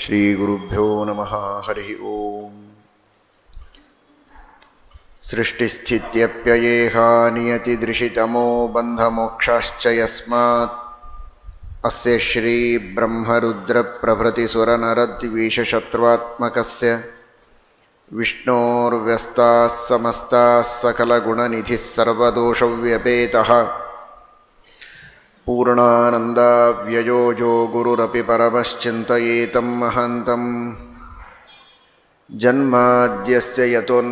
ಶ್ರೀಗುರುಭ್ಯೋ ನಮಃ. ಹರಿ ಓಂ. ಸೃಷ್ಟಿಸ್ಥಿತ್ಯಪ್ಯಯೇಹ ನಿಯತಿದೃಶಿತಮೋ ಬಂಧಮೋಕ್ಷಾಶ್ಚ ಯಸ್ಮಾತ್ ಅಸ್ಯ ಶ್ರೀ ಬ್ರಹ್ಮರುದ್ರಪ್ರಭೃತಿಸುರನರದ್ವಿಷಶತ್ರುವಾತ್ಮಕಸ್ಯ ವಿಷ್ಣೋರ್ವ್ಯಸ್ತಾಃ ಸಮಸ್ತಾಃ ಸಕಲಗುಣನಿಧಿಃ ಸರ್ವದೋಷವ್ಯಪೇತಃ ಪೂರ್ಣಾನಂದಾವ್ಯಯೋ ಯೋ ಗುರುರಪಿ ಪರಮಶ್ಚಿಂತಯೇತಂ ಮಹಾಂತಂ ಜನ್ಮಾದ್ಯಸ್ಯ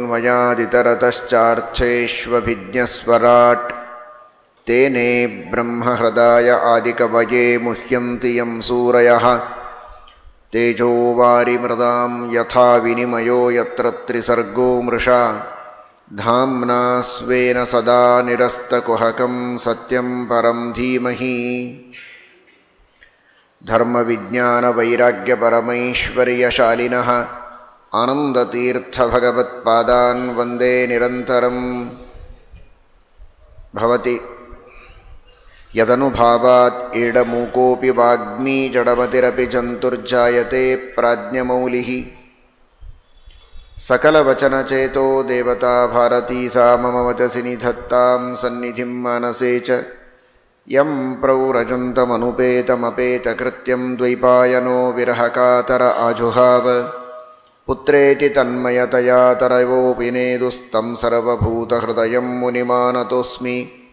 ಯತೋನ್ಮಯಾದಿತರತಶ್ಚಾರ್ಥೇಷ್ವಭಿಜ್ಞಸ್ವರಾಟ್ ತೇನೇ ಬ್ರಹ್ಮಹೃದಾಯ ಆದಿಕವಯೇ ಮುಹ್ಯಂತಿ ಯಂ ಸೂರಯಃ ತೇಜೋ ವಾರಿಮೃದಾಂ ಯಥಾ ವಿನಿಮಯೋ ಯತ್ರ ತ್ರಿಸರ್ಗೋ ಮೃಷಾ ಧಾಮ್ನಾ ಸ್ವೇನ ಸದಾ ನಿರಸ್ತಕುಹಕಂ ಸತ್ಯಂ ಪರಂ ಧೀಮಹಿ. ಧರ್ಮವಿಜ್ಞಾನವೈರಾಗ್ಯಪರಮೈಶ್ವರ್ಯಶಾಲಿನಃ ಆನಂದತೀರ್ಥಭಗವತ್ಪಾದಾನ್ ವಂದೇ ನಿರಂತರಂ. ಭವತಿ ಯದನುಭಾವಾತ್ ಈಡಮೂಕೋಪಿ ವಾಗ್ಮೀ ಜಡಮತಿರಪಿ ಜಂತುರ್ಜಾಯತೆ ಪ್ರಾಜ್ಞಮೌಲಿಃ. ಸಕಲವಚನಚೇತೋ ದೇವತಾ ಭಾರತೀ ಸಾ ಮಮ ವಚಸಿ ನಿಧತ್ತಾಂ ಸನ್ನಿಧಿಂ ಮಾನಸೇ ಚ. ಯಂ ಪ್ರವ್ರಜन्तಮನುಪೇತಮಪೇತಕೃತ್ಯಂ ದ್ವೈಪಾಯನೋ ವಿರಹಕಾತರ ಆಜುಹಾವ. ಪುತ್ರೇತಿ ತನ್ಮಯತಯಾ ತರವೋಪಿ ನೇದುಸ್तं ಸರ್ವಭೂತಹೃದಯಂ ಮುನಿಮಾನತೋಸ್ಮಿ.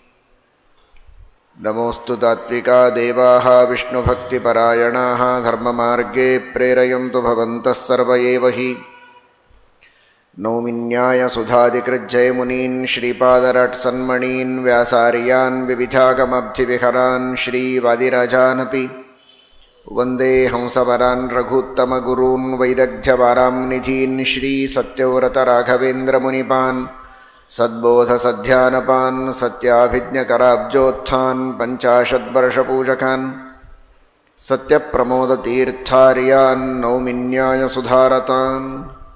ನಮೋऽस्तु ತಾತ್ವಿಕಾ ದೇವಾಃ ವಿಷ್ಣುಭಕ್ತಿಪರಾಯಣಾಃ ಧರ್ಮಮಾರ್ಗೇ ಪ್ರೇರಯन्तु ಭವಂತಃ ಸರ್ವ ಏವ ಹಿ. ನೌಮಿನ್ಯಾಯಸುಧಾದಿಕೃಜ್ಜಯಮುನೀನ್ ಶ್ರೀಪಾದರಟ್ಸನ್ಮಣೀನ್ ವ್ಯಾಸಾರ್ಯಾನ್ ವಿವಿಧಾಗಮಬ್ಧಿವಿಹರಾನ್ ಶ್ರೀವಾದಿರಾಜಾನಪಿ ವಂದೇ ಹಂಸವರಾನ್ ರಘೂತ್ತಮಗುರೂನ್ ವೈದಗ್ಧ್ಯವಾರಾಂ ನಿಧೀನ್ ಶ್ರೀಸತ್ಯವ್ರತರಾಘವೇಂದ್ರಮುನಿಪಾನ್ ಸದ್ಬೋಧಸಧ್ಯಾನಪಾನ್ ಸತ್ಯಾಭಿಜ್ಞಕರಾಬ್ಜೋತ್ಥಾನ್ ಪಂಚಾಶದ್ವರ್ಷಪೂಜಕಾನ್ ಸತ್ಯಪ್ರಮೋದತೀರ್ಥಾರ್ಯಾನ್ ನೌಮಿನ್ಯಾಯಸುಧಾರತಾನ್.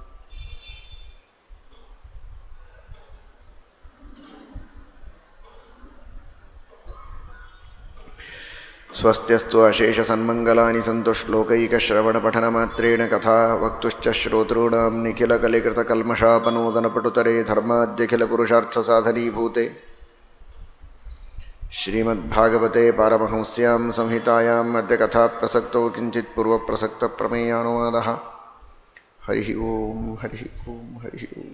ಸ್ವಸ್ತ್ಯಸ್ತು ಅಶೇಷಸನ್ಮಂಗಲಾನಿ ಸಂತು ಶ್ಲೋಕೈಕಶ್ರವಣಪಠನಮಾತ್ರೇಣ ಕಥಾ ವಕ್ತುಶ್ಚ ಶ್ರೋತॄಣಾಂ ನಿಖಿಲಕಲಿಕೃತಕಲ್ಮಷಾಪನೋದನಪಟುತರೆ ಧರ್ಮಾದ್ಯಖಿಲಪುರುಷಾರ್ಥಸಾಧನೀಭೂತೆ ಶ್ರೀಮದ್ಭಾಗವತೆ ಪಾರಮಹಂಸ್ಯಾಂ ಸಂಹಿತಾಯಾಂ ಅದ್ಯ ಕಥಾಪ್ರಸಕ್ತೌ ಕಿಂಚಿತ್ ಪೂರ್ವಪ್ರಸಕ್ತಪ್ರಮೇಯಾನುವಾದಃ. ಹರಿ ಓಂ ಹರಿ ಓಂ ಹರಿ ಓಂ.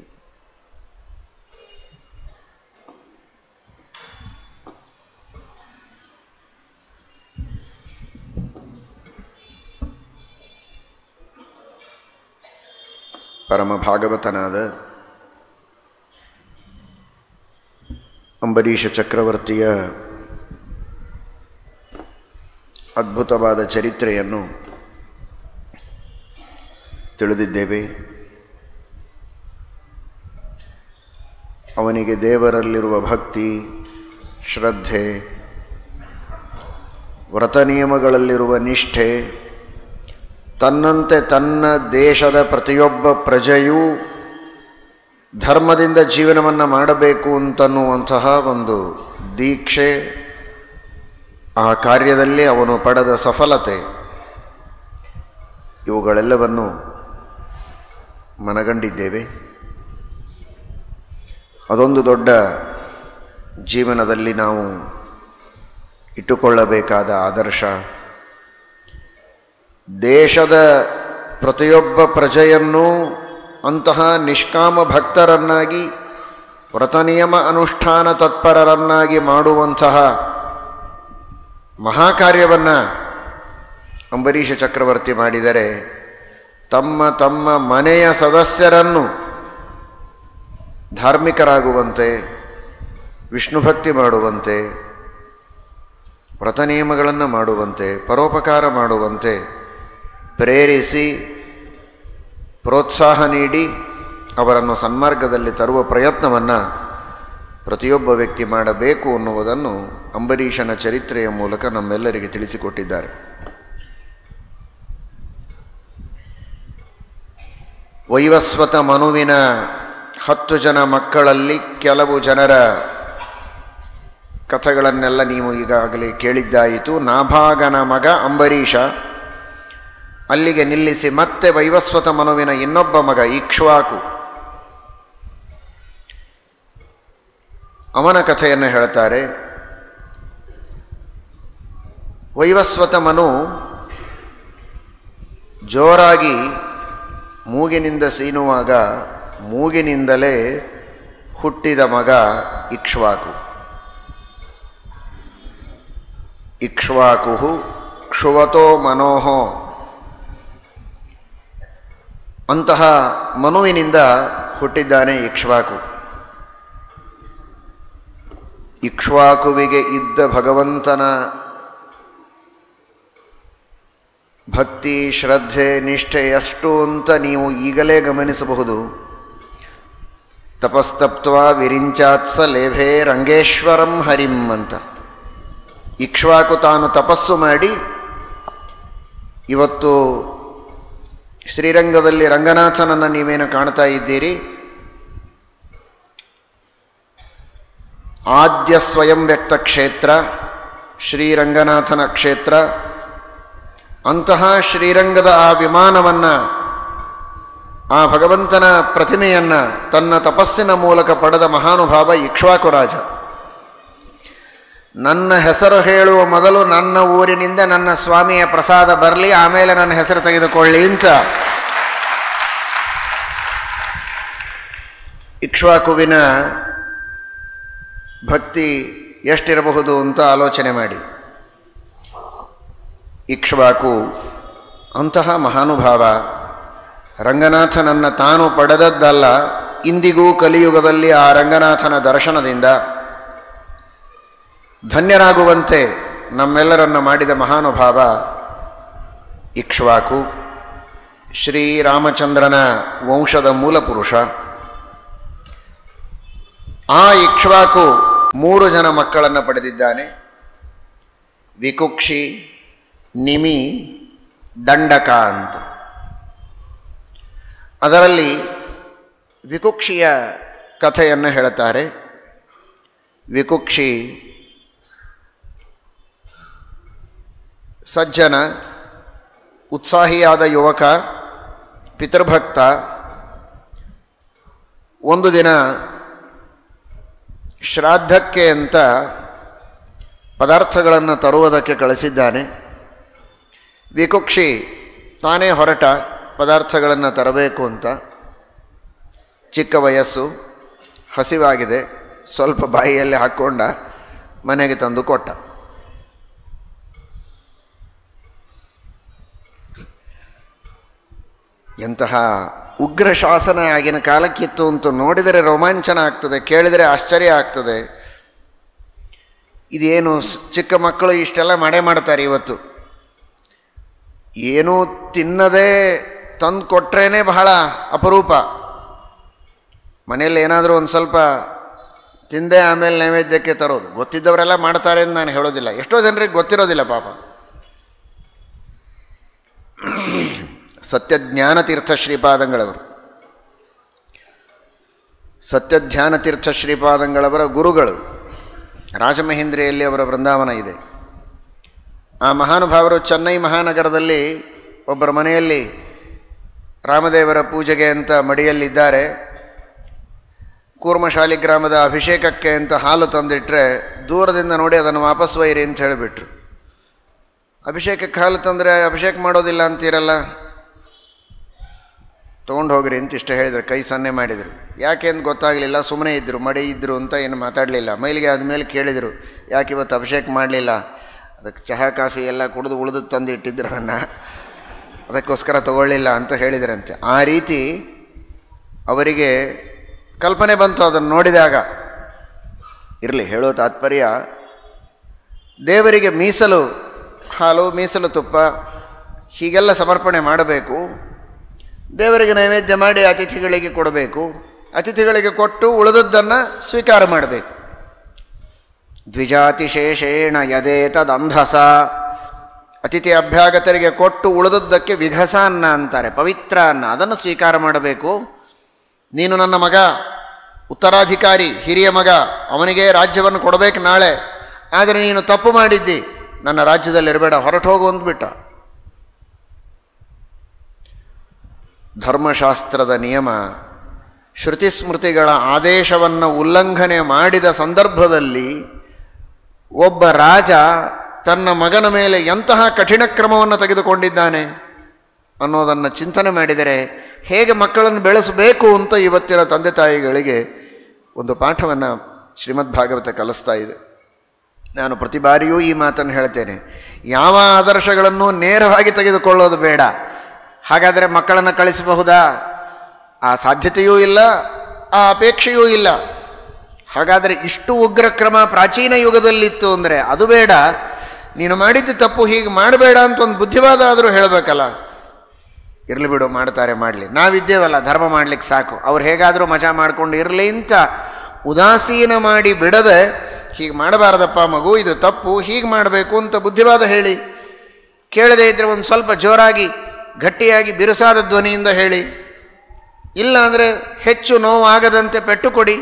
ಪರಮಭಾಗವತನಾದ ಅಂಬರೀಷ ಚಕ್ರವರ್ತಿಯ ಅದ್ಭುತವಾದ ಚರಿತ್ರೆಯನ್ನು ತಿಳಿದಿದ್ದೇವೆ. ಅವನಿಗೆ ದೇವರಲ್ಲಿರುವ ಭಕ್ತಿ, ಶ್ರದ್ಧೆ, ವ್ರತನಿಯಮಗಳಲ್ಲಿರುವ ನಿಷ್ಠೆ, ತನ್ನಂತೆ ತನ್ನ ದೇಶದ ಪ್ರತಿಯೊಬ್ಬ ಪ್ರಜೆಯೂ ಧರ್ಮದಿಂದ ಜೀವನವನ್ನು ಮಾಡಬೇಕು ಅಂತನ್ನುವಂತಹ ಒಂದು ದೀಕ್ಷೆ, ಆ ಕಾರ್ಯದಲ್ಲಿ ಅವನು ಪಡೆದ ಸಫಲತೆ, ಇವುಗಳೆಲ್ಲವನ್ನು ಮನಗಂಡಿದ್ದೇವೆ. ಅದೊಂದು ದೊಡ್ಡ ಜೀವನದಲ್ಲಿ ನಾವು ಇಟ್ಟುಕೊಳ್ಳಬೇಕಾದ ಆದರ್ಶ. ದೇಶದ ಪ್ರತಿಯೊಬ್ಬ ಪ್ರಜೆಯನ್ನು ಅಂತಹ ನಿಷ್ಕಾಮ ಭಕ್ತರನ್ನಾಗಿ, ವ್ರತನಿಯಮ ಅನುಷ್ಠಾನ ತತ್ಪರರನ್ನಾಗಿ ಮಾಡುವಂತಹ ಮಹಾಕಾರ್ಯವನ್ನು ಅಂಬರೀಷ ಚಕ್ರವರ್ತಿ ಮಾಡಿದರೆ, ತಮ್ಮ ತಮ್ಮ ಮನೆಯ ಸದಸ್ಯರನ್ನು ಧಾರ್ಮಿಕರಾಗುವಂತೆ, ವಿಷ್ಣುಭಕ್ತಿ ಮಾಡುವಂತೆ, ವ್ರತನಿಯಮಗಳನ್ನು ಮಾಡುವಂತೆ, ಪರೋಪಕಾರ ಮಾಡುವಂತೆ ಪ್ರೇರಿಸಿ, ಪ್ರೋತ್ಸಾಹ ನೀಡಿ ಅವರನ್ನು ಸನ್ಮಾರ್ಗದಲ್ಲಿ ತರುವ ಪ್ರಯತ್ನವನ್ನು ಪ್ರತಿಯೊಬ್ಬ ವ್ಯಕ್ತಿ ಮಾಡಬೇಕು ಅನ್ನುವುದನ್ನು ಅಂಬರೀಷನ ಚರಿತ್ರೆಯ ಮೂಲಕ ನಮ್ಮೆಲ್ಲರಿಗೆ ತಿಳಿಸಿಕೊಟ್ಟಿದ್ದಾರೆ. ವೈವಸ್ವತ ಮನುವಿನ 10 ಜನ ಮಕ್ಕಳಲ್ಲಿ ಕೆಲವು ಜನರ ಕಥೆಗಳನ್ನೆಲ್ಲ ನೀವು ಈಗಾಗಲೇ ಕೇಳಿದ್ದಾಯಿತು. ನಾಭಾಗನ ಮಗ ಅಂಬರೀಷ ಅಲ್ಲಿಗೆ ನಿಲ್ಲಿಸಿ ಮತ್ತೆ ವೈವಸ್ವತ ಮನುವಿನ ಇನ್ನೊಬ್ಬ ಮಗ ಇಕ್ಷ್ವಾಕು, ಅವನ ಕಥೆಯನ್ನು ಹೇಳ್ತಾರೆ. ವೈವಸ್ವತ ಮನು ಜೋರಾಗಿ ಮೂಗಿನಿಂದ ಸೀನುವಾಗ ಮೂಗಿನಿಂದಲೇ ಹುಟ್ಟಿದ ಮಗ ಇಕ್ಷ್ವಾಕು. ಇಕ್ಷ್ವಾಕು ಕ್ಷುವತೋ ಮನೋಹೋ, ಅಂತಹ ಮನುವಿನಿಂದ ಹುಟ್ಟಿದ್ದಾನೆ ಇಕ್ಷ್ವಾಕು. ಇಕ್ಷ್ವಾಕುವಿಗೆ ಇದ್ದ ಭಗವಂತನ ಭಕ್ತಿ, ಶ್ರದ್ಧೆ, ನಿಷ್ಠೆ ಎಷ್ಟು ಅಂತ ನೀವು ಈಗಲೇ ಗಮನಿಸಬಹುದು. ತಪಸ್ತಪ್ತ್ವಾ ವಿರಿಂಚಾತ್ಸ ಲೇಭೆ ರಂಗೇಶ್ವರಂ ಹರಿಂ ಅಂತ. ಇಕ್ಷ್ವಾಕು ತಾನು ತಪಸ್ಸು ಮಾಡಿ ಇವತ್ತು ಶ್ರೀರಂಗದಲ್ಲಿ ರಂಗನಾಥನನ್ನು ನೀವೇನು ಕಾಣ್ತಾ ಇದ್ದೀರಿ. ಆದ್ಯ ಸ್ವಯಂ ವ್ಯಕ್ತ ಕ್ಷೇತ್ರ ಶ್ರೀರಂಗನಾಥನ ಕ್ಷೇತ್ರ. ಅಂತಹ ಶ್ರೀರಂಗದ ಆ ವಿಮಾನವನ್ನು, ಆ ಭಗವಂತನ ಪ್ರತಿಮೆಯನ್ನು ತನ್ನ ತಪಸ್ಸಿನ ಮೂಲಕ ಪಡೆದ ಮಹಾನುಭಾವ ಇಕ್ಷ್ವಾಕು ರಾಜ. ನನ್ನ ಹೆಸರು ಹೇಳುವ ಮೊದಲು ನನ್ನ ಊರಿನಿಂದ ನನ್ನ ಸ್ವಾಮಿಯ ಪ್ರಸಾದ ಬರಲಿ, ಆಮೇಲೆ ನನ್ನ ಹೆಸರು ತೆಗೆದುಕೊಳ್ಳಿ ಅಂತ ಇಕ್ಷ್ವಾಕುವಿನ ಭಕ್ತಿ ಎಷ್ಟಿರಬಹುದು ಅಂತ ಆಲೋಚನೆ ಮಾಡಿ. ಇಕ್ಷ್ವಾಕು ಅಂತಹ ಮಹಾನುಭಾವ ರಂಗನಾಥನನ್ನು ತಾನು ಪಡೆದದ್ದಲ್ಲ, ಇಂದಿಗೂ ಕಲಿಯುಗದಲ್ಲಿ ಆ ರಂಗನಾಥನ ದರ್ಶನದಿಂದ ಧನ್ಯರಾಗುವಂತೆ ನಮ್ಮೆಲ್ಲರನ್ನು ಮಾಡಿದ ಮಹಾನುಭಾವ ಇಕ್ಷ್ವಾಕು. ಶ್ರೀರಾಮಚಂದ್ರನ ವಂಶದ ಮೂಲ ಪುರುಷ. ಆ ಇಕ್ಷ್ವಾಕು 3 ಜನ ಮಕ್ಕಳನ್ನು ಪಡೆದಿದ್ದಾನೆ. ವಿಕುಕ್ಷಿ, ನಿಮಿ, ದಂಡಕ ಅಂತ. ಅದರಲ್ಲಿ ವಿಕುಕ್ಷಿಯ ಕಥೆಯನ್ನು ಹೇಳುತ್ತಾರೆ. ವಿಕುಕ್ಷಿ ಸಜ್ಜನ, ಉತ್ಸಾಹಿಯಾದ ಯುವಕ, ಪಿತೃಭಕ್ತ. ಒಂದು ದಿನ ಶ್ರಾದ್ದಕ್ಕೆ ಅಂತ ಪದಾರ್ಥಗಳನ್ನು ತರುವುದಕ್ಕೆ ಕಳಿಸಿದ್ದಾನೆ. ವಿಕುಕ್ಷಿ ತಾನೇ ಹೊರಟ ಪದಾರ್ಥಗಳನ್ನು ತರಬೇಕು ಅಂತ. ಚಿಕ್ಕ ವಯಸ್ಸು, ಹಸಿವಾಗಿದೆ, ಸ್ವಲ್ಪ ಬಾಯಿಯಲ್ಲಿ ಹಾಕ್ಕೊಂಡ ಮನೆಗೆ ತಂದು ಕೊಟ್ಟ. ಎಂತಹ ಉಗ್ರ ಶಾಸನ ಆಗಿನ ಕಾಲಕ್ಕಿತ್ತು ಅಂತ ನೋಡಿದರೆ ರೋಮಾಂಚನ ಆಗ್ತದೆ, ಕೇಳಿದರೆ ಆಶ್ಚರ್ಯ ಆಗ್ತದೆ. ಇದೇನು ಚಿಕ್ಕ ಮಕ್ಕಳು ಇಷ್ಟೆಲ್ಲ ಮಾಡ್ತಾರೆ ಇವತ್ತು. ಏನೂ ತಿನ್ನದೇ ತಂದು ಕೊಟ್ರೇ ಬಹಳ ಅಪರೂಪ. ಮನೆಯಲ್ಲಿ ಏನಾದರೂ ಒಂದು ಸ್ವಲ್ಪ ತಿಂದೆ ಆಮೇಲೆ ನೈವೇದ್ಯಕ್ಕೆ ತರೋದು. ಗೊತ್ತಿದ್ದವರೆಲ್ಲ ಮಾಡ್ತಾರೆ ಅಂತ ನಾನು ಹೇಳೋದಿಲ್ಲ, ಎಷ್ಟೋ ಜನರಿಗೆ ಗೊತ್ತಿರೋದಿಲ್ಲ ಪಾಪ. ಸತ್ಯಜ್ಞಾನತೀರ್ಥ ಶ್ರೀಪಾದಂಗಳವರು, ಸತ್ಯಧ್ಯಾನತೀರ್ಥ ಶ್ರೀಪಾದಂಗಳವರ ಗುರುಗಳು. ರಾಜಮಹೇಂದ್ರಿಯಲ್ಲಿ ಅವರ ಬೃಂದಾವನ ಇದೆ. ಆ ಮಹಾನುಭಾವರು ಚೆನ್ನೈ ಮಹಾನಗರದಲ್ಲಿ ಒಬ್ಬರ ಮನೆಯಲ್ಲಿ ರಾಮದೇವರ ಪೂಜೆಗೆ ಅಂತ ಮಡಿಯಲ್ಲಿದ್ದಾರೆ. ಕೂರ್ಮಶಾಲಿ ಗ್ರಾಮದ ಅಭಿಷೇಕಕ್ಕೆ ಅಂತ ಹಾಲು ತಂದಿಟ್ಟರೆ ದೂರದಿಂದ ನೋಡಿ ಅದನ್ನು ವಾಪಸ್ ಒಯ್ಯಿರಿ ಅಂತ ಹೇಳಿಬಿಟ್ರು. ಅಭಿಷೇಕಕ್ಕೆ ಹಾಲು ತಂದರೆ ಅಭಿಷೇಕ ಮಾಡೋದಿಲ್ಲ ಅಂತೀರಲ್ಲ, ತೊಗೊಂಡು ಹೋಗ್ರಿ ಅಂತ ಇಷ್ಟ ಹೇಳಿದರು. ಕೈ ಸನ್ನೆ ಮಾಡಿದರು. ಯಾಕೆ ಅಂತ ಗೊತ್ತಾಗಲಿಲ್ಲ, ಸುಮ್ಮನೆ ಇದ್ದರು, ಮಡಿ ಇದ್ದರು ಅಂತ ಏನು ಮಾತಾಡಲಿಲ್ಲ. ಮೈಲಿಗೆ ಆದಮೇಲೆ ಕೇಳಿದರು, ಯಾಕೆ ಇವತ್ತು ಅಭಿಷೇಕ ಮಾಡಲಿಲ್ಲ? ಅದಕ್ಕೆ ಚಹಾ ಕಾಫಿ ಎಲ್ಲ ಕುಡಿದು ಉಳಿದು ತಂದು ಇಟ್ಟಿದ್ರು, ಅದನ್ನು ಅದಕ್ಕೋಸ್ಕರ ತಗೊಳ್ಳಿಲ್ಲ ಅಂತ ಹೇಳಿದ್ರಂತೆ. ಆ ರೀತಿ ಅವರಿಗೆ ಕಲ್ಪನೆ ಬಂತು ಅದನ್ನು ನೋಡಿದಾಗ. ಇರಲಿ, ಹೇಳೋ ತಾತ್ಪರ್ಯ, ದೇವರಿಗೆ ಮೀಸಲು ಹಾಲು, ಮೀಸಲು ತುಪ್ಪ ಹೀಗೆಲ್ಲ ಸಮರ್ಪಣೆ ಮಾಡಬೇಕು. ದೇವರಿಗೆ ನೈವೇದ್ಯ ಮಾಡಿ ಅತಿಥಿಗಳಿಗೆ ಕೊಡಬೇಕು. ಅತಿಥಿಗಳಿಗೆ ಕೊಟ್ಟು ಉಳಿದದ್ದನ್ನು ಸ್ವೀಕಾರ ಮಾಡಬೇಕು. ದ್ವಿಜಾತಿಶೇಷೇಣ ಯದೇತದಂಧಸ, ಅತಿಥಿ ಅಭ್ಯಾಗತರಿಗೆ ಕೊಟ್ಟು ಉಳಿದದ್ದಕ್ಕೆ ವಿಘಸ ಅನ್ನ ಅಂತಾರೆ, ಪವಿತ್ರ ಅನ್ನ, ಅದನ್ನು ಸ್ವೀಕಾರ ಮಾಡಬೇಕು. ನೀನು ನನ್ನ ಮಗ, ಉತ್ತರಾಧಿಕಾರಿ, ಹಿರಿಯ ಮಗ, ಅವನಿಗೆ ರಾಜ್ಯವನ್ನು ಕೊಡಬೇಕು ನಾಳೆ. ಆದರೆ ನೀನು ತಪ್ಪು ಮಾಡಿದ್ದಿ, ನನ್ನ ರಾಜ್ಯದಲ್ಲಿರಬೇಡ, ಹೊರಟು ಹೋಗು ಅಂದ್ಬಿಟ್ಟ. ಧರ್ಮಶಾಸ್ತ್ರದ ನಿಯಮ, ಶ್ರುತಿ ಸ್ಮೃತಿಗಳ ಆದೇಶವನ್ನು ಉಲ್ಲಂಘನೆ ಮಾಡಿದ ಸಂದರ್ಭದಲ್ಲಿ ಒಬ್ಬ ರಾಜ ತನ್ನ ಮಗನ ಮೇಲೆ ಎಂತಹ ಕಠಿಣ ಕ್ರಮವನ್ನು ತೆಗೆದುಕೊಂಡಿದ್ದಾನೆ ಅನ್ನೋದನ್ನು ಚಿಂತನೆ ಮಾಡಿದರೆ ಹೇಗೆ ಮಕ್ಕಳನ್ನು ಬೆಳೆಸಬೇಕು ಅಂತ ಇವತ್ತಿನ ತಂದೆ ತಾಯಿಗಳಿಗೆ ಒಂದು ಪಾಠವನ್ನು ಶ್ರೀಮದ್ ಭಾಗವತ ಕಲಿಸ್ತಾ ಇದೆ. ನಾನು ಪ್ರತಿ ಬಾರಿಯೂ ಈ ಮಾತನ್ನು ಹೇಳ್ತೇನೆ, ಯಾವ ಆದರ್ಶಗಳನ್ನು ನೇರವಾಗಿ ತೆಗೆದುಕೊಳ್ಳೋದು ಬೇಡ. ಹಾಗಾದರೆ ಮಕ್ಕಳನ್ನು ಕಳಿಸಬಹುದಾ? ಆ ಸಾಧ್ಯತೆಯೂ ಇಲ್ಲ, ಆ ಅಪೇಕ್ಷೆಯೂ ಇಲ್ಲ. ಹಾಗಾದರೆ ಇಷ್ಟು ಉಗ್ರ ಕ್ರಮ ಪ್ರಾಚೀನ ಯುಗದಲ್ಲಿತ್ತು ಅಂದರೆ ಅದು ಬೇಡ. ನೀನು ಮಾಡಿದ್ದು ತಪ್ಪು, ಹೀಗೆ ಮಾಡಬೇಡ ಅಂತ ಒಂದು ಬುದ್ಧಿವಾದ ಆದರೂ ಹೇಳಬೇಕಲ್ಲ. ಇರಲಿ ಬಿಡು, ಮಾಡ್ತಾರೆ ಮಾಡಲಿ, ನಾವಿದ್ದೇವಲ್ಲ, ಧರ್ಮ ಮಾಡಲಿಕ್ಕೆ ಸಾಕು, ಅವ್ರು ಹೇಗಾದರೂ ಮಜಾ ಮಾಡಿಕೊಂಡು ಇರಲಿ ಅಂತ ಉದಾಸೀನ ಮಾಡಿ ಬಿಡದೆ, ಹೀಗೆ ಮಾಡಬಾರ್ದಪ್ಪ ಮಗು, ಇದು ತಪ್ಪು, ಹೀಗೆ ಮಾಡಬೇಕು ಅಂತ ಬುದ್ಧಿವಾದ ಹೇಳಿ. ಕೇಳದೇ ಇದ್ದರೆ ಒಂದು ಸ್ವಲ್ಪ ಜೋರಾಗಿ ಗಟ್ಟಿಯಾಗಿ ಬಿರುಸಾದ ಧ್ವನಿಯಿಂದ ಹೇಳಿ. ಇಲ್ಲ ಅಂದರೆ ಹೆಚ್ಚು ನೋವಾಗದಂತೆ ಪೆಟ್ಟು ಕೊಡಿ.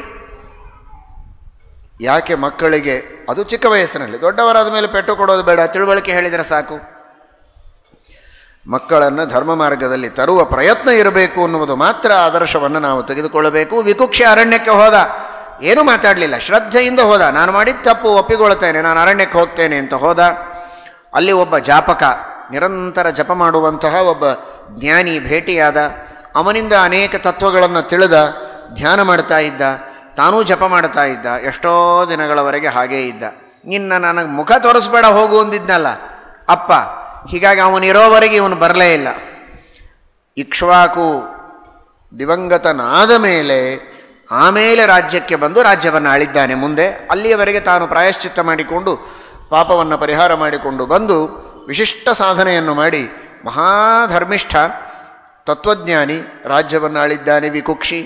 ಯಾಕೆ ಮಕ್ಕಳಿಗೆ, ಅದು ಚಿಕ್ಕ ವಯಸ್ಸಿನಲ್ಲಿ, ದೊಡ್ಡವರಾದ ಮೇಲೆ ಪೆಟ್ಟು ಕೊಡೋದು ಬೇಡ, ತಿಳುವಳಿಕೆ ಹೇಳಿದರೆ ಸಾಕು. ಮಕ್ಕಳನ್ನು ಧರ್ಮ ಮಾರ್ಗದಲ್ಲಿ ತರುವ ಪ್ರಯತ್ನ ಇರಬೇಕು ಅನ್ನುವುದು ಮಾತ್ರ ಆದರ್ಶವನ್ನು ನಾವು ತೆಗೆದುಕೊಳ್ಳಬೇಕು. ವಿಕುಕ್ಷೆ ಅರಣ್ಯಕ್ಕೆ ಹೋದ, ಏನೂ ಮಾತಾಡಲಿಲ್ಲ, ಶ್ರದ್ಧೆಯಿಂದ ಹೋದ. ನಾನು ಮಾಡಿದ ತಪ್ಪು ಒಪ್ಪಿಕೊಳ್ತೇನೆ, ನಾನು ಅರಣ್ಯಕ್ಕೆ ಹೋಗ್ತೇನೆ ಅಂತ ಹೋದ. ಅಲ್ಲಿ ಒಬ್ಬ ಜಾಪಕ, ನಿರಂತರ ಜಪ ಮಾಡುವಂತಹ ಒಬ್ಬ ಜ್ಞಾನಿ ಭೇಟಿಯಾದ. ಅವನಿಂದ ಅನೇಕ ತತ್ವಗಳನ್ನು ತಿಳಿದ, ಧ್ಯಾನ ಮಾಡ್ತಾ ಇದ್ದ, ತಾನೂ ಜಪ ಮಾಡ್ತಾ ಇದ್ದ. ಎಷ್ಟೋ ದಿನಗಳವರೆಗೆ ಹಾಗೇ ಇದ್ದ. ಇನ್ನು ನನಗೆ ಮುಖ ತೋರಿಸ್ಬೇಡ ಹೋಗು ಅಂದಿದ್ನಲ್ಲ ಅಪ್ಪ. ಹೀಗಾಗಿ ಅವನಿರೋವರೆಗೆ ಇವನು ಬರಲೇ ಇಲ್ಲ. ಇಕ್ಷ್ವಾಕು ದಿವಂಗತನಾದ ಮೇಲೆ ಆಮೇಲೆ ರಾಜ್ಯಕ್ಕೆ ಬಂದು ರಾಜ್ಯವನ್ನು ಆಳಿದ್ದಾನೆ. ಮುಂದೆ ಅಲ್ಲಿಯವರೆಗೆ ತಾನು ಪ್ರಾಯಶ್ಚಿತ್ತ ಮಾಡಿಕೊಂಡು ಪಾಪವನ್ನು ಪರಿಹಾರ ಮಾಡಿಕೊಂಡು ಬಂದು ವಿಶಿಷ್ಟ ಸಾಧನೆಯನ್ನು ಮಾಡಿ ಮಹಾಧರ್ಮಿಷ್ಠ ತತ್ವಜ್ಞಾನಿ ರಾಜ್ಯವನ್ನು ಆಳಿದ್ದಾನೆ ವಿಕುಕ್ಷಿ.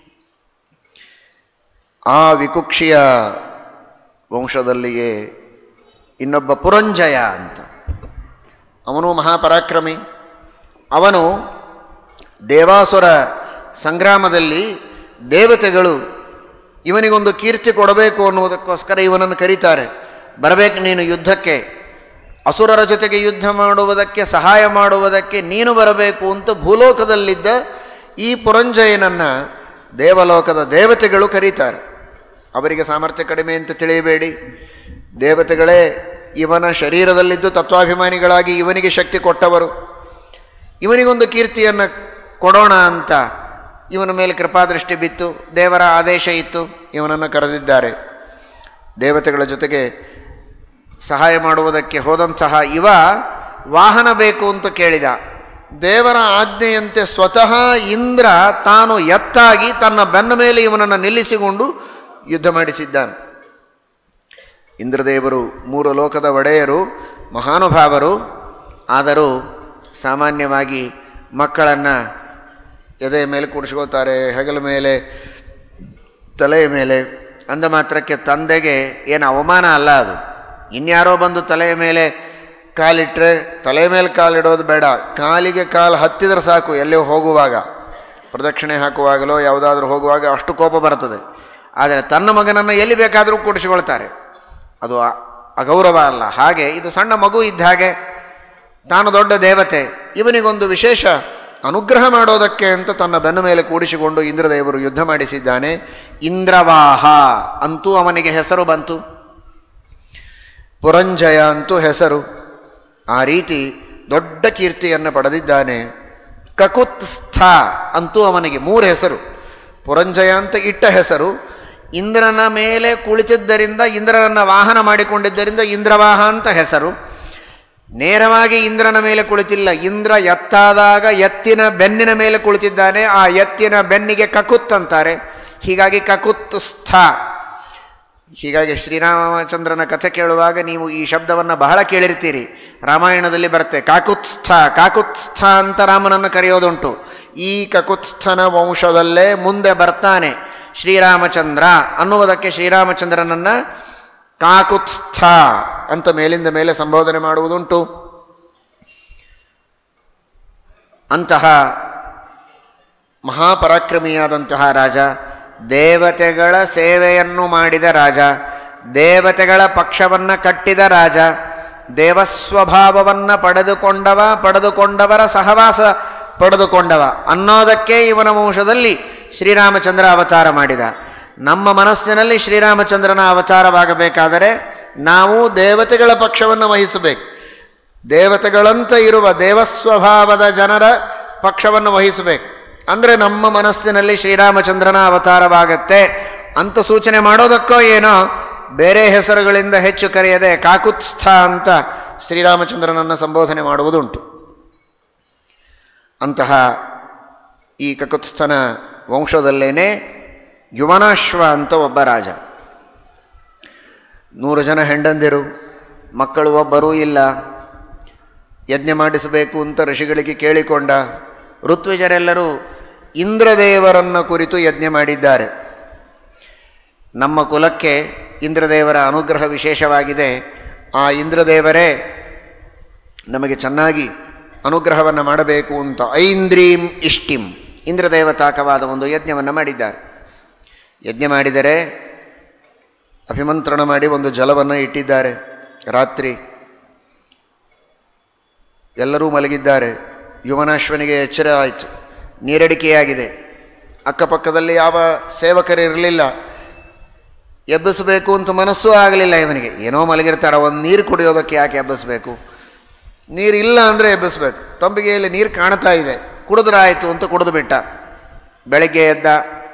ಆ ವಿಕುಕ್ಷಿಯ ವಂಶದಲ್ಲಿಯೇ ಇನ್ನೊಬ್ಬ ಪುರಂಜಯ ಅಂತ, ಅವನು ಮಹಾಪರಾಕ್ರಮಿ. ಅವನು ದೇವಾಸುರ ಸಂಗ್ರಾಮದಲ್ಲಿ ದೇವತೆಗಳು ಇವನಿಗೊಂದು ಕೀರ್ತಿ ಕೊಡಬೇಕು ಅನ್ನುವುದಕ್ಕೋಸ್ಕರ ಇವನನ್ನು ಕರೀತಾರೆ. ಬರಬೇಕು ನೀನು ಯುದ್ಧಕ್ಕೆ, ಅಸುರರ ಜೊತೆಗೆ ಯುದ್ಧ ಮಾಡುವುದಕ್ಕೆ ಸಹಾಯ ಮಾಡುವುದಕ್ಕೆ ನೀನು ಬರಬೇಕು ಅಂತ ಭೂಲೋಕದಲ್ಲಿದ್ದ ಈ ಪುರಂಜಯನನ್ನು ದೇವಲೋಕದ ದೇವತೆಗಳು ಕರೀತಾರೆ. ಅವರಿಗೆ ಸಾಮರ್ಥ್ಯ ಕಡಿಮೆ ಅಂತ ತಿಳಿಯಬೇಡಿ, ದೇವತೆಗಳೇ ಇವನ ಶರೀರದಲ್ಲಿದ್ದು ತತ್ವಾಭಿಮಾನಿಗಳಾಗಿ ಇವನಿಗೆ ಶಕ್ತಿ ಕೊಟ್ಟವರು. ಇವನಿಗೊಂದು ಕೀರ್ತಿಯನ್ನು ಕೊಡೋಣ ಅಂತ ಇವನ ಮೇಲೆ ಕೃಪಾದೃಷ್ಟಿ ಬಿತ್ತು, ದೇವರ ಆದೇಶ ಇತ್ತು, ಇವನನ್ನು ಕರೆದಿದ್ದಾರೆ. ದೇವತೆಗಳ ಜೊತೆಗೆ ಸಹಾಯ ಮಾಡುವುದಕ್ಕೆ ಹೋದಂತಹ ಇವ ವಾಹನ ಬೇಕು ಅಂತ ಕೇಳಿದ. ದೇವರ ಆಜ್ಞೆಯಂತೆ ಸ್ವತಃ ಇಂದ್ರ ತಾನು ಎತ್ತಾಗಿ ತನ್ನ ಬೆನ್ನ ಮೇಲೆ ಇವನನ್ನು ನಿಲ್ಲಿಸಿಕೊಂಡು ಯುದ್ಧ ಮಾಡಿಸಿದ್ದಾನೆ. ಇಂದ್ರದೇವರು ಮೂರು ಲೋಕದ ಒಡೆಯರು, ಮಹಾನುಭಾವರು. ಆದರೂ ಸಾಮಾನ್ಯವಾಗಿ ಮಕ್ಕಳನ್ನು ಎದೆಯ ಮೇಲೆ ಕೂಡಿಸ್ಕೋತಾರೆ, ಹೆಗಲ ಮೇಲೆ, ತಲೆಯ ಮೇಲೆ. ಅಂದ ಮಾತ್ರಕ್ಕೆ ತಂದೆಗೆ ಏನು ಅವಮಾನ ಅಲ್ಲ ಅದು. ಇನ್ಯಾರೋ ಬಂದು ತಲೆಯ ಮೇಲೆ ಕಾಲಿಟ್ಟರೆ, ತಲೆಯ ಮೇಲೆ ಕಾಲಿಡೋದು ಬೇಡ, ಕಾಲಿಗೆ ಕಾಲು ಹತ್ತಿದ್ರೆ ಸಾಕು. ಎಲ್ಲೋ ಹೋಗುವಾಗ, ಪ್ರದಕ್ಷಿಣೆ ಹಾಕುವಾಗಲೋ ಯಾವುದಾದ್ರೂ ಹೋಗುವಾಗ ಅಷ್ಟು ಕೋಪ ಬರ್ತದೆ. ಆದರೆ ತನ್ನ ಮಗನನ್ನು ಎಲ್ಲಿ ಬೇಕಾದರೂ ಕೂಡಿಸಿಕೊಳ್ತಾರೆ, ಅದು ಅಗೌರವ ಅಲ್ಲ. ಹಾಗೆ ಇದು ಸಣ್ಣ ಮಗು ಇದ್ದ ಹಾಗೆ, ತಾನು ದೊಡ್ಡ ದೇವತೆ, ಇವನಿಗೊಂದು ವಿಶೇಷ ಅನುಗ್ರಹ ಮಾಡೋದಕ್ಕೆ ಅಂತ ತನ್ನ ಬೆನ್ನ ಮೇಲೆ ಕೂಡಿಸಿಕೊಂಡು ಇಂದ್ರದೇವರು ಯುದ್ಧ ಮಾಡಿಸಿದ್ದಾನೆ. ಇಂದ್ರವಾಹ ಅಂತೂ ಅವನಿಗೆ ಹೆಸರು ಬಂತು, ಪುರಂಜಯ ಅಂತೂ ಹೆಸರು. ಆ ರೀತಿ ದೊಡ್ಡ ಕೀರ್ತಿಯನ್ನು ಪಡೆದಿದ್ದಾನೆ. ಕಕುತ್ಸ್ಥ ಅಂತೂ ಅವನಿಗೆ 3 ಹೆಸರು. ಪುರಂಜಯ ಅಂತ ಇಟ್ಟ ಹೆಸರು, ಇಂದ್ರನ ಮೇಲೆ ಕುಳಿತಿದ್ದರಿಂದ, ಇಂದ್ರನನ್ನು ವಾಹನ ಮಾಡಿಕೊಂಡಿದ್ದರಿಂದ ಇಂದ್ರವಾಹ ಅಂತ ಹೆಸರು. ನೇರವಾಗಿ ಇಂದ್ರನ ಮೇಲೆ ಕುಳಿತಿಲ್ಲ, ಇಂದ್ರ ಎತ್ತಾದಾಗ ಎತ್ತಿನ ಬೆನ್ನಿನ ಮೇಲೆ ಕುಳಿತಿದ್ದಾನೆ. ಆ ಎತ್ತಿನ ಬೆನ್ನಿಗೆ ಕಕುತ್ ಅಂತಾರೆ. ಹೀಗಾಗಿ ಕಕುತ್ಸ್ಥ. ಹೀಗಾಗಿ ಶ್ರೀರಾಮಚಂದ್ರನ ಕಥೆ ಕೇಳುವಾಗ ನೀವು ಈ ಶಬ್ದವನ್ನು ಬಹಳ ಕೇಳಿರ್ತೀರಿ. ರಾಮಾಯಣದಲ್ಲಿ ಬರುತ್ತೆ ಕಾಕುತ್ಸ್ಥ, ಕಾಕುತ್ಸ್ಥ ಅಂತ ರಾಮನನ್ನು ಕರೆಯೋದುಂಟು. ಈ ಕಕುತ್ಸ್ಥನ ವಂಶದಲ್ಲೇ ಮುಂದೆ ಬರ್ತಾನೆ ಶ್ರೀರಾಮಚಂದ್ರ ಅನ್ನುವುದಕ್ಕೆ ಶ್ರೀರಾಮಚಂದ್ರನನ್ನು ಕಾಕುತ್ಸ್ಥ ಅಂತ ಮೇಲಿಂದ ಮೇಲೆ ಸಂಬೋಧನೆ ಮಾಡುವುದುಂಟು. ಅಂತಹ ಮಹಾಪರಾಕ್ರಮಿಯಾದಂತಹ ರಾಜ, ದೇವತೆಗಳ ಸೇವೆಯನ್ನು ಮಾಡಿದ ರಾಜ, ದೇವತೆಗಳ ಪಕ್ಷವನ್ನು ಕಟ್ಟಿದ ರಾಜ, ದೇವಸ್ವಭಾವವನ್ನು ಪಡೆದುಕೊಂಡವರ ಸಹವಾಸ ಪಡೆದುಕೊಂಡವ ಅನ್ನೋದಕ್ಕೆ ಇವನ ವಂಶದಲ್ಲಿ ಶ್ರೀರಾಮಚಂದ್ರ ಅವತಾರ ಮಾಡಿದ. ನಮ್ಮ ಮನಸ್ಸಿನಲ್ಲಿ ಶ್ರೀರಾಮಚಂದ್ರನ ಅವತಾರವಾಗಬೇಕಾದರೆ ನಾವು ದೇವತೆಗಳ ಪಕ್ಷವನ್ನು ವಹಿಸಬೇಕು. ದೇವತೆಗಳಂತ ಇರುವ ದೇವಸ್ವಭಾವದ ಜನರ ಪಕ್ಷವನ್ನು ವಹಿಸಬೇಕು. ಅಂದರೆ ನಮ್ಮ ಮನಸ್ಸಿನಲ್ಲಿ ಶ್ರೀರಾಮಚಂದ್ರನ ಅವತಾರವಾಗತ್ತೆ ಅಂತ ಸೂಚನೆ ಮಾಡೋದಕ್ಕೋ ಏನೋ ಬೇರೆ ಹೆಸರುಗಳಿಂದ ಹೆಚ್ಚು ಕರೆಯದೆ ಕಾಕುತ್ಸ್ಥ ಅಂತ ಶ್ರೀರಾಮಚಂದ್ರನನ್ನು ಸಂಬೋಧನೆ ಮಾಡುವುದುಂಟು. ಅಂತಹ ಈ ಕಕುತ್ಸ್ಥನ ವಂಶದಲ್ಲೇನೆ ಯುವನಾಶ್ವ ಅಂತ ಒಬ್ಬ ರಾಜ. 100 ಜನ ಹೆಂಡಂದಿರು, ಮಕ್ಕಳು ಒಬ್ಬರೂ ಇಲ್ಲ. ಯಜ್ಞ ಮಾಡಿಸಬೇಕು ಅಂತ ಋಷಿಗಳಿಗೆ ಕೇಳಿಕೊಂಡ. ಋತ್ವಿಜರೆಲ್ಲರೂ ಇಂದ್ರದೇವರನ್ನು ಕುರಿತು ಯಜ್ಞ ಮಾಡಿದ್ದಾರೆ. ನಮ್ಮ ಕುಲಕ್ಕೆ ಇಂದ್ರದೇವರ ಅನುಗ್ರಹ ವಿಶೇಷವಾಗಿದೆ. ಆ ಇಂದ್ರದೇವರೇ ನಮಗೆ ಚೆನ್ನಾಗಿ ಅನುಗ್ರಹವನ್ನು ಮಾಡಬೇಕು ಅಂತ ಐಂದ್ರೀಂ ಇಷ್ಟಿಂ ಇಂದ್ರದೇವತಾಕವಾದ ಒಂದು ಯಜ್ಞವನ್ನು ಮಾಡಿದ್ದಾರೆ. ಯಜ್ಞ ಮಾಡಿದರೆ ಅಭಿಮಂತ್ರಣ ಮಾಡಿ ಒಂದು ಜಲವನ್ನು ಇಟ್ಟಿದ್ದಾರೆ. ರಾತ್ರಿ ಎಲ್ಲರೂ ಮಲಗಿದ್ದಾರೆ. ಯುವನಾಶ್ವನಿಗೆ ಎಚ್ಚರ ಆಯಿತು, ನೀರಡಿಕೆಯಾಗಿದೆ. ಅಕ್ಕಪಕ್ಕದಲ್ಲಿ ಯಾವ ಸೇವಕರಿರಲಿಲ್ಲ. ಎಬ್ಬಿಸಬೇಕು ಅಂತ ಮನಸ್ಸೂ ಆಗಲಿಲ್ಲ ಇವನಿಗೆ. ಏನೋ ಮಲಗಿರ್ತಾರೆ, ಒಂದು ನೀರು ಕುಡಿಯೋದಕ್ಕೆ ಯಾಕೆ ಎಬ್ಬಿಸಬೇಕು? ನೀರಿಲ್ಲ ಅಂದರೆ ಎಬ್ಬಿಸ್ಬೇಕು. ತಂಬಿಗೆಯಲ್ಲಿ ನೀರು ಕಾಣ್ತಾ ಇದೆ, ಕುಡಿದ್ರಾಯಿತು ಅಂತ ಕುಡಿದು ಬಿಟ್ಟ. ಬೆಳಗ್ಗೆ ಎದ್ದ,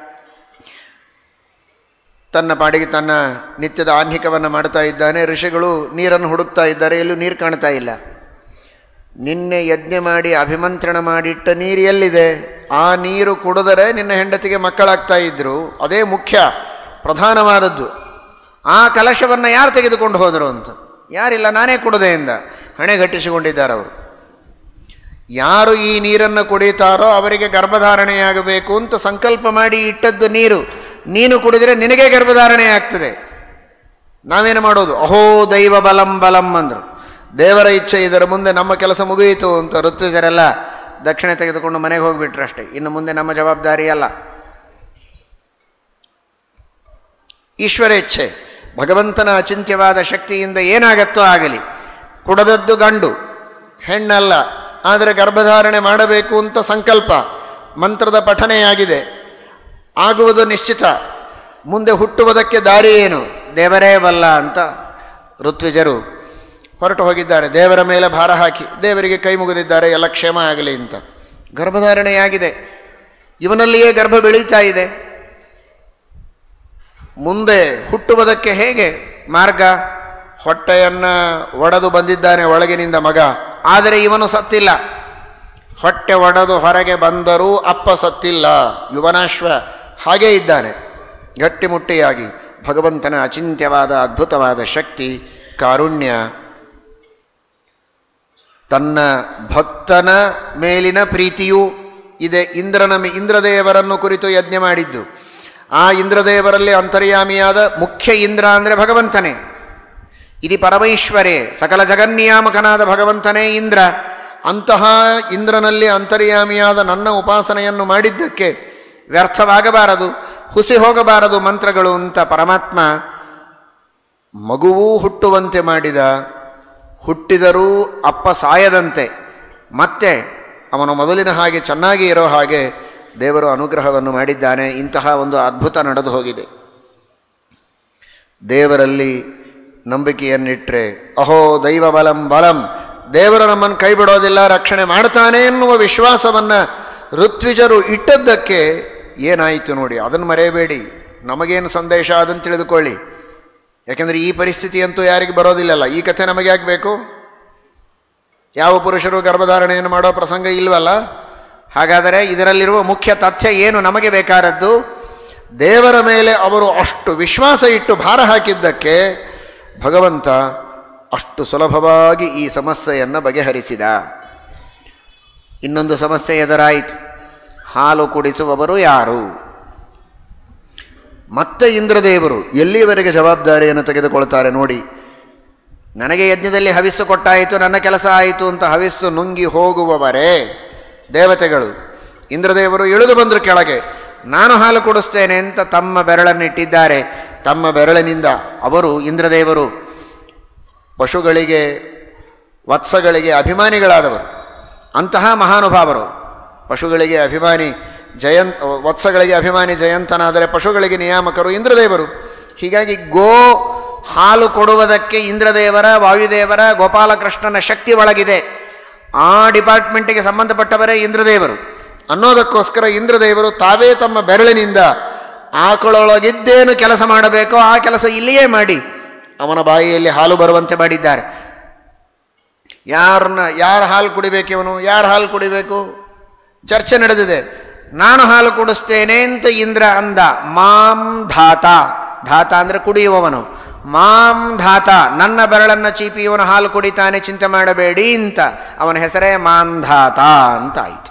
ತನ್ನ ಪಾಡಿಗೆ ತನ್ನ ನಿತ್ಯದ ಆಹ್ನಿಕವನ್ನು ಮಾಡ್ತಾ ಇದ್ದಾನೆ. ಋಷಿಗಳು ನೀರನ್ನು ಹುಡುಕ್ತಾ ಇದ್ದಾರೆ, ಎಲ್ಲೂ ನೀರು ಕಾಣ್ತಾ ಇಲ್ಲ. ನಿನ್ನೆ ಯಜ್ಞ ಮಾಡಿ ಅಭಿಮಂತ್ರಣ ಮಾಡಿಟ್ಟ ನೀರು ಎಲ್ಲಿದೆ? ಆ ನೀರು ಕುಡಿದರೆ ನಿನ್ನ ಹೆಂಡತಿಗೆ ಮಕ್ಕಳಾಗ್ತಾ ಇದ್ದರು, ಅದೇ ಮುಖ್ಯ ಪ್ರಧಾನವಾದದ್ದು. ಆ ಕಲಶವನ್ನು ಯಾರು ತೆಗೆದುಕೊಂಡು ಹೋದರು ಅಂತ? ಯಾರಿಲ್ಲ, ನಾನೇ ಕುಡದೆ ಎಂದ. ಹಣೆಗಟ್ಟಿಸಿಕೊಂಡಿದ್ದಾರೆ ಅವರು. ಯಾರು ಈ ನೀರನ್ನು ಕುಡಿತಾರೋ ಅವರಿಗೆ ಗರ್ಭಧಾರಣೆಯಾಗಬೇಕು ಅಂತ ಸಂಕಲ್ಪ ಮಾಡಿ ಇಟ್ಟದ್ದು ನೀರು. ನೀನು ಕುಡಿದರೆ ನಿನಗೆ ಗರ್ಭಧಾರಣೆ ಆಗ್ತದೆ. ನಾವೇನು ಮಾಡೋದು? ಅಹೋ ದೈವ ಬಲಂ ಬಲಂ ಅಂದರು. ದೇವರ ಇಚ್ಛೆ, ಇದರ ಮುಂದೆ ನಮ್ಮ ಕೆಲಸ ಮುಗಿಯಿತು ಅಂತ ಋತ್ವಿಜರೆಲ್ಲ ದಕ್ಷಿಣೆ ತೆಗೆದುಕೊಂಡು ಮನೆಗೆ ಹೋಗಿಬಿಟ್ರು ಅಷ್ಟೇ. ಇನ್ನು ಮುಂದೆ ನಮ್ಮ ಜವಾಬ್ದಾರಿ ಅಲ್ಲ. ಈಶ್ವರ ಇಚ್ಛೆ, ಭಗವಂತನ ಅಚಿಂತ್ಯವಾದ ಶಕ್ತಿಯಿಂದ ಏನಾಗತ್ತೋ ಆಗಲಿ. ಕುಡದದ್ದು ಗಂಡು, ಹೆಣ್ಣಲ್ಲ. ಆದರೆ ಗರ್ಭಧಾರಣೆ ಮಾಡಬೇಕು ಅಂತ ಸಂಕಲ್ಪ, ಮಂತ್ರದ ಪಠಣೆಯಾಗಿದೆ, ಆಗುವುದು ನಿಶ್ಚಿತ. ಮುಂದೆ ಹುಟ್ಟುವುದಕ್ಕೆ ದಾರಿ ಏನು? ದೇವರೇ ಬಲ್ಲ ಅಂತ ಋತ್ವಿಜರು ಹೊರಟು ಹೋಗಿದ್ದಾರೆ. ದೇವರ ಮೇಲೆ ಭಾರ ಹಾಕಿ ದೇವರಿಗೆ ಕೈ ಮುಗಿದಿದ್ದಾರೆ, ಎಲ್ಲ ಕ್ಷೇಮ ಆಗಲಿ ಅಂತ. ಗರ್ಭಧಾರಣೆಯಾಗಿದೆ, ಇವನಲ್ಲಿಯೇ ಗರ್ಭ ಬೆಳೀತಾ ಇದೆ. ಮುಂದೆ ಹುಟ್ಟುವುದಕ್ಕೆ ಹೇಗೆ ಮಾರ್ಗ? ಹೊಟ್ಟೆಯನ್ನು ಒಡೆದು ಬಂದಿದ್ದಾನೆ ಒಳಗಿನಿಂದ ಮಗ, ಆದರೆ ಇವನು ಸತ್ತಿಲ್ಲ. ಹೊಟ್ಟೆ ಒಡೆದು ಹೊರಗೆ ಬಂದರೂ ಅಪ್ಪ ಸತ್ತಿಲ್ಲ. ಯುವನಾಶ್ವ ಹಾಗೇ ಇದ್ದಾನೆ, ಗಟ್ಟಿಮುಟ್ಟಿಯಾಗಿ. ಭಗವಂತನ ಅಚಿಂತ್ಯವಾದ ಅದ್ಭುತವಾದ ಶಕ್ತಿ, ಕಾರುಣ್ಯ, ತನ್ನ ಭಕ್ತನ ಮೇಲಿನ ಪ್ರೀತಿಯೂ ಇದೆ. ಇಂದ್ರದೇವರನ್ನು ಕುರಿತು ಯಜ್ಞ ಮಾಡಿದ್ದು. ಆ ಇಂದ್ರದೇವರಲ್ಲಿ ಅಂತರ್ಯಾಮಿಯಾದ ಮುಖ್ಯ ಇಂದ್ರ ಅಂದರೆ ಭಗವಂತನೇ. ಇದು ಪರಮೈಶ್ವರೇ, ಸಕಲ ಜಗನ್ನಿಯಾಮಕನಾದ ಭಗವಂತನೇ ಇಂದ್ರ. ಅಂತಹ ಇಂದ್ರನಲ್ಲಿ ಅಂತರ್ಯಾಮಿಯಾದ ನನ್ನ ಉಪಾಸನೆಯನ್ನು ಮಾಡಿದ್ದಕ್ಕೆ ವ್ಯರ್ಥವಾಗಬಾರದು, ಹುಸಿ ಹೋಗಬಾರದು ಮಂತ್ರಗಳು ಅಂತ ಪರಮಾತ್ಮ ಮಗುವೂ ಹುಟ್ಟುವಂತೆ ಮಾಡಿದ. ಹುಟ್ಟಿದರೂ ಅಪ್ಪ ಸಾಯದಂತೆ, ಮತ್ತೆ ಅವನು ಮೊದಲಿನ ಹಾಗೆ ಚೆನ್ನಾಗಿ ಇರೋ ಹಾಗೆ ದೇವರು ಅನುಗ್ರಹವನ್ನು ಮಾಡಿದ್ದಾನೆ. ಇಂತಹ ಒಂದು ಅದ್ಭುತ ನಡೆದು ಹೋಗಿದೆ. ದೇವರಲ್ಲಿ ನಂಬಿಕೆಯನ್ನಿಟ್ಟರೆ ಅಹೋ ದೈವ ಬಲಂ ಬಲಂ, ದೇವರು ನಮ್ಮನ್ನು ಕೈ ಬಿಡೋದಿಲ್ಲ, ರಕ್ಷಣೆ ಮಾಡ್ತಾನೆ ಎನ್ನುವ ವಿಶ್ವಾಸವನ್ನು ಋತ್ವಿಜರು ಇಟ್ಟದ್ದಕ್ಕೆ ಏನಾಯಿತು ನೋಡಿ. ಅದನ್ನು ಮರೆಯಬೇಡಿ. ನಮಗೇನು ಸಂದೇಶ ಅದನ್ನು ತಿಳಿದುಕೊಳ್ಳಿ. ಯಾಕೆಂದರೆ ಈ ಪರಿಸ್ಥಿತಿಯಂತೂ ಯಾರಿಗೆ ಬರೋದಿಲ್ಲಲ್ಲ. ಈ ಕಥೆ ನಮಗೆ ಆಗಬೇಕು? ಯಾವ ಪುರುಷರು ಗರ್ಭಧಾರಣೆಯನ್ನು ಮಾಡೋ ಪ್ರಸಂಗ ಇಲ್ವಲ್ಲ. ಹಾಗಾದರೆ ಇದರಲ್ಲಿರುವ ಮುಖ್ಯ ತಥ್ಯ ಏನು? ನಮಗೆ ಬೇಕಾದದ್ದು ದೇವರ ಮೇಲೆ ಅವರು ಅಷ್ಟು ವಿಶ್ವಾಸ ಇಟ್ಟು ಭಾರ ಹಾಕಿದ್ದಕ್ಕೆ ಭಗವಂತ ಅಷ್ಟು ಸುಲಭವಾಗಿ ಈ ಸಮಸ್ಯೆಯನ್ನು ಬಗೆಹರಿಸಿದ. ಇನ್ನೊಂದು ಸಮಸ್ಯೆ ಎದುರಾಯಿತು. ಹಾಲು ಕುಡಿಸುವವರು ಯಾರು? ಮತ್ತೆ ಇಂದ್ರದೇವರು ಎಲ್ಲಿಯವರೆಗೆ ಜವಾಬ್ದಾರಿಯನ್ನು ತೆಗೆದುಕೊಳ್ತಾರೆ ನೋಡಿ. ನನಗೆ ಯಜ್ಞದಲ್ಲಿ ಹವಿಸ್ಸು ಕೊಟ್ಟಾಯಿತು, ನನ್ನ ಕೆಲಸ ಆಯಿತು ಅಂತ ಹವಿಸ್ಸು ನುಂಗಿ ಹೋಗುವವರೇ ದೇವತೆಗಳು. ಇಂದ್ರದೇವರು ಇಳಿದು ಬಂದರು ಕೆಳಗೆ. ನಾನು ಹಾಲು ಕೊಡಿಸ್ತೇನೆ ಅಂತ ತಮ್ಮ ಬೆರಳನ್ನಿಟ್ಟಿದ್ದಾರೆ. ತಮ್ಮ ಬೆರಳಿನಿಂದ ಅವರು ಇಂದ್ರದೇವರು ಪಶುಗಳಿಗೆ, ವತ್ಸಗಳಿಗೆ ಅಭಿಮಾನಿಗಳಾದವರು. ಅಂತಹ ಮಹಾನುಭಾವರು ಪಶುಗಳಿಗೆ ಅಭಿಮಾನಿ ವತ್ಸಗಳಿಗೆ ಅಭಿಮಾನಿ ಜಯಂತನಾದರೆ ಪಶುಗಳಿಗೆ ನಿಯಾಮಕರು ಇಂದ್ರದೇವರು. ಹೀಗಾಗಿ ಗೋ ಹಾಲು ಕೊಡುವುದಕ್ಕೆ ಇಂದ್ರದೇವರ, ವಾಯುದೇವರ, ಗೋಪಾಲಕೃಷ್ಣನ ಶಕ್ತಿ ಒಳಗಿದೆ. ಆ ಡಿಪಾರ್ಟ್ಮೆಂಟಿಗೆ ಸಂಬಂಧಪಟ್ಟವರೇ ಇಂದ್ರದೇವರು ಅನ್ನೋದಕ್ಕೋಸ್ಕರ ಇಂದ್ರದೇವರು ತಾವೇ ತಮ್ಮ ಬೆರಳಿನಿಂದ ಆಕಳೊಳಗಿದ್ದೇನು ಕೆಲಸ ಮಾಡಬೇಕೋ ಆ ಕೆಲಸ ಇಲ್ಲಿಯೇ ಮಾಡಿ ಅವನ ಬಾಯಿಯಲ್ಲಿ ಹಾಲು ಬರುವಂತೆ ಮಾಡಿದ್ದಾರೆ. ಯಾರು ಹಾಲು ಕುಡಿಬೇಕು, ಇವನು ಯಾರು ಹಾಲು ಕುಡಿಬೇಕು ಚರ್ಚೆ ನಡೆದಿದೆ. ನಾನು ಹಾಲು ಕುಡಿಸ್ತೇನೆ ಅಂತ ಇಂದ್ರ ಅಂದ. ಮಾಂ ಧಾತ, ಧಾತ ಅಂದರೆ ಕುಡಿಯುವವನು. ಮಾಂ ಧಾತ, ನನ್ನ ಬೆರಳನ್ನು ಚೀಪಿ ಇವನು ಹಾಲು ಕುಡಿತಾನೆ, ಚಿಂತೆ ಮಾಡಬೇಡಿ ಅಂತ ಅವನ ಹೆಸರೇ ಮಾಂಧಾತ ಅಂತ ಆಯಿತು.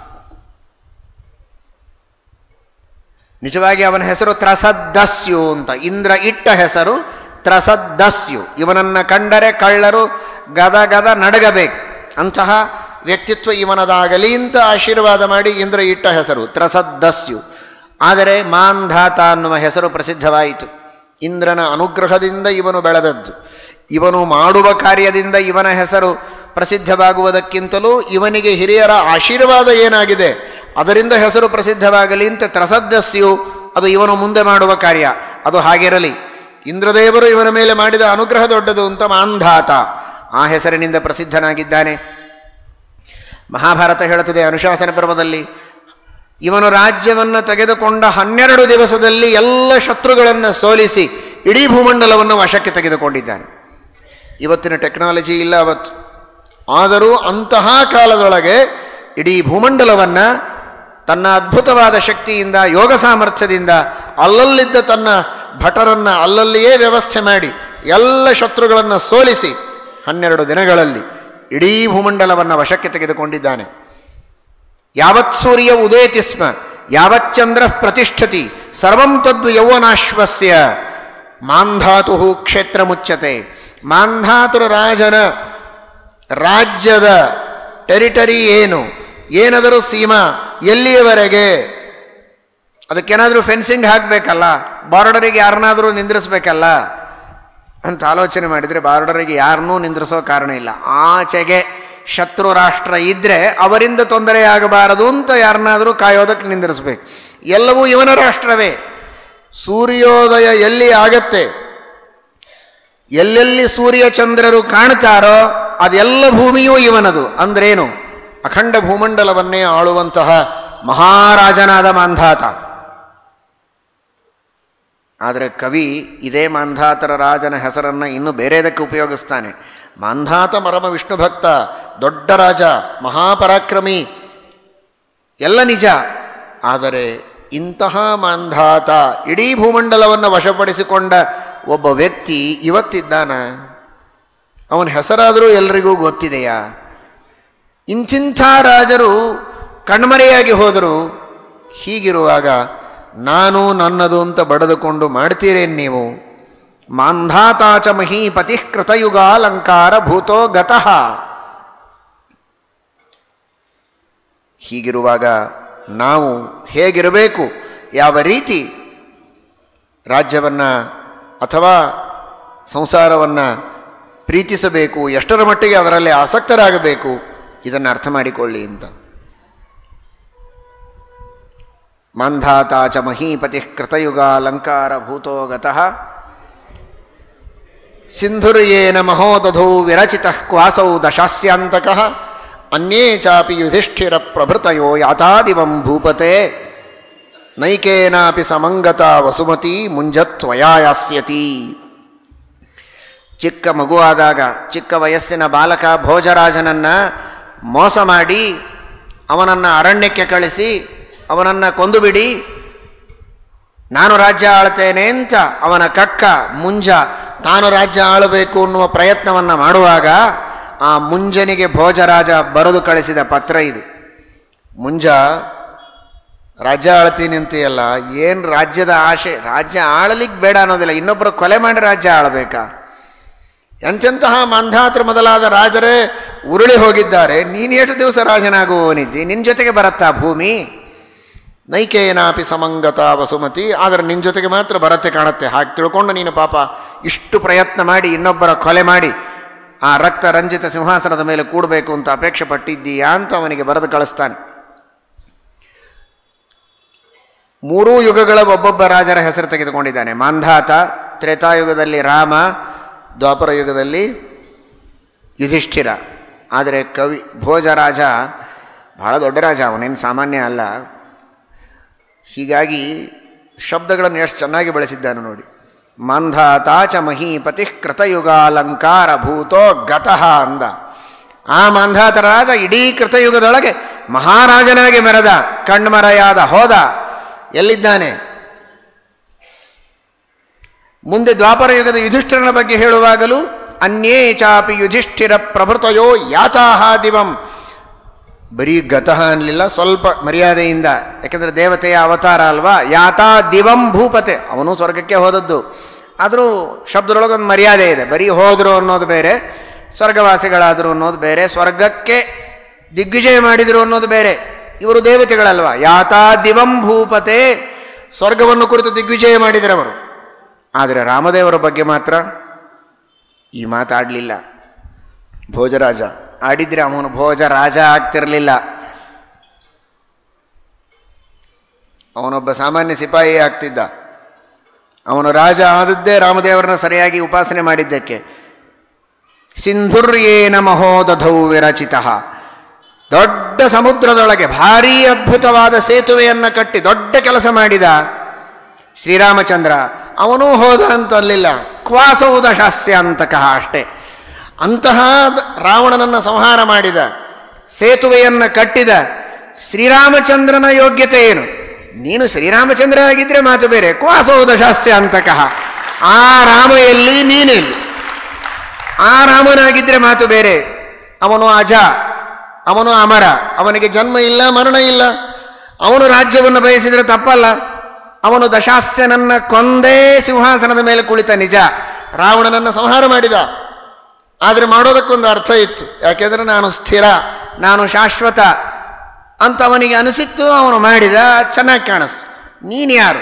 ನಿಜವಾಗಿ ಅವನ ಹೆಸರು ತ್ರಸದ್ದಸ್ಯು ಅಂತ. ಇಂದ್ರ ಇಟ್ಟ ಹೆಸರು ತ್ರಸದ್ದಸ್ಯು. ಇವನನ್ನು ಕಂಡರೆ ಕಳ್ಳರು ಗದ ಗದ ನಡಗಬೇಕು, ಅಂತಹ ವ್ಯಕ್ತಿತ್ವ ಇವನದಾಗಲಿ ಅಂತ ಆಶೀರ್ವಾದ ಮಾಡಿ ಇಂದ್ರ ಇಟ್ಟ ಹೆಸರು ತ್ರಸದ್ದಸ್ಯು. ಆದರೆ ಮಾಂಧಾತ ಅನ್ನುವ ಹೆಸರು ಪ್ರಸಿದ್ಧವಾಯಿತು. ಇಂದ್ರನ ಅನುಗ್ರಹದಿಂದ ಇವನು ಬೆಳೆದದ್ದು. ಇವನು ಮಾಡುವ ಕಾರ್ಯದಿಂದ ಇವನ ಹೆಸರು ಪ್ರಸಿದ್ಧವಾಗುವುದಕ್ಕಿಂತಲೂ ಇವನಿಗೆ ಹಿರಿಯರ ಆಶೀರ್ವಾದ ಏನಾಗಿದೆ ಅದರಿಂದ ಹೆಸರು ಪ್ರಸಿದ್ಧವಾಗಲಿ ಅಂತ ತ್ರಸದ್ದಸ್ಯು. ಅದು ಇವನು ಮುಂದೆ ಮಾಡುವ ಕಾರ್ಯ, ಅದು ಹಾಗಿರಲಿ. ಇಂದ್ರದೇವರು ಇವನ ಮೇಲೆ ಮಾಡಿದ ಅನುಗ್ರಹ ದೊಡ್ಡದು ಅಂತ ಮಾಂಧಾತ ಆ ಹೆಸರಿನಿಂದ ಪ್ರಸಿದ್ಧನಾಗಿದ್ದಾನೆ. ಮಹಾಭಾರತ ಹೇಳುತ್ತದೆ ಅನುಶಾಸನ ಪರ್ವದಲ್ಲಿ, ಇವನು ರಾಜ್ಯವನ್ನು ತೆಗೆದುಕೊಂಡ 12 ದಿವಸದಲ್ಲಿ ಎಲ್ಲ ಶತ್ರುಗಳನ್ನು ಸೋಲಿಸಿ ಇಡೀ ಭೂಮಂಡಲವನ್ನು ವಶಕ್ಕೆ ತೆಗೆದುಕೊಂಡಿದ್ದಾನೆ. ಇವತ್ತಿನ ಟೆಕ್ನಾಲಜಿ ಇಲ್ಲ ಅವತ್ತು, ಆದರೂ ಅಂತಹ ಕಾಲದೊಳಗೆ ಇಡೀ ಭೂಮಂಡಲವನ್ನು ತನ್ನ ಅದ್ಭುತವಾದ ಶಕ್ತಿಯಿಂದ, ಯೋಗ ಸಾಮರ್ಥ್ಯದಿಂದ ಅಲ್ಲಲ್ಲಿದ್ದ ತನ್ನ ಭಟರನ್ನು ಅಲ್ಲಲ್ಲಿಯೇ ವ್ಯವಸ್ಥೆ ಮಾಡಿ ಎಲ್ಲ ಶತ್ರುಗಳನ್ನು ಸೋಲಿಸಿ 12 ದಿನಗಳಲ್ಲಿ ಇಡೀ ಭೂಮಂಡಲವನ್ನು ವಶಕ್ಕೆ ತೆಗೆದುಕೊಂಡಿದ್ದಾನೆ. ಯಾವತ್ ಸೂರ್ಯ ಉದೇತಿ ಸ್ಮ ಯಾವಚ್ಚಂದ್ರ ಪ್ರತಿಷ್ಠತಿ ಸರ್ವಂ ತದ್ದು ಯೌವನಾಶ್ವಸ್ಯ ಮಾಂಧಾತು ಕ್ಷೇತ್ರ ಮುಚ್ಚತೆ. ಮಾಂಧಾತುರ ರಾಜನ ರಾಜ್ಯದ ಟೆರಿಟರಿ ಏನು, ಏನಾದರೂ ಸೀಮಾ ಎಲ್ಲಿಯವರೆಗೆ, ಅದಕ್ಕೇನಾದರೂ ಫೆನ್ಸಿಂಗ್ ಹಾಕಬೇಕಲ್ಲ, ಬಾರ್ಡರಿಗೆ ಯಾರನ್ನಾದರೂ ನಿಂದ್ರಿಸ್ಬೇಕಲ್ಲ ಅಂತ ಆಲೋಚನೆ ಮಾಡಿದರೆ ಬಾರ್ಡರಿಗೆ ಯಾರನ್ನೂ ನಿಂದ್ರಿಸೋ ಕಾರಣ ಇಲ್ಲ. ಆಚೆಗೆ ಶತ್ರು ರಾಷ್ಟ್ರ ಇದ್ದರೆ ಅವರಿಂದ ತೊಂದರೆಯಾಗಬಾರದು ಅಂತ ಯಾರನ್ನಾದರೂ ಕಾಯೋದಕ್ಕೆ ನಿಂದಿರಿಸ್ಬೇಕು. ಎಲ್ಲವೂ ಇವನ ರಾಷ್ಟ್ರವೇ. ಸೂರ್ಯೋದಯ ಎಲ್ಲಿ ಆಗತ್ತೆ, ಎಲ್ಲೆಲ್ಲಿ ಸೂರ್ಯ ಚಂದ್ರರು ಕಾಣ್ತಾರೋ ಅದೆಲ್ಲ ಭೂಮಿಯೂ ಇವನದು. ಅಂದ್ರೇನು? ಅಖಂಡ ಭೂಮಂಡಲವನ್ನೇ ಆಳುವಂತಹ ಮಹಾರಾಜನಾದ ಮಾಂಧಾತ. ಆದರೆ ಕವಿ ಇದೇ ಮಾಂಧಾತರ ರಾಜನ ಹೆಸರನ್ನು ಇನ್ನೂ ಬೇರೆದಕ್ಕೆ ಉಪಯೋಗಿಸ್ತಾನೆ. ಮಾಂಧಾತ ಪರಮ ವಿಷ್ಣು ಭಕ್ತ, ದೊಡ್ಡ ರಾಜ, ಮಹಾಪರಾಕ್ರಮಿ, ಎಲ್ಲ ನಿಜ. ಆದರೆ ಇಂತಹ ಮಾಂಧಾತ ಇಡೀ ಭೂಮಂಡಲವನ್ನು ವಶಪಡಿಸಿಕೊಂಡ ಒಬ್ಬ ವ್ಯಕ್ತಿ ಇವತ್ತಿದ್ದಾನ. ಅವನ ಹೆಸರಾದರೂ ಎಲ್ರಿಗೂ ಗೊತ್ತಿದೆಯಾ? ಇಂಥಿಂಥ ರಾಜರು ಕಣ್ಮರೆಯಾಗಿ ಹೋದರು. ಹೀಗಿರುವಾಗ ನಾನು ನನ್ನದು ಅಂತ ಬಡಿದುಕೊಂಡು ಮಾಡ್ತೀರೇನು ನೀವು? ಮಾಂಧಾತಾಚ ಮಹೀಪತಿ ಕೃತಯುಗಾಲಂಕಾರ ಭೂತೋ ಗತಃ. ಹೀಗಿರುವಾಗ ನಾವು ಹೇಗಿರಬೇಕು, ಯಾವ ರೀತಿ ರಾಜ್ಯವನ್ನು ಅಥವಾ ಸಂಸಾರವನ್ನು ಪ್ರೀತಿಸಬೇಕು, ಎಷ್ಟರ ಮಟ್ಟಿಗೆ ಅದರಲ್ಲಿ ಆಸಕ್ತರಾಗಬೇಕು, ಇದನ್ನು ಅರ್ಥ ಮಾಡಿಕೊಳ್ಳಿ ಅಂತ. ಮಾಂಧಾತಾಚ ಮಹೀಪತಿ ಕೃತಯುಗಾಲಂಕಾರ ಭೂತೋ ಗತಃ ಸಿಂಧುರ್ಯೇನ ಮಹೋದಧೌ ವಿರಚಿತಃ ಕ್ವಾಸೌ ದಶಾಸ್ಯಾಂತಕಃ ಅನ್ಯೇ ಚಾಪಿ ಯುಧಿಷ್ಠಿರ ಪ್ರಭೃತಯೋ ಯಾತಾದಿವಂ ಭೂಪತೆ ನೈಕೇನಾಪಿ ಸಮಂಗತ ವಸುಮತಿ ಮುಂಜತ್ವಯಾ ಯಾಸ್ಯತಿ. ಚಿಕ್ಕ ಮಗುವಾದಾಗ ಚಿಕ್ಕ ವಯಸ್ಸಿನ ಬಾಲಕ ಭೋಜರಾಜನನ್ನು ಮೋಸ ಮಾಡಿ ಅವನನ್ನು ಅರಣ್ಯಕ್ಕೆ ಕಳಿಸಿ ಅವನನ್ನು ಕೊಂದುಬಿಡಿ, ನಾನು ರಾಜ್ಯ ಆಳ್ತೇನೆ ಅಂತ ಅವನ ಕಕ್ಕ ಮುಂಜ ತಾನು ರಾಜ್ಯ ಆಳಬೇಕು ಅನ್ನುವ ಪ್ರಯತ್ನವನ್ನು ಮಾಡುವಾಗ ಆ ಮುಂಜನಿಗೆ ಭೋಜರಾಜ ಬರೆದು ಕಳಿಸಿದ ಪತ್ರ ಇದು. ಮುಂಜ, ರಾಜ್ಯ ಆಳ್ತೀನಿ ಅಂತೆಯಲ್ಲ, ಏನು ರಾಜ್ಯದ ಆಶೆ? ರಾಜ್ಯ ಆಳಲಿಕ್ಕೆ ಬೇಡ ಅನ್ನೋದಿಲ್ಲ, ಇನ್ನೊಬ್ಬರು ಕೊಲೆ ಮಾಡಿ ರಾಜ್ಯ ಆಳಬೇಕಾ? ಎಂತೆಂತಹ ಮಾಂಧಾತೃ ಮೊದಲಾದ ರಾಜರೇ ಉರುಳಿ ಹೋಗಿದ್ದಾರೆ. ನೀನು ಎಷ್ಟು ದಿವಸ ರಾಜನಾಗುವವನಿದ್ದಿ? ನಿನ್ನ ಜೊತೆಗೆ ಬರುತ್ತಾ ಭೂಮಿ? ನೈಕೇನಾಪಿ ಸಮಂಗತ ವಸುಮತಿ. ಆದರೆ ನಿನ್ನ ಜೊತೆಗೆ ಮಾತ್ರ ಬರತ್ತೆ ಕಾಣುತ್ತೆ. ಹಾಗೆ ತಿಳ್ಕೊಂಡು ನೀನು ಪಾಪ ಇಷ್ಟು ಪ್ರಯತ್ನ ಮಾಡಿ ಇನ್ನೊಬ್ಬರ ಕೊಲೆ ಮಾಡಿ ಆ ರಕ್ತ ರಂಜಿತ ಸಿಂಹಾಸನದ ಮೇಲೆ ಕೂಡಬೇಕು ಅಂತ ಅಪೇಕ್ಷೆ ಪಟ್ಟಿದ್ದೀಯಾ ಅಂತ ಅವನಿಗೆ ಬರೆದು ಕಳಿಸ್ತಾನೆ. ಮೂರೂ ಯುಗಗಳ ಒಬ್ಬೊಬ್ಬ ರಾಜರ ಹೆಸರು ತೆಗೆದುಕೊಂಡಿದ್ದಾನೆ. ಮಾಂಧಾತ, ತ್ರೇತಾಯುಗದಲ್ಲಿ ರಾಮ, ದ್ವಾಪರ ಯುಗದಲ್ಲಿ ಯುಧಿಷ್ಠಿರ. ಆದರೆ ಕವಿ ಭೋಜರಾಜ ಬಹಳ ದೊಡ್ಡ ರಾಜ, ಅವನೇನು ಸಾಮಾನ್ಯ ಅಲ್ಲ. ಹೀಗಾಗಿ ಶಬ್ದಗಳನ್ನು ಎಷ್ಟು ಚೆನ್ನಾಗಿ ಬಳಸಿದ್ದಾನೆ ನೋಡಿ. ಮಾಂಧಾತಾಚ ಮಹೀಪತಿ ಕೃತಯುಗಾಲಂಕಾರ ಭೂತೋ ಗತಃ ಅಂದ. ಆ ಮಾಂಧಾತ ರಾಜ ಇಡೀ ಕೃತಯುಗದೊಳಗೆ ಮಹಾರಾಜನಾಗಿ ಮೆರೆದ, ಕಣ್ಮರೆಯಾದ ಹೋದ. ಎಲ್ಲಿದ್ದಾನೆ? ಮುಂದೆ ದ್ವಾಪರ ಯುಗದ ಯುಧಿಷ್ಠಿರನ ಬಗ್ಗೆ ಹೇಳುವಾಗಲೂ ಅನ್ಯೇ ಚಾಪಿ ಯುಧಿಷ್ಠಿರ ಪ್ರಭೃತಯೋ ಯಾತಾಹ ದಿವಂ. ಬರೀ ಗತಃ ಅನ್ನಲಿಲ್ಲ, ಸ್ವಲ್ಪ ಮರ್ಯಾದೆಯಿಂದ, ಯಾಕೆಂದರೆ ದೇವತೆಯ ಅವತಾರ ಅಲ್ವಾ. ಯಾತಾ ದಿವಂ ಭೂಪತೆ, ಅವನು ಸ್ವರ್ಗಕ್ಕೆ ಹೋದದ್ದು. ಆದರೂ ಶಬ್ದದೊಳಗೊಂದು ಮರ್ಯಾದೆ ಇದೆ. ಬರೀ ಹೋದರು ಅನ್ನೋದು ಬೇರೆ, ಸ್ವರ್ಗವಾಸಿಗಳಾದರು ಅನ್ನೋದು ಬೇರೆ, ಸ್ವರ್ಗಕ್ಕೆ ದಿಗ್ವಿಜಯ ಮಾಡಿದರು ಅನ್ನೋದು ಬೇರೆ. ಇವರು ದೇವತೆಗಳಲ್ವಾ. ಯಾತಾ ದಿವಂ ಭೂಪತೆ, ಸ್ವರ್ಗವನ್ನು ಕುರಿತು ದಿಗ್ವಿಜಯ ಮಾಡಿದರವರು. ಆದರೆ ರಾಮದೇವರ ಬಗ್ಗೆ ಮಾತ್ರ ಈ ಮಾತಾಡಲಿಲ್ಲ ಭೋಜರಾಜ. ಆಡಿದರೆ ಅವನು ಭೋಜರಾಜ ಆಗ್ತಿರಲಿಲ್ಲ, ಅವನೊಬ್ಬ ಸಾಮಾನ್ಯ ಸಿಪಾಯಿ ಆಗ್ತಿದ್ದ. ಅವನು ರಾಜ ಆದದ್ದೇ ರಾಮದೇವರನ್ನ ಸರಿಯಾಗಿ ಉಪಾಸನೆ ಮಾಡಿದ್ದಕ್ಕೆ. ಸಿಂಧುರ್ಯೇನ ಮಹೋದಧೌ ವಿರಚಿತ, ದೊಡ್ಡ ಸಮುದ್ರದೊಳಗೆ ಭಾರೀ ಅದ್ಭುತವಾದ ಸೇತುವೆಯನ್ನು ಕಟ್ಟಿ ದೊಡ್ಡ ಕೆಲಸ ಮಾಡಿದ ಶ್ರೀರಾಮಚಂದ್ರ. ಅವನೂ ಹೋದ ಅಂತ ಅಲ್ಲಿಲ್ಲ, ಕ್ವಾಸೌದ ಶಾಸ್ಯ ಅಂತಕಃ ಅಷ್ಟೇ. ಅಂತಹ ರಾವಣನನ್ನು ಸಂಹಾರ ಮಾಡಿದ, ಸೇತುವೆಯನ್ನು ಕಟ್ಟಿದ ಶ್ರೀರಾಮಚಂದ್ರನ ಯೋಗ್ಯತೆ ಏನು? ನೀನು ಶ್ರೀರಾಮಚಂದ್ರ ಆಗಿದ್ದರೆ ಮಾತು ಬೇರೆ, ಕ್ವಾಸೌದ ಶಾಸ್ಯ ಅಂತಕಃ. ಆ ರಾಮ ಎಲ್ಲಿ, ನೀನೆಲ್ಲಿ? ಆ ರಾಮನಾಗಿದ್ದರೆ ಮಾತು ಬೇರೆ. ಅವನು ಅಜ, ಅವನು ಅಮರ, ಅವನಿಗೆ ಜನ್ಮ ಇಲ್ಲ, ಮರಣ ಇಲ್ಲ. ಅವನು ರಾಜ್ಯವನ್ನು ಬಯಸಿದರೆ ತಪ್ಪಲ್ಲ. ಅವನು ದಶಾಸ್ಯನನ್ನ ಕೊಂದೇ ಸಿಂಹಾಸನದ ಮೇಲೆ ಕುಳಿತ ನಿಜ, ರಾವಣನನ್ನು ಸಂಹಾರ ಮಾಡಿದ. ಆದರೆ ಮಾಡೋದಕ್ಕೊಂದು ಅರ್ಥ ಇತ್ತು. ಯಾಕೆಂದರೆ ನಾನು ಸ್ಥಿರ, ನಾನು ಶಾಶ್ವತ ಅಂತ ಅವನಿಗೆ ಅನಿಸಿತ್ತು. ಅವನು ಮಾಡಿದ, ಚೆನ್ನಾಗಿ ಕಾಣಿಸ್ತು. ನೀನು ಯಾರು?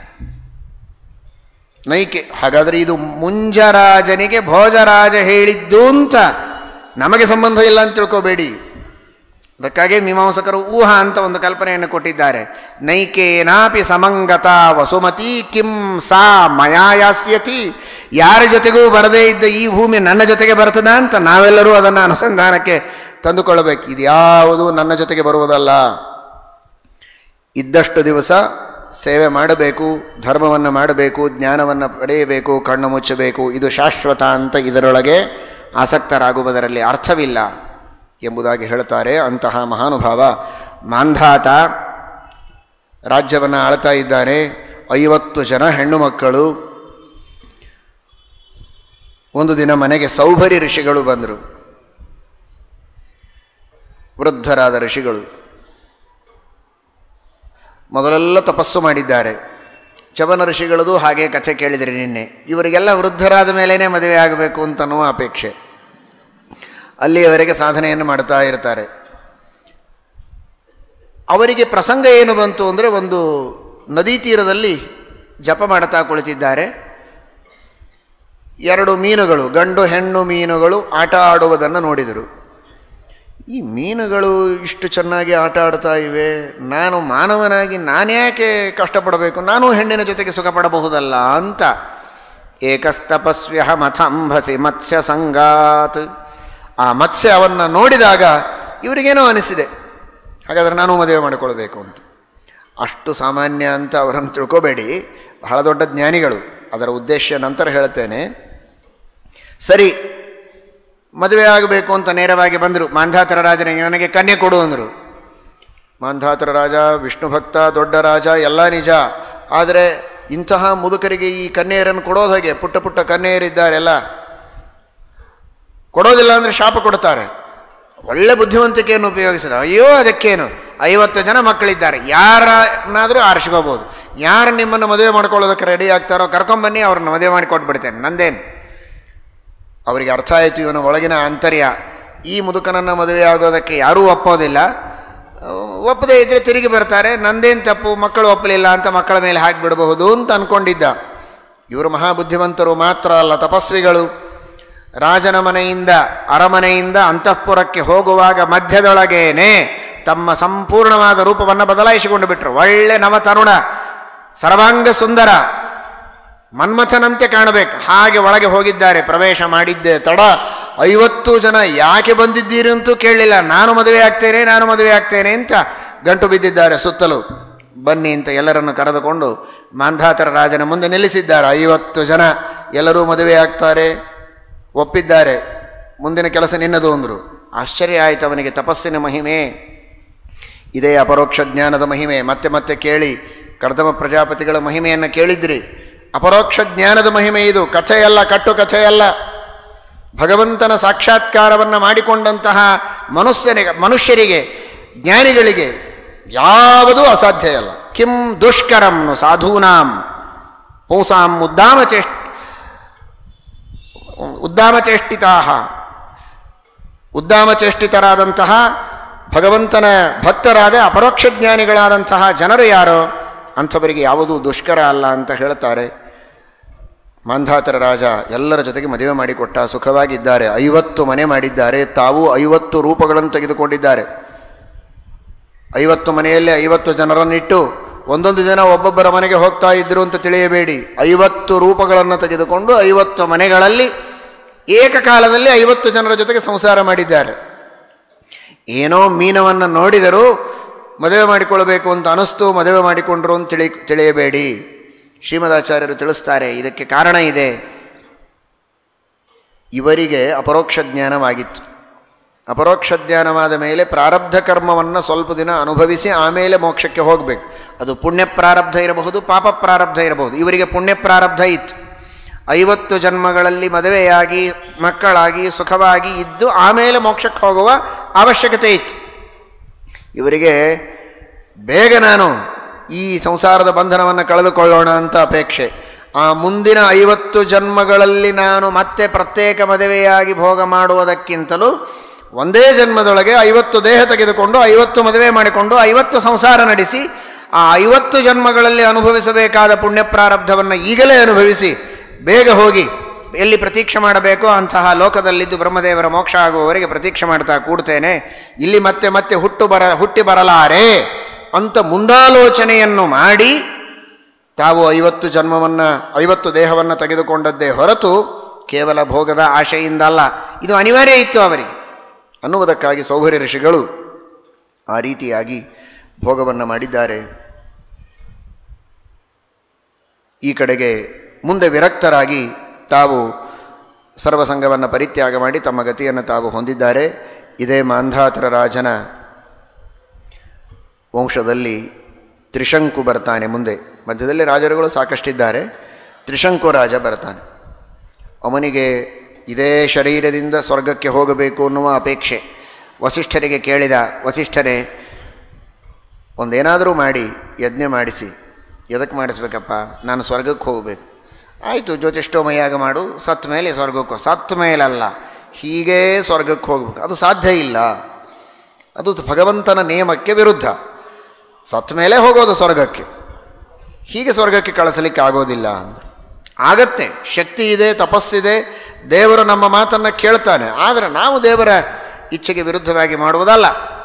ನೈಕೆ. ಹಾಗಾದರೆ ಇದು ಮುಂಜರಾಜನಿಗೆ ಭೋಜರಾಜ ಹೇಳಿದ್ದು ಅಂತ ನಮಗೆ ಸಂಬಂಧ ಇಲ್ಲ ಅಂತ ತಿಳ್ಕೋಬೇಡಿ. ಅದಕ್ಕಾಗಿ ಮೀಮಾಂಸಕರು ಊಹಾ ಅಂತ ಒಂದು ಕಲ್ಪನೆಯನ್ನು ಕೊಟ್ಟಿದ್ದಾರೆ. ನೈಕೇನಾಪಿ ಸಮಂಗತ ವಸುಮತಿ ಕಿಂ ಸಾ ಮಯಾಯಾಸ್ಯತಿ. ಯಾರ ಜೊತೆಗೂ ಬರದೇ ಇದ್ದ ಈ ಭೂಮಿ ನನ್ನ ಜೊತೆಗೆ ಬರ್ತದ ಅಂತ ನಾವೆಲ್ಲರೂ ಅದನ್ನು ಅನುಸಂಧಾನಕ್ಕೆ ತಂದುಕೊಳ್ಳಬೇಕು. ಇದು ಯಾವುದು ನನ್ನ ಜೊತೆಗೆ ಬರುವುದಲ್ಲ. ಇದ್ದಷ್ಟು ದಿವಸ ಸೇವೆ ಮಾಡಬೇಕು, ಧರ್ಮವನ್ನು ಮಾಡಬೇಕು, ಜ್ಞಾನವನ್ನು ಪಡೆಯಬೇಕು, ಕಣ್ಣು ಮುಚ್ಚಬೇಕು. ಇದು ಶಾಶ್ವತ ಅಂತ ಇದರೊಳಗೆ ಆಸಕ್ತರಾಗುವುದರಲ್ಲಿ ಅರ್ಥವಿಲ್ಲ ಎಂಬುದಾಗಿ ಹೇಳ್ತಾರೆ. ಅಂತಹ ಮಹಾನುಭಾವ ಮಾಂಧಾತ ರಾಜ್ಯವನ್ನು ಆಳ್ತಾ ಇದ್ದಾನೆ. 50 ಜನ ಹೆಣ್ಣು ಮಕ್ಕಳು. ಒಂದು ದಿನ ಮನೆಗೆ ಸೌಭರಿ ಋಷಿಗಳು ಬಂದರು, ವೃದ್ಧರಾದ ಋಷಿಗಳು. ಮೊದಲೆಲ್ಲ ತಪಸ್ಸು ಮಾಡಿದ್ದಾರೆ. ಚವನ ಋಷಿಗಳದು ಹಾಗೆ ಕಥೆ ಕೇಳಿದರೆ ನಿನ್ನೆ. ಇವರಿಗೆಲ್ಲ ವೃದ್ಧರಾದ ಮೇಲೇ ಮದುವೆ ಆಗಬೇಕು ಅಂತನ್ನುವ ಅಪೇಕ್ಷೆ. ಅಲ್ಲಿಯವರೆಗೆ ಸಾಧನೆಯನ್ನು ಮಾಡ್ತಾ ಇರ್ತಾರೆ. ಅವರಿಗೆ ಪ್ರಸಂಗ ಏನು ಬಂತು ಅಂದರೆ, ಒಂದು ನದಿ ತೀರದಲ್ಲಿ ಜಪ ಮಾಡ್ತಾ ಕುಳಿತಿದ್ದಾರೆ. 2 ಮೀನುಗಳು, ಗಂಡು ಹೆಣ್ಣು ಮೀನುಗಳು ಆಟ ಆಡುವುದನ್ನು ನೋಡಿದರು. ಈ ಮೀನುಗಳು ಇಷ್ಟು ಚೆನ್ನಾಗಿ ಆಟ ಆಡ್ತಾ ಇವೆ, ನಾನು ಮಾನವನಾಗಿ ನಾನ್ಯಾಕೆ ಕಷ್ಟಪಡಬೇಕು, ನಾನು ಹೆಣ್ಣಿನ ಜೊತೆಗೆ ಸುಖ ಪಡಬಹುದಲ್ಲ ಅಂತ. ಏಕಸ್ತಪಸ್ವ್ಯಹ ಮಥಂಭಸಿ ಮತ್ಸ್ಯ ಸಂಗಾತ್. ಆ ಮತ್ಸ್ಯವನ್ನು ನೋಡಿದಾಗ ಇವರಿಗೇನೋ ಅನಿಸಿದೆ, ಹಾಗಾದರೆ ನಾನು ಮದುವೆ ಮಾಡಿಕೊಳ್ಬೇಕು ಅಂತ. ಅಷ್ಟು ಸಾಮಾನ್ಯ ಅಂತ ಅವರನ್ನು ತಿಳ್ಕೋಬೇಡಿ, ಬಹಳ ದೊಡ್ಡ ಜ್ಞಾನಿಗಳು. ಅದರ ಉದ್ದೇಶ ನಂತರ ಹೇಳ್ತೇನೆ. ಸರಿ, ಮದುವೆ ಆಗಬೇಕು ಅಂತ ನೇರವಾಗಿ ಬಂದರು. ಮಾಂಧಾತರ ರಾಜನಿಗೆ ನನಗೆ ಕನ್ಯೆ ಕೊಡು ಅಂದರು. ಮಾಂಧಾತರ ರಾಜ ವಿಷ್ಣು ಭಕ್ತ, ದೊಡ್ಡ ರಾಜ, ಎಲ್ಲ ನಿಜ. ಆದರೆ ಇಂತಹ ಮುದುಕರಿಗೆ ಈ ಕನ್ಯೆಯರನ್ನು ಕೊಡೋದು ಹಾಗೆ. ಪುಟ್ಟ ಪುಟ್ಟ ಕನ್ಯೆಯರಿದ್ದಾರೆಲ್ಲ, ಕೊಡೋದಿಲ್ಲ ಅಂದರೆ ಶಾಪ ಕೊಡ್ತಾರೆ. ಒಳ್ಳೆ ಬುದ್ಧಿವಂತಿಕೆಯನ್ನು ಉಪಯೋಗಿಸಿದ. ಅಯ್ಯೋ ಅದಕ್ಕೇನು, 50 ಜನ ಮಕ್ಕಳಿದ್ದಾರೆ, ಯಾರನ್ನಾದರೂ ಆರಿಸ್ಕೋಬೋದು. ಯಾರು ನಿಮ್ಮನ್ನು ಮದುವೆ ಮಾಡ್ಕೊಳ್ಳೋದಕ್ಕೆ ರೆಡಿ ಆಗ್ತಾರೋ ಕರ್ಕೊಂಬನ್ನಿ, ಅವ್ರನ್ನ ಮದುವೆ ಮಾಡಿ ಕೊಟ್ಬಿಡ್ತೇನೆ, ನಂದೇನು. ಅವರಿಗೆ ಅರ್ಥ ಆಯಿತು ಇವನ ಒಳಗಿನ ಆಂತರ್ಯ. ಈ ಮುದುಕನನ್ನು ಮದುವೆ ಆಗೋದಕ್ಕೆ ಯಾರೂ ಒಪ್ಪೋದಿಲ್ಲ. ಒಪ್ಪದೇ ಇದ್ದರೆ ತಿರುಗಿ ಬರ್ತಾರೆ, ನಂದೇನು ತಪ್ಪು, ಮಕ್ಕಳು ಒಪ್ಪಲಿಲ್ಲ ಅಂತ ಮಕ್ಕಳ ಮೇಲೆ ಹಾಕಿಬಿಡಬಹುದು ಅಂತ ಅಂದ್ಕೊಂಡಿದ್ದ. ಇವರು ಮಹಾಬುದ್ಧಿವಂತರು ಮಾತ್ರ ಅಲ್ಲ, ತಪಸ್ವಿಗಳು. ರಾಜನ ಮನೆಯಿಂದ ಅರಮನೆಯಿಂದ ಅಂತಃಪುರಕ್ಕೆ ಹೋಗುವಾಗ ಮಧ್ಯದೊಳಗೇನೆ ತಮ್ಮ ಸಂಪೂರ್ಣವಾದ ರೂಪವನ್ನು ಬದಲಾಯಿಸಿಕೊಂಡು ಬಿಟ್ಟರು. ಒಳ್ಳೆ ನವತರುಣ ಸರ್ವಾಂಗ ಸುಂದರ, ಮನ್ಮಥನಂತೆ ಕಾಣಬೇಕು, ಹಾಗೆ ಒಳಗೆ ಹೋಗಿದ್ದಾರೆ. ಪ್ರವೇಶ ಮಾಡಿದ್ದೆ ತಡ. 50 ಜನ ಯಾಕೆ ಬಂದಿದ್ದೀರಿ ಅಂತೂ ಕೇಳಲಿಲ್ಲ. ನಾನು ಮದುವೆ ಆಗ್ತೇನೆ ಅಂತ ಗಂಟು ಬಿದ್ದಿದ್ದಾರೆ ಸುತ್ತಲೂ. ಬನ್ನಿ ಅಂತ ಎಲ್ಲರನ್ನು ಕರೆದುಕೊಂಡು ಮಾಂಧಾತರ ರಾಜನ ಮುಂದೆ ನಿಲ್ಲಿಸಿದ್ದಾರೆ. 50 ಜನ ಎಲ್ಲರೂ ಮದುವೆ ಆಗ್ತಾರೆ, ಒಪ್ಪಿದ್ದಾರೆ. ಮುಂದಿನ ಕೆಲಸ ನಿನ್ನದು ಅಂದರು. ಆಶ್ಚರ್ಯ ಆಯಿತು ಅವನಿಗೆ. ತಪಸ್ಸಿನ ಮಹಿಮೆ ಇದೇ, ಅಪರೋಕ್ಷ ಜ್ಞಾನದ ಮಹಿಮೆ. ಮತ್ತೆ ಮತ್ತೆ ಕೇಳಿ ಕರ್ದಮ ಪ್ರಜಾಪತಿಗಳ ಮಹಿಮೆಯನ್ನು ಕೇಳಿದ್ರಿ. ಅಪರೋಕ್ಷ ಜ್ಞಾನದ ಮಹಿಮೆ ಇದು. ಕಥೆಯಲ್ಲ, ಕಟ್ಟು ಕಥೆಯಲ್ಲ. ಭಗವಂತನ ಸಾಕ್ಷಾತ್ಕಾರವನ್ನು ಮಾಡಿಕೊಂಡಂತಹ ಮನುಷ್ಯರಿಗೆ, ಜ್ಞಾನಿಗಳಿಗೆ ಯಾವುದೂ ಅಸಾಧ್ಯ ಅಲ್ಲ. ಕಿಂ ದುಷ್ಕರಂ ಸಾಧೂನಾಂ ಪುಂಸಾಂ ಉದ್ದಾಮಚೇಷ್ಟಿತರಾದಂತಹ ಭಗವಂತನ ಭಕ್ತರಾದ ಅಪರೋಕ್ಷ ಜ್ಞಾನಿಗಳಾದಂತಹ ಜನರು ಯಾರೋ ಅಂಥವರಿಗೆ ಯಾವುದೂ ದುಷ್ಕರ ಅಲ್ಲ ಅಂತ ಹೇಳ್ತಾರೆ. ಮಾಂಧಾತರ ರಾಜ ಎಲ್ಲರ ಜೊತೆಗೆ ಮದುವೆ ಮಾಡಿಕೊಟ್ಟ, ಸುಖವಾಗಿದ್ದಾರೆ. 50 ಮನೆ ಮಾಡಿದ್ದಾರೆ. ತಾವು 50 ರೂಪಗಳನ್ನು ತೆಗೆದುಕೊಂಡಿದ್ದಾರೆ. 50 ಮನೆಯಲ್ಲಿ 50 ಜನರನ್ನಿಟ್ಟು ಒಂದೊಂದು ದಿನ ಒಬ್ಬೊಬ್ಬರ ಮನೆಗೆ ಹೋಗ್ತಾ ಇದ್ರು ಅಂತ ತಿಳಿಯಬೇಡಿ. 50 ರೂಪಗಳನ್ನು ತೆಗೆದುಕೊಂಡು 50 ಮನೆಗಳಲ್ಲಿ ಏಕಕಾಲದಲ್ಲಿ 50 ಜನರ ಜೊತೆಗೆ ಸಂಸಾರ ಮಾಡಿದ್ದಾರೆ. ಏನೋ ಮೀನವನ್ನು ನೋಡಿದರೂ ಮದುವೆ ಮಾಡಿಕೊಳ್ಳಬೇಕು ಅಂತ ಅನಿಸ್ತು, ಮದುವೆ ಮಾಡಿಕೊಂಡ್ರು ಅಂತ ತಿಳಿಯಬೇಡಿ. ಶ್ರೀಮದಾಚಾರ್ಯರು ತಿಳಿಸ್ತಾರೆ, ಇದಕ್ಕೆ ಕಾರಣ ಇದೆ. ಇವರಿಗೆ ಅಪರೋಕ್ಷ ಜ್ಞಾನವಾಗಿತ್ತು. ಅಪರೋಕ್ಷ ಜ್ಞಾನವಾದ ಮೇಲೆ ಪ್ರಾರಬ್ಧ ಕರ್ಮವನ್ನು ಸ್ವಲ್ಪ ದಿನ ಅನುಭವಿಸಿ ಆಮೇಲೆ ಮೋಕ್ಷಕ್ಕೆ ಹೋಗಬೇಕು. ಅದು ಪುಣ್ಯ ಪ್ರಾರಬ್ಧ ಇರಬಹುದು, ಪಾಪ ಪ್ರಾರಬ್ಧ ಇರಬಹುದು. ಇವರಿಗೆ ಪುಣ್ಯ ಪ್ರಾರಬ್ಧ ಇತ್ತು. 50 ಜನ್ಮಗಳಲ್ಲಿ ಮದುವೆಯಾಗಿ ಮಕ್ಕಳಾಗಿ ಸುಖವಾಗಿ ಇದ್ದು ಆಮೇಲೆ ಮೋಕ್ಷಕ್ಕೆ ಹೋಗುವ ಅವಶ್ಯಕತೆ ಇತ್ತು. ಇವರಿಗೆ ಬೇಗ ನಾನು ಈ ಸಂಸಾರದ ಬಂಧನವನ್ನು ಕಳೆದುಕೊಳ್ಳೋಣ ಅಂತ ಅಪೇಕ್ಷೆ. ಆ ಮುಂದಿನ 50 ಜನ್ಮಗಳಲ್ಲಿ ನಾನು ಮತ್ತೆ ಪ್ರತ್ಯೇಕ ಮದುವೆಯಾಗಿ ಭೋಗ ಮಾಡುವುದಕ್ಕಿಂತಲೂ ಒಂದೇ ಜನ್ಮದೊಳಗೆ 50 ದೇಹ ತೆಗೆದುಕೊಂಡು 50 ಮದುವೆ ಮಾಡಿಕೊಂಡು 50 ಸಂಸಾರ ನಡೆಸಿ ಆ 50 ಜನ್ಮಗಳಲ್ಲಿ ಅನುಭವಿಸಬೇಕಾದ ಪುಣ್ಯ ಪ್ರಾರಬ್ಧವನ್ನು ಈಗಲೇ ಅನುಭವಿಸಿ ಬೇಗ ಹೋಗಿ ಎಲ್ಲಿ ಪ್ರತೀಕ್ಷೆ ಮಾಡಬೇಕೋ ಅಂತಹ ಲೋಕದಲ್ಲಿದ್ದು ಬ್ರಹ್ಮದೇವರ ಮೋಕ್ಷ ಆಗುವವರೆಗೆ ಪ್ರತೀಕ್ಷೆ ಮಾಡ್ತಾ ಕೂಡ್ತೇನೆ, ಇಲ್ಲಿ ಮತ್ತೆ ಮತ್ತೆ ಹುಟ್ಟಿ ಬರಲಾರೆ ಅಂತ ಮುಂದಾಲೋಚನೆಯನ್ನು ಮಾಡಿ ತಾವು 50 ದೇಹವನ್ನು ತೆಗೆದುಕೊಂಡದ್ದೇ ಹೊರತು ಕೇವಲ ಭೋಗದ ಆಶೆಯಿಂದ ಅಲ್ಲ. ಇದು ಅನಿವಾರ್ಯ ಇತ್ತು ಅವರಿಗೆ ಅನ್ನುವುದಕ್ಕಾಗಿ ಸೌಭರ್ಯ ಋಷಿಗಳು ಆ ರೀತಿಯಾಗಿ ಭೋಗವನ್ನು ಮಾಡಿದ್ದಾರೆ. ಈ ಕಡೆಗೆ ಮುಂದೆ ವಿರಕ್ತರಾಗಿ ತಾವು ಸರ್ವಸಂಗವನ್ನು ಪರಿತ್ಯಾಗ ಮಾಡಿ ತಮ್ಮ ಗತಿಯನ್ನು ತಾವು ಹೊಂದಿದ್ದಾರೆ. ಇದೇ ಮಾಂಧಾತರ ರಾಜನ ವಂಶದಲ್ಲಿ ತ್ರಿಶಂಕು ಬರ್ತಾನೆ. ಮುಂದೆ ಮಧ್ಯದಲ್ಲಿ ರಾಜರುಗಳು ಸಾಕಷ್ಟಿದ್ದಾರೆ. ತ್ರಿಶಂಕು ರಾಜ ಬರ್ತಾನೆ. ಅವನಿಗೆ ಇದೇ ಶರೀರದಿಂದ ಸ್ವರ್ಗಕ್ಕೆ ಹೋಗಬೇಕು ಅನ್ನುವ ಅಪೇಕ್ಷೆ. ವಸಿಷ್ಠರಿಗೆ ಕೇಳಿದ, ವಸಿಷ್ಠರೇ ಒಂದೇನಾದರೂ ಮಾಡಿ ಯಜ್ಞ ಮಾಡಿಸಿ. ಎದಕ್ಕೆ ಮಾಡಿಸ್ಬೇಕಪ್ಪ? ನಾನು ಸ್ವರ್ಗಕ್ಕೆ ಹೋಗಬೇಕು. ಆಯಿತು, ಜ್ಯೋತಿಷ್ಠೋಮಯಾಗ ಮಾಡು, ಸತ್ತ ಮೇಲೆ ಸ್ವರ್ಗಕ್ಕೆ. ಸತ್ತ ಮೇಲಲ್ಲ, ಹೀಗೇ ಸ್ವರ್ಗಕ್ಕೆ ಹೋಗ್ಬೇಕು. ಅದು ಸಾಧ್ಯ ಇಲ್ಲ, ಅದು ಭಗವಂತನ ನಿಯಮಕ್ಕೆ ವಿರುದ್ಧ. ಸತ್ತ ಮೇಲೆ ಹೋಗೋದು ಸ್ವರ್ಗಕ್ಕೆ, ಹೀಗೆ ಸ್ವರ್ಗಕ್ಕೆ ಕಳಿಸಲಿಕ್ಕೆ ಆಗೋದಿಲ್ಲ ಅಂದರೆ. ಆಗತ್ತೆ, ಶಕ್ತಿ ಇದೆ, ತಪಸ್ಸಿದೆ, ದೇವರು ನಮ್ಮ ಮಾತನ್ನು ಕೇಳ್ತಾನೆ. ಆದರೆ ನಾವು ದೇವರ ಇಚ್ಛೆಗೆ ವಿರುದ್ಧವಾಗಿ ಮಾಡುವುದಲ್ಲ.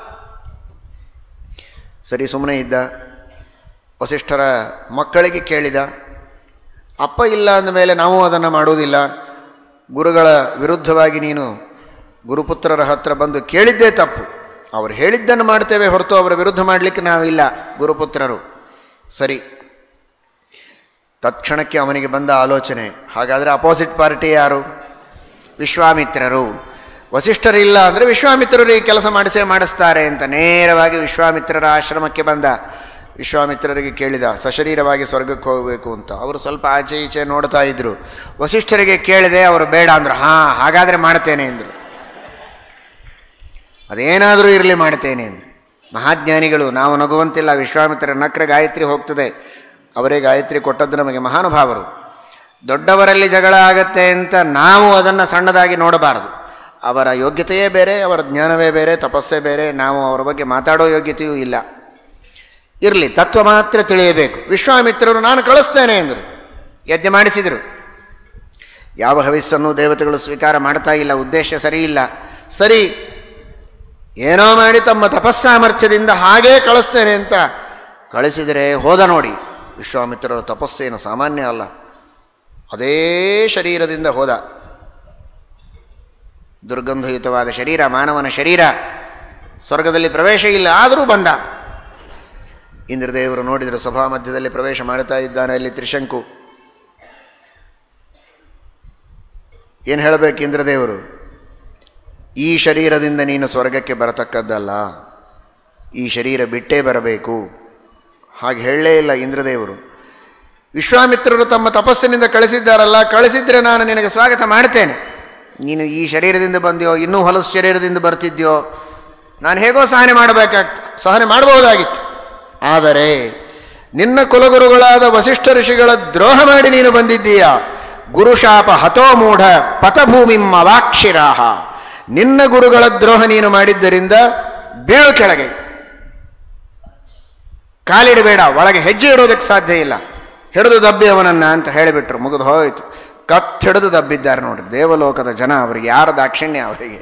ಸರಿ, ಸುಮ್ಮನೆ ಇದ್ದ. ವಸಿಷ್ಠರ ಮಕ್ಕಳಿಗೆ ಕೇಳಿದ. ಅಪ್ಪ ಇಲ್ಲ ಅಂದಮೇಲೆ ನಾವು ಅದನ್ನು ಮಾಡುವುದಿಲ್ಲ. ಗುರುಗಳ ವಿರುದ್ಧವಾಗಿ ನೀನು ಗುರುಪುತ್ರರ ಹತ್ರ ಬಂದು ಕೇಳಿದ್ದೇ ತಪ್ಪು. ಅವರು ಹೇಳಿದ್ದನ್ನು ಮಾಡ್ತೇವೆ ಹೊರತು ಅವರ ವಿರುದ್ಧ ಮಾಡಲಿಕ್ಕೆ ನಾವಿಲ್ಲ ಗುರುಪುತ್ರರು. ಸರಿ, ತತ್ಕ್ಷಣಕ್ಕೆ ಅವನಿಗೆ ಬಂದ ಆಲೋಚನೆ, ಹಾಗಾದರೆ ಅಪೋಸಿಟ್ ಪಾರ್ಟಿ ಯಾರು? ವಿಶ್ವಾಮಿತ್ರರು. ವಸಿಷ್ಠರಿಲ್ಲ ಅಂದರೆ ವಿಶ್ವಾಮಿತ್ರರು ಈ ಕೆಲಸ ಮಾಡಿಸ್ತಾರೆ ಅಂತ ನೇರವಾಗಿ ವಿಶ್ವಾಮಿತ್ರರ ಆಶ್ರಮಕ್ಕೆ ಬಂದ. ವಿಶ್ವಾಮಿತ್ರರಿಗೆ ಕೇಳಿದ, ಸಶರೀರವಾಗಿ ಸ್ವರ್ಗಕ್ಕೆ ಹೋಗಬೇಕು ಅಂತ. ಅವರು ಸ್ವಲ್ಪ ಆಚೆ ಈಚೆ ನೋಡ್ತಾ ಇದ್ದರು. ವಸಿಷ್ಠರಿಗೆ ಕೇಳಿದೆ, ಅವರು ಬೇಡ ಅಂದರು. ಹಾಗಾದರೆ ಮಾಡ್ತೇನೆ ಅಂದರು. ಅದೇನಾದರೂ ಇರಲಿ ಮಾಡ್ತೇನೆ ಅಂದರು. ಮಹಾಜ್ಞಾನಿಗಳು, ನಾವು ನಗುವಂತಿಲ್ಲ. ವಿಶ್ವಾಮಿತ್ರ ನಕ್ರ ಗಾಯತ್ರಿ ಹೋಗ್ತದೆ. ಅವರೇ ಗಾಯತ್ರಿ ಕೊಟ್ಟದ್ದು ನಮಗೆ. ಮಹಾನುಭಾವರು. ದೊಡ್ಡವರಲ್ಲಿ ಜಗಳ ಆಗತ್ತೆ ಅಂತ ನಾವು ಅದನ್ನು ಸಣ್ಣದಾಗಿ ನೋಡಬಾರದು. ಅವರ ಯೋಗ್ಯತೆಯೇ ಬೇರೆ, ಅವರ ಜ್ಞಾನವೇ ಬೇರೆ, ತಪಸ್ಸೇ ಬೇರೆ. ನಾವು ಅವರ ಬಗ್ಗೆ ಮಾತಾಡೋ ಯೋಗ್ಯತೆಯೂ ಇಲ್ಲ. ಇರಲಿ, ತತ್ವ ಮಾತ್ರ ತಿಳಿಯಬೇಕು. ವಿಶ್ವಾಮಿತ್ರರು ನಾನು ಕಳಿಸ್ತೇನೆ ಎಂದರು. ಯಜ್ಞ ಮಾಡಿಸಿದರು. ಯಾವ ಹವಿಸ್ಸನ್ನು ದೇವತೆಗಳು ಸ್ವೀಕಾರ ಮಾಡ್ತಾ ಇಲ್ಲ, ಉದ್ದೇಶ ಸರಿ ಇಲ್ಲ. ಸರಿ, ಏನೋ ಮಾಡಿ ತಮ್ಮ ತಪಸ್ಸಾಮರ್ಥ್ಯದಿಂದ ಹಾಗೇ ಕಳಿಸ್ತೇನೆ ಅಂತ ಕಳಿಸಿದರೆ ಹೋದ ನೋಡಿ. ವಿಶ್ವಾಮಿತ್ರರ ತಪಸ್ಸೇನು ಸಾಮಾನ್ಯ ಅಲ್ಲ. ಅದೇ ಶರೀರದಿಂದ ಹೋದ, ದುರ್ಗಂಧಯುತವಾದ ಶರೀರ, ಮಾನವನ ಶರೀರ, ಸ್ವರ್ಗದಲ್ಲಿ ಪ್ರವೇಶ ಇಲ್ಲ, ಆದರೂ ಬಂದ. ಇಂದ್ರದೇವರು ನೋಡಿದರು, ಸಭಾ ಮಧ್ಯದಲ್ಲಿ ಪ್ರವೇಶ ಮಾಡ್ತಾ ಇದ್ದಾನೆ ಅಲ್ಲಿ ತ್ರಿಶಂಕು. ಏನು ಹೇಳಬೇಕು ಇಂದ್ರದೇವರು? ಈ ಶರೀರದಿಂದ ನೀನು ಸ್ವರ್ಗಕ್ಕೆ ಬರತಕ್ಕದ್ದಲ್ಲ, ಈ ಶರೀರ ಬಿಟ್ಟೇ ಬರಬೇಕು. ಹಾಗೆ ಹೇಳಲೇ ಇಲ್ಲ ಇಂದ್ರದೇವರು. ವಿಶ್ವಾಮಿತ್ರರು ತಮ್ಮ ತಪಸ್ಸಿನಿಂದ ಕಳಿಸಿದ್ದಾರಲ್ಲ, ಕಳಿಸಿದ್ರೆ ನಾನು ನಿನಗೆ ಸ್ವಾಗತ ಮಾಡ್ತೇನೆ. ನೀನು ಈ ಶರೀರದಿಂದ ಬಂದ್ಯೋ, ಇನ್ನೂ ಹೊಲಸು ಶರೀರದಿಂದ ಬರ್ತಿದ್ಯೋ, ನಾನು ಹೇಗೋ ಸಹನೆ ಮಾಡಬಹುದಾಗಿತ್ತು. ಆದರೆ ನಿನ್ನ ಕುಲಗುರುಗಳಾದ ವಸಿಷ್ಠ ಋಷಿಗಳ ದ್ರೋಹ ಮಾಡಿ ನೀನು ಬಂದಿದ್ದೀಯಾ. ಗುರುಶಾಪ ಹತೋಮೂಢ ಪಥಭೂಮಿಂ ಅವಾಕ್ಷಿರಾಹ. ನಿನ್ನ ಗುರುಗಳ ದ್ರೋಹ ನೀನು ಮಾಡಿದ್ದರಿಂದ ಬೀಳು ಕೆಳಗೆ, ಕಾಲಿಡಬೇಡ, ಒಳಗೆ ಹೆಜ್ಜೆ ಇಡೋದಕ್ಕೆ ಸಾಧ್ಯ ಇಲ್ಲ, ಹಿಡಿದು ದಬ್ಬಿ ಅವನನ್ನ ಅಂತ ಹೇಳಿಬಿಟ್ರು. ಮುಗಿದು ಹೋಯಿತು. ಹಿಡಿದು ದಬ್ಬಿದ್ದಾರೆ ನೋಡ್ರಿ ದೇವಲೋಕದ ಜನ. ಅವರಿಗೆ ಯಾರ ದಾಕ್ಷಿಣ್ಯ ಅವರಿಗೆ?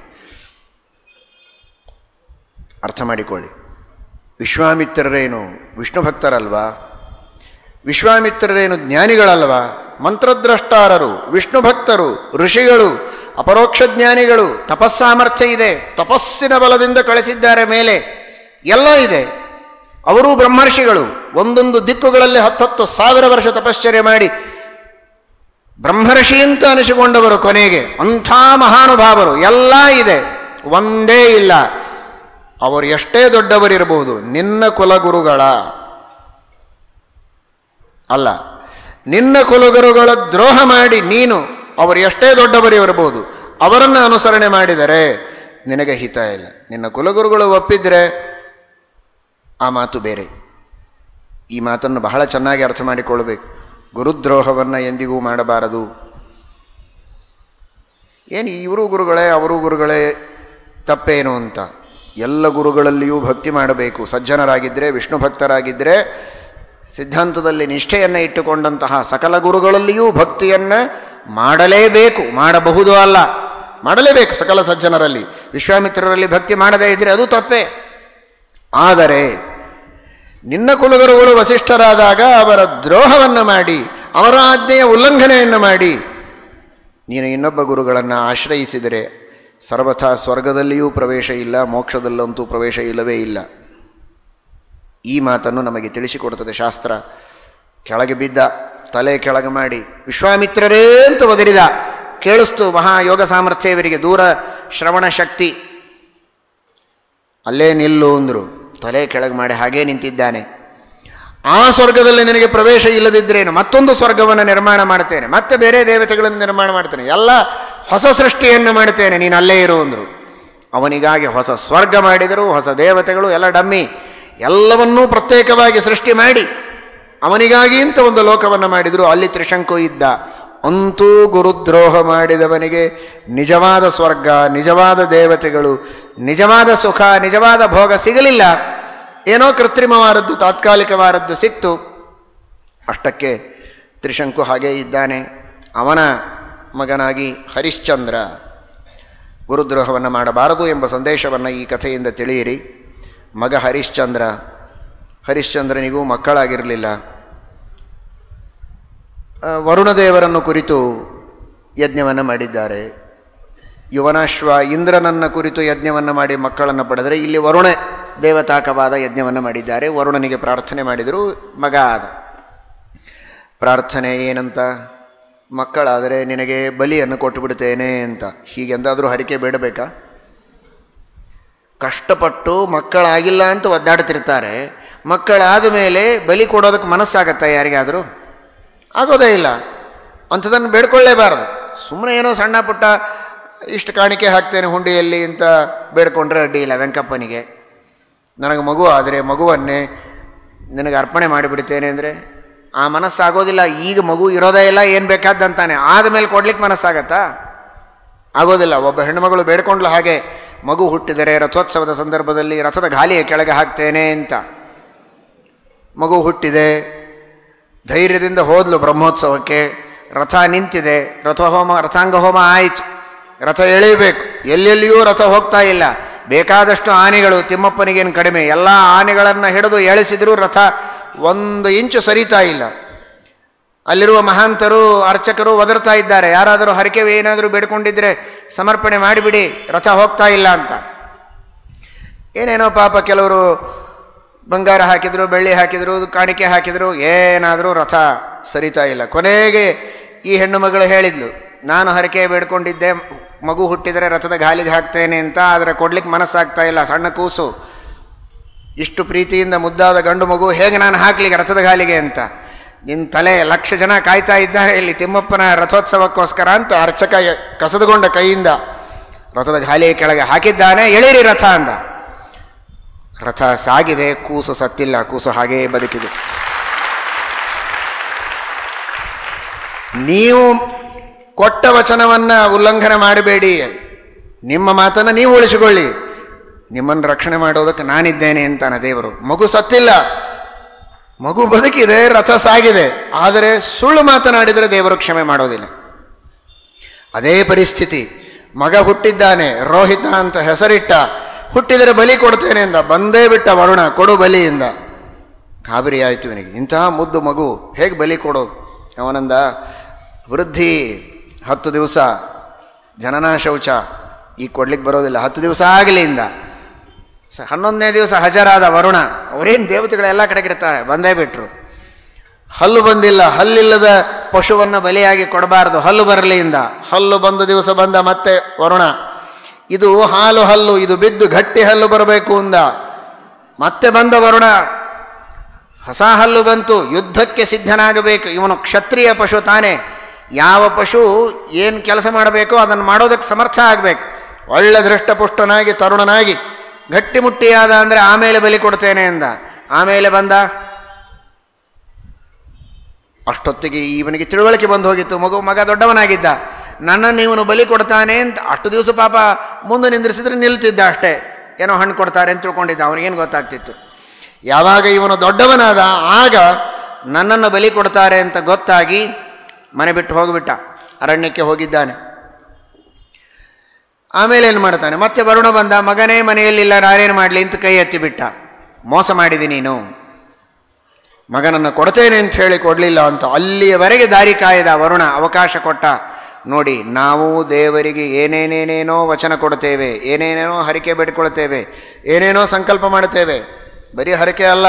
ಅರ್ಥ ಮಾಡಿಕೊಳ್ಳಿ. ವಿಶ್ವಾಮಿತ್ರರೇನು ವಿಷ್ಣು ಭಕ್ತರಲ್ವಾ? ವಿಶ್ವಾಮಿತ್ರರೇನು ಜ್ಞಾನಿಗಳಲ್ವಾ? ಮಂತ್ರದ್ರಷ್ಟಾರರು, ವಿಷ್ಣು ಭಕ್ತರು, ಋಷಿಗಳು, ಅಪರೋಕ್ಷ ಜ್ಞಾನಿಗಳು, ತಪಸ್ಸಾಮರ್ಥ್ಯ ಇದೆ, ತಪಸ್ಸಿನ ಬಲದಿಂದ ಕಳಿಸಿದ್ದಾರೆ ಮೇಲೆ, ಎಲ್ಲ ಇದೆ. ಅವರೂ ಬ್ರಹ್ಮರ್ಷಿಗಳು, ಒಂದೊಂದು ದಿಕ್ಕುಗಳಲ್ಲಿ 10,000 ವರ್ಷ ತಪಶ್ಚರ್ಯ ಮಾಡಿ ಬ್ರಹ್ಮರ್ಷಿ ಅಂತ ಅನಿಸಿಕೊಂಡವರು ಕೊನೆಗೆ. ಅಂಥ ಮಹಾನುಭಾವರು ಎಲ್ಲ ಇದೆ, ಒಂದೇ ಇಲ್ಲ. ಅವರು ಎಷ್ಟೇ ದೊಡ್ಡವರಿರಬಹುದು, ನಿನ್ನ ಕುಲಗುರುಗಳ ಅಲ್ಲ, ನಿನ್ನ ಕುಲಗುರುಗಳ ದ್ರೋಹ ಮಾಡಿ ನೀನು ಅವರು ಎಷ್ಟೇ ದೊಡ್ಡವರಿರಬಹುದು ಅವರನ್ನು ಅನುಸರಣೆ ಮಾಡಿದರೆ ನಿನಗೆ ಹಿತ ಇಲ್ಲ. ನಿನ್ನ ಕುಲಗುರುಗಳು ಒಪ್ಪಿದ್ರೆ ಆ ಮಾತು ಬೇರೆ. ಈ ಮಾತನ್ನು ಬಹಳ ಚೆನ್ನಾಗಿ ಅರ್ಥ ಮಾಡಿಕೊಳ್ಳಬೇಕು. ಗುರುದ್ರೋಹವನ್ನು ಎಂದಿಗೂ ಮಾಡಬಾರದು. ಏನು ಇವರು ಗುರುಗಳೇ ಅವರು ಗುರುಗಳೇ ತಪ್ಪೇನು ಅಂತ. ಎಲ್ಲ ಗುರುಗಳಲ್ಲಿಯೂ ಭಕ್ತಿ ಮಾಡಬೇಕು. ಸಜ್ಜನರಾಗಿದ್ದರೆ, ವಿಷ್ಣು ಭಕ್ತರಾಗಿದ್ದರೆ, ಸಿದ್ಧಾಂತದಲ್ಲಿ ನಿಷ್ಠೆಯನ್ನು ಇಟ್ಟುಕೊಂಡಂತಹ ಸಕಲ ಗುರುಗಳಲ್ಲಿಯೂ ಭಕ್ತಿಯನ್ನು ಮಾಡಲೇಬೇಕು. ಮಾಡಬಹುದು ಅಲ್ಲ, ಮಾಡಲೇಬೇಕು. ಸಕಲ ಸಜ್ಜನರಲ್ಲಿ, ವಿಶ್ವಾಮಿತ್ರರಲ್ಲಿ ಭಕ್ತಿ ಮಾಡದೇ ಇದ್ದರೆ ಅದು ತಪ್ಪೇ. ಆದರೆ ನಿನ್ನ ಕುಲಗುರುಗಳು ವಸಿಷ್ಠರಾದಾಗ ಅವರ ದ್ರೋಹವನ್ನು ಮಾಡಿ, ಅವರ ಆಜ್ಞೆಯ ಉಲ್ಲಂಘನೆಯನ್ನು ಮಾಡಿ ನೀನು ಇನ್ನೊಬ್ಬ ಗುರುಗಳನ್ನು ಆಶ್ರಯಿಸಿದರೆ ಸರ್ವಥಾ ಸ್ವರ್ಗದಲ್ಲಿಯೂ ಪ್ರವೇಶ ಇಲ್ಲ, ಮೋಕ್ಷದಲ್ಲಂತೂ ಪ್ರವೇಶ ಇಲ್ಲವೇ ಇಲ್ಲ. ಈ ಮಾತನ್ನು ನಮಗೆ ತಿಳಿಸಿಕೊಡುತ್ತದೆ ಶಾಸ್ತ್ರ. ಕೆಳಗೆ ಬಿದ್ದ, ತಲೆ ಕೆಳಗೆ ಮಾಡಿ ವಿಶ್ವಾಮಿತ್ರರೇ ಅಂತ ಒದರಿದ. ಕೇಳಿಸ್ತು ಮಹಾಯೋಗ ಸಾಮರ್ಥ್ಯ ಇವರಿಗೆ, ದೂರ ಶ್ರವಣ ಶಕ್ತಿ. ಅಲ್ಲೇ ನಿಲ್ಲು ಅಂದರು. ತಲೆ ಕೆಳಗೆ ಮಾಡಿ ಹಾಗೇ ನಿಂತಿದ್ದಾನೆ. ಆ ಸ್ವರ್ಗದಲ್ಲಿ ನಿನಗೆ ಪ್ರವೇಶ ಇಲ್ಲದಿದ್ದರೇನು, ಮತ್ತೊಂದು ಸ್ವರ್ಗವನ್ನು ನಿರ್ಮಾಣ ಮಾಡ್ತೇನೆ, ಮತ್ತೆ ಬೇರೆ ದೇವತೆಗಳನ್ನು ನಿರ್ಮಾಣ ಮಾಡ್ತೇನೆ, ಎಲ್ಲ ಹೊಸ ಸೃಷ್ಟಿಯನ್ನು ಮಾಡ್ತೇನೆ, ನೀನು ಅಲ್ಲೇ ಇರು ಅಂದರು. ಅವನಿಗಾಗಿ ಹೊಸ ಸ್ವರ್ಗ ಮಾಡಿದರು, ಹೊಸ ದೇವತೆಗಳು, ಎಲ್ಲ ಡಮ್ಮಿ. ಎಲ್ಲವನ್ನೂ ಪ್ರತ್ಯೇಕವಾಗಿ ಸೃಷ್ಟಿ ಮಾಡಿ ಅವನಿಗಾಗಿ ಅಂತ ಒಂದು ಲೋಕವನ್ನು ಮಾಡಿದರು. ಅಲ್ಲಿ ತ್ರಿಶಂಕು ಇದ್ದ. ಅಂತೂ ಗುರುದ್ರೋಹ ಮಾಡಿದವನಿಗೆ ನಿಜವಾದ ಸ್ವರ್ಗ, ನಿಜವಾದ ದೇವತೆಗಳು, ನಿಜವಾದ ಸುಖ, ನಿಜವಾದ ಭೋಗ ಸಿಗಲಿಲ್ಲ. ಏನೋ ಕೃತ್ರಿಮವಾದದ್ದು, ತಾತ್ಕಾಲಿಕವಾದದ್ದು ಸಿಕ್ತು. ಅಷ್ಟಕ್ಕೆ ತ್ರಿಶಂಕು ಹಾಗೇ ಇದ್ದಾನೆ. ಅವನ ಮಗನಾಗಿ ಹರಿಶ್ಚಂದ್ರ. ಗುರುದ್ರೋಹವನ್ನು ಮಾಡಬಾರದು ಎಂಬ ಸಂದೇಶವನ್ನು ಈ ಕಥೆಯಿಂದ ತಿಳಿಯಿರಿ. ಮಗ ಹರಿಶ್ಚಂದ್ರ. ಹರಿಶ್ಚಂದ್ರನಿಗೂ ಮಕ್ಕಳಾಗಿರಲಿಲ್ಲ. ವರುಣದೇವರನ್ನು ಕುರಿತು ಯಜ್ಞವನ್ನು ಮಾಡಿದ್ದಾರೆ. ಯುವನಾಶ್ವ ಇಂದ್ರನನ್ನು ಕುರಿತು ಯಜ್ಞವನ್ನು ಮಾಡಿ ಮಕ್ಕಳನ್ನು ಪಡೆದರೆ, ಇಲ್ಲಿ ವರುಣ ದೇವತಾಕವಾದ ಯಜ್ಞವನ್ನು ಮಾಡಿದ್ದಾರೆ. ವರುಣನಿಗೆ ಪ್ರಾರ್ಥನೆ ಮಾಡಿದರು, ಮಗ ಆದ. ಪ್ರಾರ್ಥನೆ ಏನಂತ? ಮಕ್ಕಳಾದರೆ ನಿನಗೆ ಬಲಿಯನ್ನು ಕೊಟ್ಟುಬಿಡ್ತೇನೆ ಅಂತ. ಹೀಗೆಂದಾದರೂ ಹರಿಕೆ ಬೇಡಬೇಕಾ? ಕಷ್ಟಪಟ್ಟು ಮಕ್ಕಳಾಗಿಲ್ಲ ಅಂತ ಒದ್ದಾಡ್ತಿರ್ತಾರೆ. ಮಕ್ಕಳಾದ ಮೇಲೆ ಬಲಿ ಕೊಡೋದಕ್ಕೆ ಮನಸ್ಸಾಗತ್ತಾ ಯಾರಿಗಾದರೂ? ಆಗೋದೇ ಇಲ್ಲ. ಅಂಥದನ್ನು ಬೇಡ್ಕೊಳ್ಳೇಬಾರದು. ಸುಮ್ಮನೆ ಏನೋ ಸಣ್ಣ ಪುಟ್ಟ ಇಷ್ಟು ಕಾಣಿಕೆ ಹಾಕ್ತೇನೆ ಹುಂಡಿಯಲ್ಲಿ ಅಂತ ಬೇಡ್ಕೊಂಡ್ರೆ ಅಡ್ಡಿ ಇಲ್ಲ. ವೆಂಕಪ್ಪನಿಗೆ ನನಗೆ ಮಗು ಆದರೆ ಮಗುವನ್ನೇ ನಿನಗೆ ಅರ್ಪಣೆ ಮಾಡಿಬಿಡ್ತೇನೆ ಅಂದರೆ ಆ ಮನಸ್ಸಾಗೋದಿಲ್ಲ. ಈಗ ಮಗು ಇರೋದೇ ಇಲ್ಲ, ಏನು ಬೇಕಾದಂತಾನೆ, ಆದಮೇಲೆ ಕೊಡ್ಲಿಕ್ಕೆ ಮನಸ್ಸಾಗತ್ತಾ? ಆಗೋದಿಲ್ಲ. ಒಬ್ಬ ಹೆಣ್ಣುಮಗಳು ಬೇಡ್ಕೊಂಡ್ಲು ಹಾಗೆ, ಮಗು ಹುಟ್ಟಿದರೆ ರಥೋತ್ಸವದ ಸಂದರ್ಭದಲ್ಲಿ ರಥದ ಗಾಲಿಯ ಕೆಳಗೆ ಹಾಕ್ತೇನೆ ಅಂತ. ಮಗು ಹುಟ್ಟಿದೆ, ಧೈರ್ಯದಿಂದ ಹೋದ್ಲು ಬ್ರಹ್ಮೋತ್ಸವಕ್ಕೆ. ರಥ ನಿಂತಿದೆ, ರಥಾಂಗ ಹೋಮ ಆಯಿತು. ರಥ ಎಳೀಬೇಕು. ಎಲ್ಲೆಲ್ಲಿಯೂ ರಥ ಹೋಗ್ತಾ ಇಲ್ಲ. ಬೇಕಾದಷ್ಟು ಆನೆಗಳು, ತಿಮ್ಮಪ್ಪನಿಗೇನು ಕಡಿಮೆ, ಎಲ್ಲ ಆನೆಗಳನ್ನು ಹಿಡಿದು ಎಳಿಸಿದರೂ ರಥ 1 ಇಂಚು ಸರಿತಾ ಇಲ್ಲ. ಅಲ್ಲಿರುವ ಮಹಾಂತರು ಅರ್ಚಕರು ಒದರ್ತಾ ಇದ್ದಾರೆ, ಯಾರಾದರೂ ಹರಕೆ ಏನಾದರೂ ಬೇಡ್ಕೊಂಡಿದ್ರೆ ಸಮರ್ಪಣೆ ಮಾಡಿಬಿಡಿ, ರಥ ಹೋಗ್ತಾ ಇಲ್ಲ ಅಂತ. ಏನೇನೋ ಪಾಪ ಕೆಲವರು ಬಂಗಾರ ಹಾಕಿದ್ರು, ಬೆಳ್ಳಿ ಹಾಕಿದ್ರು, ಕಾಣಿಕೆ ಹಾಕಿದ್ರು, ಏನಾದರೂ ರಥ ಸರಿತಾ ಇಲ್ಲ. ಕೊನೆಗೆ ಈ ಹೆಣ್ಣು ಮಗಳು ಹೇಳಿದ್ಲು, ನಾನು ಹರಕೆ ಬೇಡ್ಕೊಂಡಿದ್ದೆ ಮಗು ಹುಟ್ಟಿದರೆ ರಥದ ಗಾಲಿಗೆ ಹಾಕ್ತೇನೆ ಅಂತ, ಆದರೆ ಕೊಡ್ಲಿಕ್ಕೆ ಮನಸ್ಸಾಗ್ತಾ ಇಲ್ಲ, ಸಣ್ಣ ಕೂಸು, ಇಷ್ಟು ಪ್ರೀತಿಯಿಂದ ಮುದ್ದಾದ ಗಂಡು ಮಗು, ಹೇಗೆ ನಾನು ಹಾಕ್ಲಿಕ್ಕೆ ರಥದ ಗಾಲಿಗೆ ಅಂತ. ನಿನ್ನ ತಲೆ 1,00,000 ಜನ ಕಾಯ್ತಾ ಇದ್ದಾರೆ ಇಲ್ಲಿ ತಿಮ್ಮಪ್ಪನ ರಥೋತ್ಸವಕ್ಕೋಸ್ಕರ ಅಂತ ಅರ್ಚಕ ಕಸದುಕೊಂಡ ಕೈಯಿಂದ ರಥದ ಗಾಲಿಯ ಕೆಳಗೆ ಹಾಕಿದ್ದಾನೆ. ಎಳೀರಿ ರಥ ಅಂದ. ರಥ ಸಾಗಿದೆ, ಕೂಸು ಸತ್ತಿಲ್ಲ, ಕೂಸು ಹಾಗೇ ಬದುಕಿದೆ. ನೀವು ಕೊಟ್ಟ ವಚನವನ್ನು ಉಲ್ಲಂಘನೆ ಮಾಡಬೇಡಿ, ನಿಮ್ಮ ಮಾತನ್ನು ನೀವು ಉಳಿಸಿಕೊಳ್ಳಿ, ನಿಮ್ಮನ್ನು ರಕ್ಷಣೆ ಮಾಡೋದಕ್ಕೆ ನಾನಿದ್ದೇನೆ ಅಂತಾನೆ ದೇವರು. ಮಗು ಸತ್ತಿಲ್ಲ, ಮಗು ಬದುಕಿದೆ, ರಥ ಸಾಗಿದೆ, ಆದರೆ ಸುಳ್ಳು ಮಾತನಾಡಿದರೆ ದೇವರು ಕ್ಷಮೆ ಮಾಡೋದಿಲ್ಲ. ಅದೇ ಪರಿಸ್ಥಿತಿ. ಮಗ ಹುಟ್ಟಿದ್ದಾನೆ, ರೋಹಿತ ಅಂತ ಹೆಸರಿಟ್ಟ, ಹುಟ್ಟಿದರೆ ಬಲಿ ಕೊಡ್ತೇನೆ ಎಂದ, ಬಂದೇ ಬಿಟ್ಟ ವರುಣ, ಕೊಡು ಬಲಿಯಿಂದ. ಗಾಬರಿ ಆಯಿತು ಇವನಿಗೆ, ಇಂತಹ ಮುದ್ದು ಮಗು ಹೇಗೆ ಬಲಿ ಕೊಡೋದು? ಅವನಂದ, ವೃದ್ಧಿ 10 ದಿವಸ ಜನನಾ ಶೌಚ, ಈಗ ಕೊಡ್ಲಿಕ್ಕೆ ಬರೋದಿಲ್ಲ, 10 ದಿವಸ ಆಗಲಿ ಇಂದ. 11ನೇ ದಿವಸ ಹಜರಾದ ವರುಣ, ಅವರೇನು ದೇವತೆಗಳೆಲ್ಲ ಕಡೆಗಿರ್ತಾರೆ, ಬಂದೇ ಬಿಟ್ರು. ಹಲ್ಲು ಬಂದಿಲ್ಲ, ಹಲ್ಲಿಲ್ಲದ ಪಶುವನ್ನು ಬಲಿಯಾಗಿ ಕೊಡಬಾರ್ದು, ಹಲ್ಲು ಬರಲಿ ಇಂದ. ಹಲ್ಲು ಬಂದ ದಿವಸ ಬಂದ ಮತ್ತೆ ವರುಣ, ಇದು ಹಾಲು ಹಲ್ಲು, ಇದು ಬಿದ್ದು ಗಟ್ಟಿ ಹಲ್ಲು ಬರಬೇಕು ಅಂದ. ಮತ್ತೆ ಬಂದ ವರುಣ, ಹೊಸ ಹಲ್ಲು ಬಂತು, ಯುದ್ಧಕ್ಕೆ ಸಿದ್ಧನಾಗಬೇಕು. ಇವನು ಕ್ಷತ್ರಿಯ ಪಶು ತಾನೆ, ಯಾವ ಪಶು ಏನು ಕೆಲಸ ಮಾಡಬೇಕೋ ಅದನ್ನು ಮಾಡೋದಕ್ಕೆ ಸಮರ್ಥ ಆಗಬೇಕು. ಒಳ್ಳೆ ದೃಷ್ಟಪುಷ್ಟನಾಗಿ ತರುಣನಾಗಿ ಗಟ್ಟಿಮುಟ್ಟಿಯಾದ ಅಂದರೆ ಆಮೇಲೆ ಬಲಿ ಕೊಡ್ತೇನೆ ಎಂದ. ಆಮೇಲೆ ಬಂದ, ಅಷ್ಟೊತ್ತಿಗೆ ಇವನಿಗೆ ತಿಳುವಳಿಕೆ ಬಂದು ಹೋಗಿತ್ತು, ಮಗ ದೊಡ್ಡವನಾಗಿದ್ದ, ನನ್ನನ್ನು ಇವನು ಬಲಿ ಕೊಡ್ತಾನೆ ಅಂತ. ಅಷ್ಟು ದಿವಸ ಪಾಪ ಮುಂದೆ ನಿಂದ್ರಿಸಿದ್ರೆ ನಿಲ್ತಿದ್ದ ಅಷ್ಟೇ, ಏನೋ ಹಣ್ಣು ಕೊಡ್ತಾರೆ ಅಂತ ತಿಳ್ಕೊಂಡಿದ್ದ, ಅವನಿಗೇನು ಗೊತ್ತಾಗ್ತಿತ್ತು. ಯಾವಾಗ ಇವನು ದೊಡ್ಡವನಾದ ಆಗ ನನ್ನನ್ನು ಬಲಿ ಕೊಡ್ತಾರೆ ಅಂತ ಗೊತ್ತಾಗಿ ಮನೆ ಬಿಟ್ಟು ಹೋಗಿಬಿಟ್ಟ, ಅರಣ್ಯಕ್ಕೆ ಹೋಗಿದ್ದಾನೆ. ಆಮೇಲೆ ಏನು ಮಾಡ್ತಾನೆ, ಮತ್ತೆ ವರುಣ ಬಂದ, ಮಗನೇ ಮನೆಯಲ್ಲಿಲ್ಲ, ನಾನೇನು ಮಾಡಲಿ ಅಂತ ಕೈ ಎತ್ತಿಬಿಟ್ಟ. ಮೋಸ ಮಾಡಿದಿ ನೀನು, ಮಗನನ್ನು ಕೊಡ್ತೇನೆ ಅಂತ ಹೇಳಿ ಕೊಡಲಿಲ್ಲ ಅಂತ. ಅಲ್ಲಿಯವರೆಗೆ ದಾರಿ ಕಾಯ್ದ ವರುಣ, ಅವಕಾಶ ಕೊಟ್ಟ. ನೋಡಿ, ನಾವು ದೇವರಿಗೆ ಏನೇನೇನೇನೋ ವಚನ ಕೊಡ್ತೇವೆ, ಏನೇನೇನೋ ಹರಕೆ ಬೇಡಿಕೊಳ್ತೇವೆ, ಏನೇನೋ ಸಂಕಲ್ಪ ಮಾಡ್ತೇವೆ. ಬರೀ ಹರಕೆ ಅಲ್ಲ,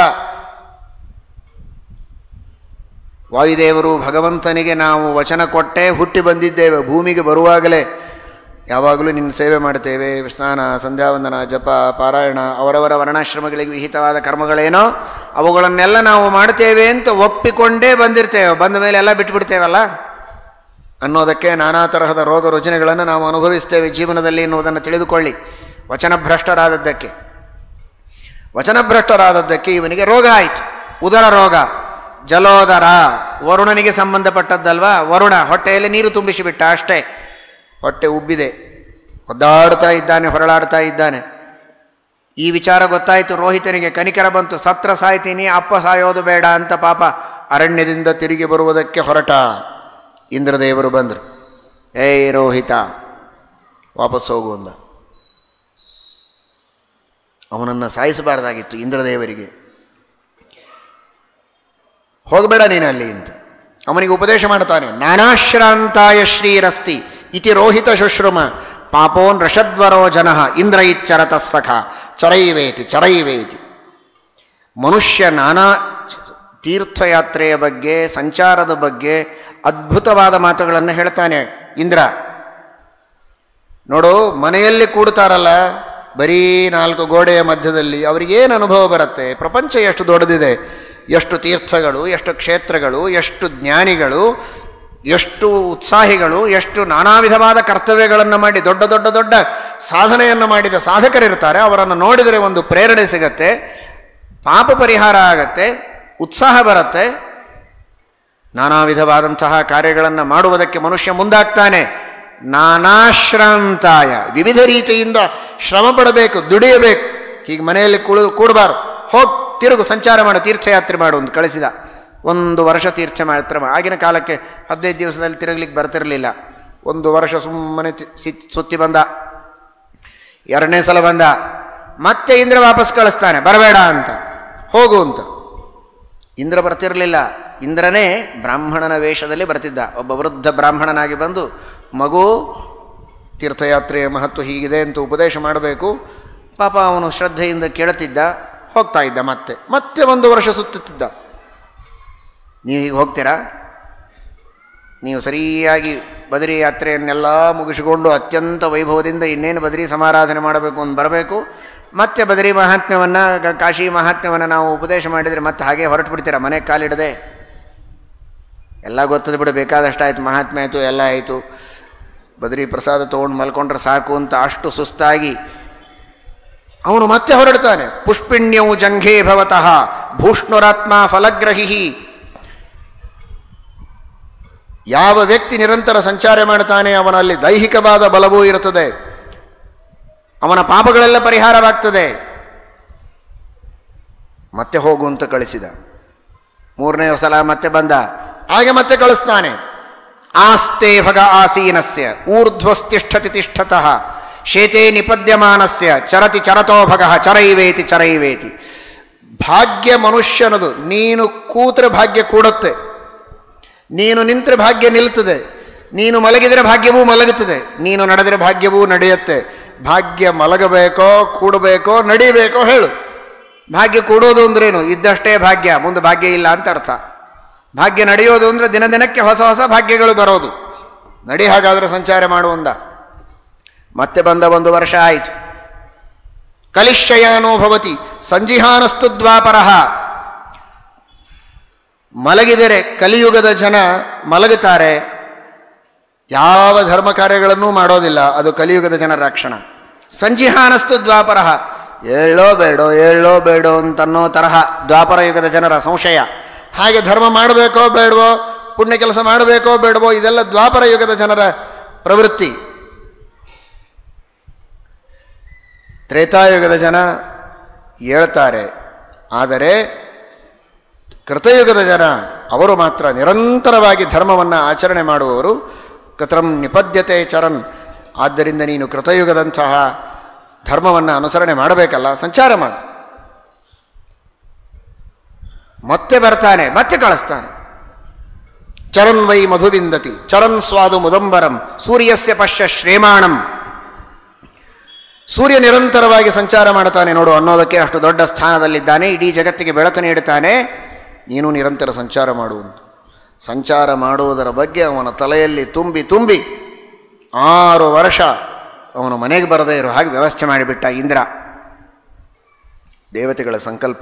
ವಾಯುದೇವರು ಭಗವಂತನಿಗೆ ನಾವು ವಚನ ಕೊಟ್ಟೇ ಹುಟ್ಟಿ ಬಂದಿದ್ದೇವೆ. ಭೂಮಿಗೆ ಬರುವಾಗಲೇ ಯಾವಾಗಲೂ ನಿನ್ನ ಸೇವೆ ಮಾಡ್ತೇವೆ, ಸ್ನಾನ, ಸಂಧ್ಯಾವಂದನ, ಜಪ, ಪಾರಾಯಣ, ಅವರವರ ವರ್ಣಾಶ್ರಮಗಳಿಗೆ ವಿಹಿತವಾದ ಕರ್ಮಗಳೇನೋ ಅವುಗಳನ್ನೆಲ್ಲ ನಾವು ಮಾಡ್ತೇವೆ ಅಂತ ಒಪ್ಪಿಕೊಂಡೇ ಬಂದಿರ್ತೇವೆ. ಬಂದ ಮೇಲೆ ಎಲ್ಲ ಬಿಟ್ಬಿಡ್ತೇವಲ್ಲ ಅನ್ನೋದಕ್ಕೆ ನಾನಾ ತರಹದ ರೋಗ ರುಜಿನಗಳನ್ನು ನಾವು ಅನುಭವಿಸ್ತೇವೆ ಜೀವನದಲ್ಲಿ ಎನ್ನುವುದನ್ನು ತಿಳಿದುಕೊಳ್ಳಿ. ವಚನಭ್ರಷ್ಟರಾದದ್ದಕ್ಕೆ ಇವನಿಗೆ ರೋಗ ಆಯಿತು, ಉದರ ರೋಗ, ಜಲೋದರ. ವರುಣನಿಗೆ ಸಂಬಂಧಪಟ್ಟದ್ದಲ್ವಾ. ವರುಣ ಹೊಟ್ಟೆಯಲ್ಲಿ ನೀರು ತುಂಬಿಸಿಬಿಟ್ಟ ಅಷ್ಟೇ, ಹೊಟ್ಟೆ ಉಬ್ಬಿದೆ, ಒದ್ದಾಡ್ತಾ ಇದ್ದಾನೆ, ಹೊರಳಾಡ್ತಾ ಇದ್ದಾನೆ. ಈ ವಿಚಾರ ಗೊತ್ತಾಯಿತು ರೋಹಿತನಿಗೆ. ಕನಿಕರ ಬಂತು, ಸತ್ರ ಸಾಯ್ತೀನಿ, ಅಪ್ಪ ಸಾಯೋದು ಬೇಡ ಅಂತ ಪಾಪ ಅರಣ್ಯದಿಂದ ತಿರುಗಿ ಬರುವುದಕ್ಕೆ ಹೊರಟ. ಇಂದ್ರದೇವರು ಬಂದರು, ಏಯ್ ರೋಹಿತ ವಾಪಸ್ ಹೋಗು ಅಂದ. ಅವನನ್ನು ಸಾಯಿಸಬಾರ್ದಾಗಿತ್ತು ಇಂದ್ರದೇವರಿಗೆ. ಹೋಗಬೇಡ ನೀನು ಅಲ್ಲಿ ಅಂತ ಅವನಿಗೆ ಉಪದೇಶ ಮಾಡ್ತಾನೆ. ನಾನಾಶ್ರಾಂತಾಯ ಶ್ರೀರಸ್ತಿ ಇತಿ ರೋಹಿತ ಶುಶ್ರುಮ ಪಾಪೋನ್ ರಷದ್ವರೋ ಜನಃ ಇಂದ್ರ ಇಚ್ಚರತಃ ಸಖ ಚರೈವೇತಿ. ಮನುಷ್ಯ ನಾನಾ ತೀರ್ಥಯಾತ್ರೆಯ ಬಗ್ಗೆ, ಸಂಚಾರದ ಬಗ್ಗೆ ಅದ್ಭುತವಾದ ಮಾತುಗಳನ್ನು ಹೇಳ್ತಾನೆ ಇಂದ್ರ. ನೋಡು, ಮನೆಯಲ್ಲಿ ಕೂಡ್ತಾರಲ್ಲ ಬರೀ 4 ಗೋಡೆಯ ಮಧ್ಯದಲ್ಲಿ, ಅವರಿಗೇನು ಅನುಭವ ಬರುತ್ತೆ? ಪ್ರಪಂಚ ಎಷ್ಟು ದೊಡ್ಡದಿದೆ, ಎಷ್ಟು ತೀರ್ಥಗಳು, ಎಷ್ಟು ಕ್ಷೇತ್ರಗಳು, ಎಷ್ಟು ಜ್ಞಾನಿಗಳು, ಎಷ್ಟು ಉತ್ಸಾಹಿಗಳು, ಎಷ್ಟು ನಾನಾ ವಿಧವಾದ ಕರ್ತವ್ಯಗಳನ್ನು ಮಾಡಿ ದೊಡ್ಡ ದೊಡ್ಡ ದೊಡ್ಡ ಸಾಧನೆಯನ್ನು ಮಾಡಿದ ಸಾಧಕರಿರ್ತಾರೆ. ಅವರನ್ನು ನೋಡಿದರೆ ಒಂದು ಪ್ರೇರಣೆ ಸಿಗತ್ತೆ, ಪಾಪ ಪರಿಹಾರ ಆಗತ್ತೆ, ಉತ್ಸಾಹ ಬರುತ್ತೆ. ನಾನಾ ವಿಧವಾದಂತಹ ಕಾರ್ಯಗಳನ್ನು ಮಾಡುವುದಕ್ಕೆ ಮನುಷ್ಯ ಮುಂದಾಗ್ತಾನೆ. ನಾನಾಶ್ರಾಂತಾಯ, ವಿವಿಧ ರೀತಿಯಿಂದ ಶ್ರಮ ಪಡಬೇಕು, ದುಡಿಯಬೇಕು. ಹೀಗೆ ಮನೆಯಲ್ಲಿ ಕೂಡಬಾರ್ದು. ಹೋಗಿ ತಿರುಗು, ಸಂಚಾರ ಮಾಡು, ತೀರ್ಥಯಾತ್ರೆ ಮಾಡು ಅಂತ ಕಳಿಸಿದ. 1 ವರ್ಷ ತೀರ್ಥಯಾತ್ರೆ. ಆಗಿನ ಕಾಲಕ್ಕೆ 15 ದಿವಸದಲ್ಲಿ ತಿರುಗಲಿಕ್ಕೆ ಬರ್ತಿರಲಿಲ್ಲ. 1 ವರ್ಷ ಸುಮ್ಮನೆ ಸುತ್ತಿ ಬಂದ. 2ನೇ ಸಲ ಬಂದ, ಮತ್ತೆ ಇಂದ್ರ ವಾಪಸ್ ಕಳಿಸ್ತಾನೆ, ಬರಬೇಡ ಅಂತ, ಹೋಗು ಅಂತ. ಇಂದ್ರ ಬರ್ತಿರಲಿಲ್ಲ. ಇಂದ್ರನೇ ಬ್ರಾಹ್ಮಣನ ವೇಷದಲ್ಲಿ ಬರ್ತಿದ್ದ. ಒಬ್ಬ ವೃದ್ಧ ಬ್ರಾಹ್ಮಣನಾಗಿ ಬಂದು, ಮಗು ತೀರ್ಥಯಾತ್ರೆಯ ಮಹತ್ವ ಹೀಗಿದೆ ಅಂತ ಉಪದೇಶ ಮಾಡಬೇಕು. ಪಾಪ ಅವನು ಶ್ರದ್ಧೆಯಿಂದ ಕೇಳುತ್ತಿದ್ದ, ಹೋಗ್ತಾ ಇದ್ದ. ಮತ್ತೆ 1 ವರ್ಷ ಸುತ್ತುತ್ತಿದ್ದ. ನೀವು ಹೀಗೆ ಹೋಗ್ತೀರಾ? ನೀವು ಸರಿಯಾಗಿ ಬದರಿ ಯಾತ್ರೆಯನ್ನೆಲ್ಲ ಮುಗಿಸಿಕೊಂಡು ಅತ್ಯಂತ ವೈಭವದಿಂದ ಇನ್ನೇನು ಬದರಿ ಸಮಾರಾಧನೆ ಮಾಡಬೇಕು ಅಂತ ಬರಬೇಕು. ಮತ್ತೆ ಬದರಿ ಮಹಾತ್ಮ್ಯವನ್ನು, ಕಾಶಿ ಮಹಾತ್ಮ್ಯವನ್ನು ನಾವು ಉಪದೇಶ ಮಾಡಿದರೆ ಮತ್ತೆ ಹಾಗೆ ಹೊರಟು ಬಿಡ್ತೀರಾ ಮನೆಗೆ ಕಾಲಿಡದೆ? ಎಲ್ಲ ಗೊತ್ತದ ಬಿಡು, ಬೇಕಾದಷ್ಟಾಯಿತು, ಮಹಾತ್ಮೆ ಆಯಿತು, ಎಲ್ಲ ಆಯಿತು, ಬದರಿ ಪ್ರಸಾದ ತೊಗೊಂಡು ಮಲ್ಕೊಂಡ್ರೆ ಸಾಕು ಅಂತ ಅಷ್ಟು ಸುಸ್ತಾಗಿ ಅವನು ಮತ್ತೆ ಹೊರಡ್ತಾನೆ. ಪುಷ್ಪಿಣ್ಯವು ಜಂಘೇ ಭವತಃ ಭೂಷ್ಣುರಾತ್ಮ ಫಲಗ್ರಹಿ. ಯಾವ ವ್ಯಕ್ತಿ ನಿರಂತರ ಸಂಚಾರ ಮಾಡ್ತಾನೆ ಅವನಲ್ಲಿ ದೈಹಿಕವಾದ ಬಲವೂ ಇರುತ್ತದೆ, ಅವನ ಪಾಪಗಳೆಲ್ಲ ಪರಿಹಾರವಾಗ್ತದೆ. ಮತ್ತೆ ಹೋಗು ಅಂತ ಕಳಿಸಿದ. 3ನೇ ಸಲ ಮತ್ತೆ ಬಂದ, ಹಾಗೆ ಮತ್ತೆ ಕಳಿಸ್ತಾನೆ. ಆಸ್ತೆ ಭಗ ಆಸೀನಸ್ಯ ಊರ್ಧ್ವಸ್ತಿಷ್ಠತಿ ತಿಷ್ಠತಃ ಶೇತೆ ನಿಪದ್ಯಮಾನಸ್ಯ ಚರತಿ ಚರತೋ ಭಗ ಚರೈವೇತಿ ಚರೈವೇತಿ. ಭಾಗ್ಯ ಮನುಷ್ಯನದು. ನೀನು ಕೂತ್ರೆ ಭಾಗ್ಯ ಕೂಡುತ್ತೆ, ನೀನು ನಿಂತರೆ ಭಾಗ್ಯ ನಿಲ್ತದೆ, ನೀನು ಮಲಗಿದರೆ ಭಾಗ್ಯವೂ ಮಲಗುತ್ತದೆ, ನೀನು ನಡೆದರೆ ಭಾಗ್ಯವೂ ನಡೆಯುತ್ತೆ. ಭಾಗ್ಯ ಮಲಗಬೇಕೋ ಕೂಡಬೇಕೋ ನಡಿಬೇಕೋ ಹೇಳು. ಭಾಗ್ಯ ಕೂಡೋದು ಅಂದ್ರೇನು? ಇದ್ದಷ್ಟೇ ಭಾಗ್ಯ, ಮುಂದೆ ಭಾಗ್ಯ ಇಲ್ಲ ಅಂತ ಅರ್ಥ. ಭಾಗ್ಯ ನಡೆಯೋದು ಅಂದರೆ ದಿನ ದಿನಕ್ಕೆ ಹೊಸ ಹೊಸ ಭಾಗ್ಯಗಳು ಬರೋದು. ನಡಿ ಹಾಗಾದರೆ ಸಂಚಾರ ಮಾಡುವಂದ. ಮತ್ತೆ ಬಂದ 1 ವರ್ಷ ಆಯಿತು. ಕಲಿಶಯಾನೋ ಭವತಿ ಸಂಜಿಹಾನಸ್ತು ದ್ವಾಪರಃ. ಮಲಗಿದರೆ ಕಲಿಯುಗದ ಜನ ಮಲಗುತ್ತಾರೆ, ಯಾವ ಧರ್ಮ ಕಾರ್ಯಗಳನ್ನೂ ಮಾಡೋದಿಲ್ಲ. ಅದು ಕಲಿಯುಗದ ಜನರ ಲಕ್ಷಣ. ಸಂಜಿಹಾನಸ್ತು ದ್ವಾಪರಃ. ಏಳೋ ಬೇಡೋ ಅಂತನ್ನೋ ತರಹ ದ್ವಾಪರ ಯುಗದ ಜನರ ಸಂಶಯ. ಹಾಗೆ ಧರ್ಮ ಮಾಡಬೇಕೋ ಬೇಡವೋ, ಪುಣ್ಯ ಕೆಲಸ ಮಾಡಬೇಕೋ ಬೇಡವೋ, ಇದೆಲ್ಲ ದ್ವಾಪರ ಯುಗದ ಜನರ ಪ್ರವೃತ್ತಿ. ತ್ರೇತಾಯುಗದ ಜನ ಹೇಳ್ತಾರೆ, ಆದರೆ ಕೃತಯುಗದ ಜನ ಅವರು ಮಾತ್ರ ನಿರಂತರವಾಗಿ ಧರ್ಮವನ್ನು ಆಚರಣೆ ಮಾಡುವವರು. ಕತ್ರಂ ನಿಪದ್ಯತೆ ಚರನ್. ಆದ್ದರಿಂದ ನೀನು ಕೃತಯುಗದಂತಹ ಧರ್ಮವನ್ನು ಅನುಸರಣೆ ಮಾಡಬೇಕಲ್ಲ, ಸಂಚಾರ ಮಾಡು. ಮತ್ತೆ ಬರ್ತಾನೆ, ಮತ್ತೆ ಕಳಿಸ್ತಾನೆ. ಚರನ್ ವೈ ಮಧುವಿಂದತಿ ಚರನ್ ಸ್ವಾದು ಮುದಂಬರಂ ಸೂರ್ಯಸ್ಯ ಪಶ್ಯ ಶ್ರೇಮಾಣಂ. ಸೂರ್ಯ ನಿರಂತರವಾಗಿ ಸಂಚಾರ ಮಾಡ್ತಾನೆ ನೋಡು ಅನ್ನೋದಕ್ಕೆ ಅಷ್ಟು ದೊಡ್ಡ ಸ್ಥಾನದಲ್ಲಿದ್ದಾನೆ. ಇಡೀ ಜಗತ್ತಿಗೆ ಬೆಳಕು ನೀಡುತ್ತಾನೆ. ನೀನು ನಿರಂತರ ಸಂಚಾರ ಮಾಡುವುದು. ಸಂಚಾರ ಮಾಡುವುದರ ಬಗ್ಗೆ ಅವನ ತಲೆಯಲ್ಲಿ ತುಂಬಿ 6 ವರ್ಷ ಅವನು ಮನೆಗೆ ಬರದೇ ಇರೋ ಹಾಗೆ ವ್ಯವಸ್ಥೆ ಮಾಡಿಬಿಟ್ಟ ಇಂದ್ರ. ದೇವತೆಗಳ ಸಂಕಲ್ಪ,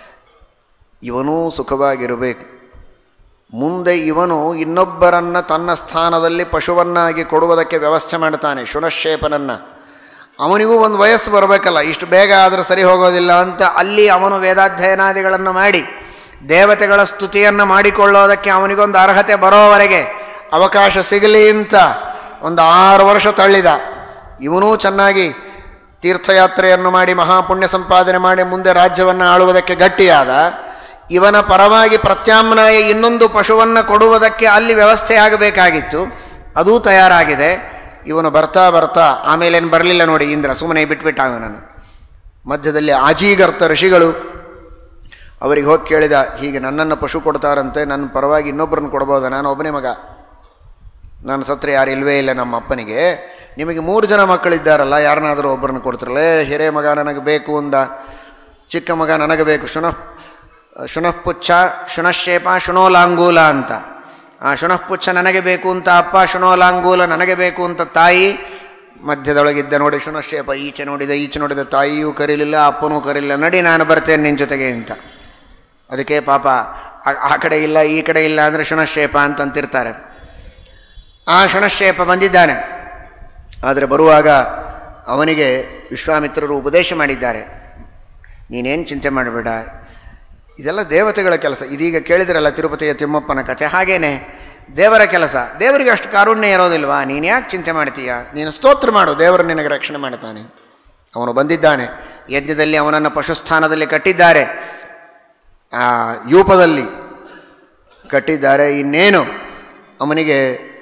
ಇವನೂ ಸುಖವಾಗಿರಬೇಕು. ಮುಂದೆ ಇವನು ಇನ್ನೊಬ್ಬರನ್ನು ತನ್ನ ಸ್ಥಾನದಲ್ಲಿ ಪಶುವನ್ನಾಗಿ ಕೊಡುವುದಕ್ಕೆ ವ್ಯವಸ್ಥೆ ಮಾಡ್ತಾನೆ, ಶುನಶ್ಶೇಪನನ್ನು. ಅವನಿಗೂ ಒಂದು ವಯಸ್ಸು ಬರಬೇಕಲ್ಲ, ಇಷ್ಟು ಬೇಗ ಆದರೂ ಸರಿ ಹೋಗೋದಿಲ್ಲ ಅಂತ ಅಲ್ಲಿ ಅವನು ವೇದಾಧ್ಯಯನಾದಿಗಳನ್ನು ಮಾಡಿ ದೇವತೆಗಳ ಸ್ತುತಿಯನ್ನು ಮಾಡಿಕೊಳ್ಳೋದಕ್ಕೆ ಅವನಿಗೊಂದು ಅರ್ಹತೆ ಬರೋವರೆಗೆ ಅವಕಾಶ ಸಿಗಲಿ ಅಂತ ಒಂದು 6 ವರ್ಷ ತಳ್ಳಿದ. ಇವನೂ ಚೆನ್ನಾಗಿ ತೀರ್ಥಯಾತ್ರೆಯನ್ನು ಮಾಡಿ ಮಹಾಪುಣ್ಯ ಸಂಪಾದನೆ ಮಾಡಿ ಮುಂದೆ ರಾಜ್ಯವನ್ನು ಆಳುವುದಕ್ಕೆ ಗಟ್ಟಿಯಾದ. ಇವನ ಪರವಾಗಿ ಪ್ರತ್ಯಾಮ್ನಾಯ ಇನ್ನೊಂದು ಪಶುವನ್ನು ಕೊಡುವುದಕ್ಕೆ ಅಲ್ಲಿ ವ್ಯವಸ್ಥೆ ಆಗಬೇಕಾಗಿತ್ತು, ಅದೂ ತಯಾರಾಗಿದೆ. ಇವನು ಬರ್ತಾ ಆಮೇಲೇನು ಬರಲಿಲ್ಲ ನೋಡಿ ಇಂದ್ರ, ಸುಮ್ಮನೆ ಬಿಟ್ಬಿಟ್ಟ ಅವನನ್ನು. ಮಧ್ಯದಲ್ಲಿ ಆಜೀಗರ್ತ ಋಷಿಗಳು ಅವರಿಗೆ ಹೋಗಿ ಕೇಳಿದ, ಹೀಗೆ ನನ್ನನ್ನು ಪಶು ಕೊಡ್ತಾರಂತೆ, ನನ್ನ ಪರವಾಗಿ ಇನ್ನೊಬ್ಬರನ್ನು ಕೊಡ್ಬೋದ? ನಾನು ಒಬ್ಬನೇ ಮಗ, ನಾನು ಸತ್ರೆ ಯಾರು ಇಲ್ಲವೇ ಇಲ್ಲ ನಮ್ಮ ಅಪ್ಪನಿಗೆ. ನಿಮಗೆ 3 ಜನ ಮಕ್ಕಳಿದ್ದಾರಲ್ಲ, ಯಾರನ್ನಾದರೂ ಒಬ್ಬರನ್ನು ಕೊಡ್ತಿರಲ್ಲ. ಹಿರೇ ಮಗ ನನಗೆ ಬೇಕು ಅಂದ, ಚಿಕ್ಕ ಮಗ ನನಗೆ ಬೇಕು. ಶುನಃಪುಚ್ಛ ಶುನಶ್ಶೇಪ ಶುನೋಲಾಂಗೂಲ ಅಂತ. ಶುನಃಪುಚ್ಛ ನನಗೆ ಬೇಕು ಅಂತ ಅಪ್ಪ, ಶುನೋಲಾಂಗೂಲ ನನಗೆ ಬೇಕು ಅಂತ ತಾಯಿ. ಮಧ್ಯದೊಳಗಿದ್ದ ನೋಡಿ ಶುನಶ್ಶೇಪ, ಈಚೆ ನೋಡಿದ ತಾಯಿಯೂ ಕರೀಲಿಲ್ಲ, ಅಪ್ಪನೂ ಕರೀಲಿಲ್ಲ. ನಡಿ ನಾನು ಬರ್ತೇನೆ ನಿನ್ನ ಜೊತೆಗೆ ಅಂತ. ಅದಕ್ಕೆ ಪಾಪ ಆ ಕಡೆ ಇಲ್ಲ ಈ ಕಡೆ ಇಲ್ಲ ಅಂದರೆ ಶುನಶ್ಶೇಪ ಅಂತಂತಿರ್ತಾರೆ. ಆ ಶುನಶ್ಶೇಪ ಬಂದಿದ್ದಾನೆ. ಆದರೆ ಬರುವಾಗ ಅವನಿಗೆ ವಿಶ್ವಾಮಿತ್ರರು ಉಪದೇಶ ಮಾಡಿದ್ದಾರೆ, ನೀನೇನು ಚಿಂತೆ ಮಾಡಬೇಡ, ಇದೆಲ್ಲ ದೇವತೆಗಳ ಕೆಲಸ. ಇದೀಗ ಕೇಳಿದ್ರಲ್ಲ ತಿರುಪತಿಯ ತಿಮ್ಮಪ್ಪನ ಕಥೆ, ಹಾಗೇನೆ ದೇವರ ಕೆಲಸ. ದೇವರಿಗೆ ಅಷ್ಟು ಕಾರುಣ್ಯ ಇರೋದಿಲ್ವಾ? ನೀನು ಯಾಕೆ ಚಿಂತೆ ಮಾಡ್ತೀಯ? ನೀನು ಸ್ತೋತ್ರ ಮಾಡು, ದೇವರು ನಿನಗೆ ರಕ್ಷಣೆ ಮಾಡ್ತಾನೆ. ಅವನು ಬಂದಿದ್ದಾನೆ. ಯಜ್ಞದಲ್ಲಿ ಅವನನ್ನು ಪಶುಸ್ಥಾನದಲ್ಲಿ ಕಟ್ಟಿದ್ದಾರೆ, ಆ ಯೂಪದಲ್ಲಿ ಕಟ್ಟಿದ್ದಾರೆ. ಇನ್ನೇನು ಅವನಿಗೆ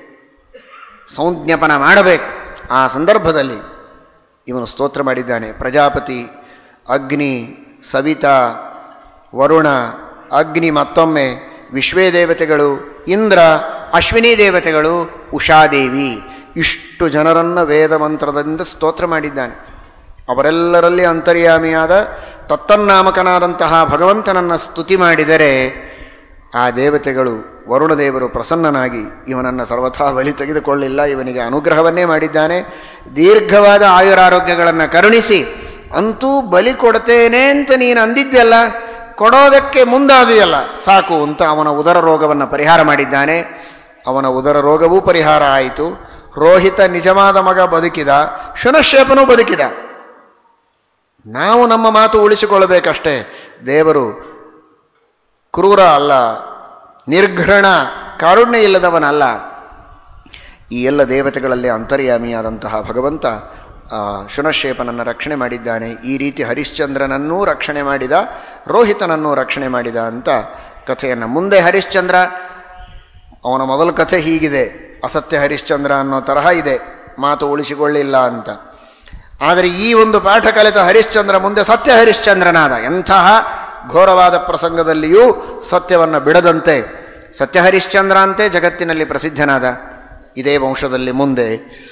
ಸಂಜ್ಞಾಪನ ಮಾಡಬೇಕು. ಆ ಸಂದರ್ಭದಲ್ಲಿ ಇವನು ಸ್ತೋತ್ರ ಮಾಡಿದ್ದಾನೆ. ಪ್ರಜಾಪತಿ, ಅಗ್ನಿ, ಸವಿತಾ, ವರುಣ, ಅಗ್ನಿ ಮತ್ತೊಮ್ಮೆ, ವಿಶ್ವೇ ದೇವತೆಗಳು, ಇಂದ್ರ, ಅಶ್ವಿನಿ ದೇವತೆಗಳು, ಉಷಾದೇವಿ, ಇಷ್ಟು ಜನರನ್ನು ವೇದ ಮಂತ್ರದಿಂದ ಸ್ತೋತ್ರ ಮಾಡಿದ್ದಾನೆ. ಅವರೆಲ್ಲರಲ್ಲಿ ಅಂತರ್ಯಾಮಿಯಾದ ತತ್ತನ್ನಾಮಕನಾದಂತಹ ಭಗವಂತನನ್ನು ಸ್ತುತಿ ಮಾಡಿದರೆ ಆ ದೇವತೆಗಳು, ವರುಣದೇವರು ಪ್ರಸನ್ನನಾಗಿ ಇವನನ್ನು ಸರ್ವಥಾ ಬಲಿ ತೆಗೆದುಕೊಳ್ಳಿಲ್ಲ, ಇವನಿಗೆ ಅನುಗ್ರಹವನ್ನೇ ಮಾಡಿದ್ದಾನೆ, ದೀರ್ಘವಾದ ಆಯುರಾರೋಗ್ಯಗಳನ್ನು ಕರುಣಿಸಿ, ಅಂತೂ ಬಲಿ ಕೊಡ್ತೇನೆ ಅಂತ ನೀನು ಅಂದಿದ್ದೆಲ್ಲ, ಕೊಡೋದಕ್ಕೆ ಮುಂದಾದೆಯಲ್ಲ ಸಾಕು ಅಂತ ಅವನ ಉದರ ರೋಗವನ್ನು ಪರಿಹಾರ ಮಾಡಿದ್ದಾನೆ. ಅವನ ಉದರ ರೋಗವೂ ಪರಿಹಾರ ಆಯಿತು. ರೋಹಿತ ನಿಜವಾದ ಮಗ ಬದುಕಿದ, ಶುನಶ್ಶೇಪನೂ ಬದುಕಿದ. ನಾವು ನಮ್ಮ ಮಾತು ಉಳಿಸಿಕೊಳ್ಳಬೇಕಷ್ಟೇ. ದೇವರು ಕ್ರೂರ ಅಲ್ಲ, ನಿರ್ಘೃಣ, ಕಾರುಣ್ಯ ಇಲ್ಲದವನಲ್ಲ. ಈ ಎಲ್ಲ ದೇವತೆಗಳಲ್ಲಿ ಅಂತರ್ಯಾಮಿಯಾದಂತಹ ಭಗವಂತ ಶುನಶ್ಶೇಪನನ್ನು ರಕ್ಷಣೆ ಮಾಡಿದ್ದಾನೆ. ಈ ರೀತಿ ಹರಿಶ್ಚಂದ್ರನನ್ನೂ ರಕ್ಷಣೆ ಮಾಡಿದ, ರೋಹಿತನನ್ನೂ ರಕ್ಷಣೆ ಮಾಡಿದ ಅಂತ ಕಥೆಯನ್ನು. ಮುಂದೆ ಹರಿಶ್ಚಂದ್ರ, ಅವನ ಮೊದಲ ಕಥೆ ಹೀಗಿದೆ, ಅಸತ್ಯ ಹರಿಶ್ಚಂದ್ರ ಅನ್ನೋ ತರಹ ಇದೆ, ಮಾತು ಉಳಿಸಿಕೊಳ್ಳಿಲ್ಲ ಅಂತ. ಆದರೆ ಈ ಒಂದು ಪಾಠ ಕಲಿತ ಹರಿಶ್ಚಂದ್ರ ಮುಂದೆ ಸತ್ಯ ಹರಿಶ್ಚಂದ್ರನಾದ. ಎಂತಹ ಘೋರವಾದ ಪ್ರಸಂಗದಲ್ಲಿಯೂ ಸತ್ಯವನ್ನು ಬಿಡದಂತೆ ಸತ್ಯ ಹರಿಶ್ಚಂದ್ರ ಅಂತೆ ಜಗತ್ತಿನಲ್ಲಿ ಪ್ರಸಿದ್ಧನಾದ. ಇದೇ ವಂಶದಲ್ಲಿ ಮುಂದೆ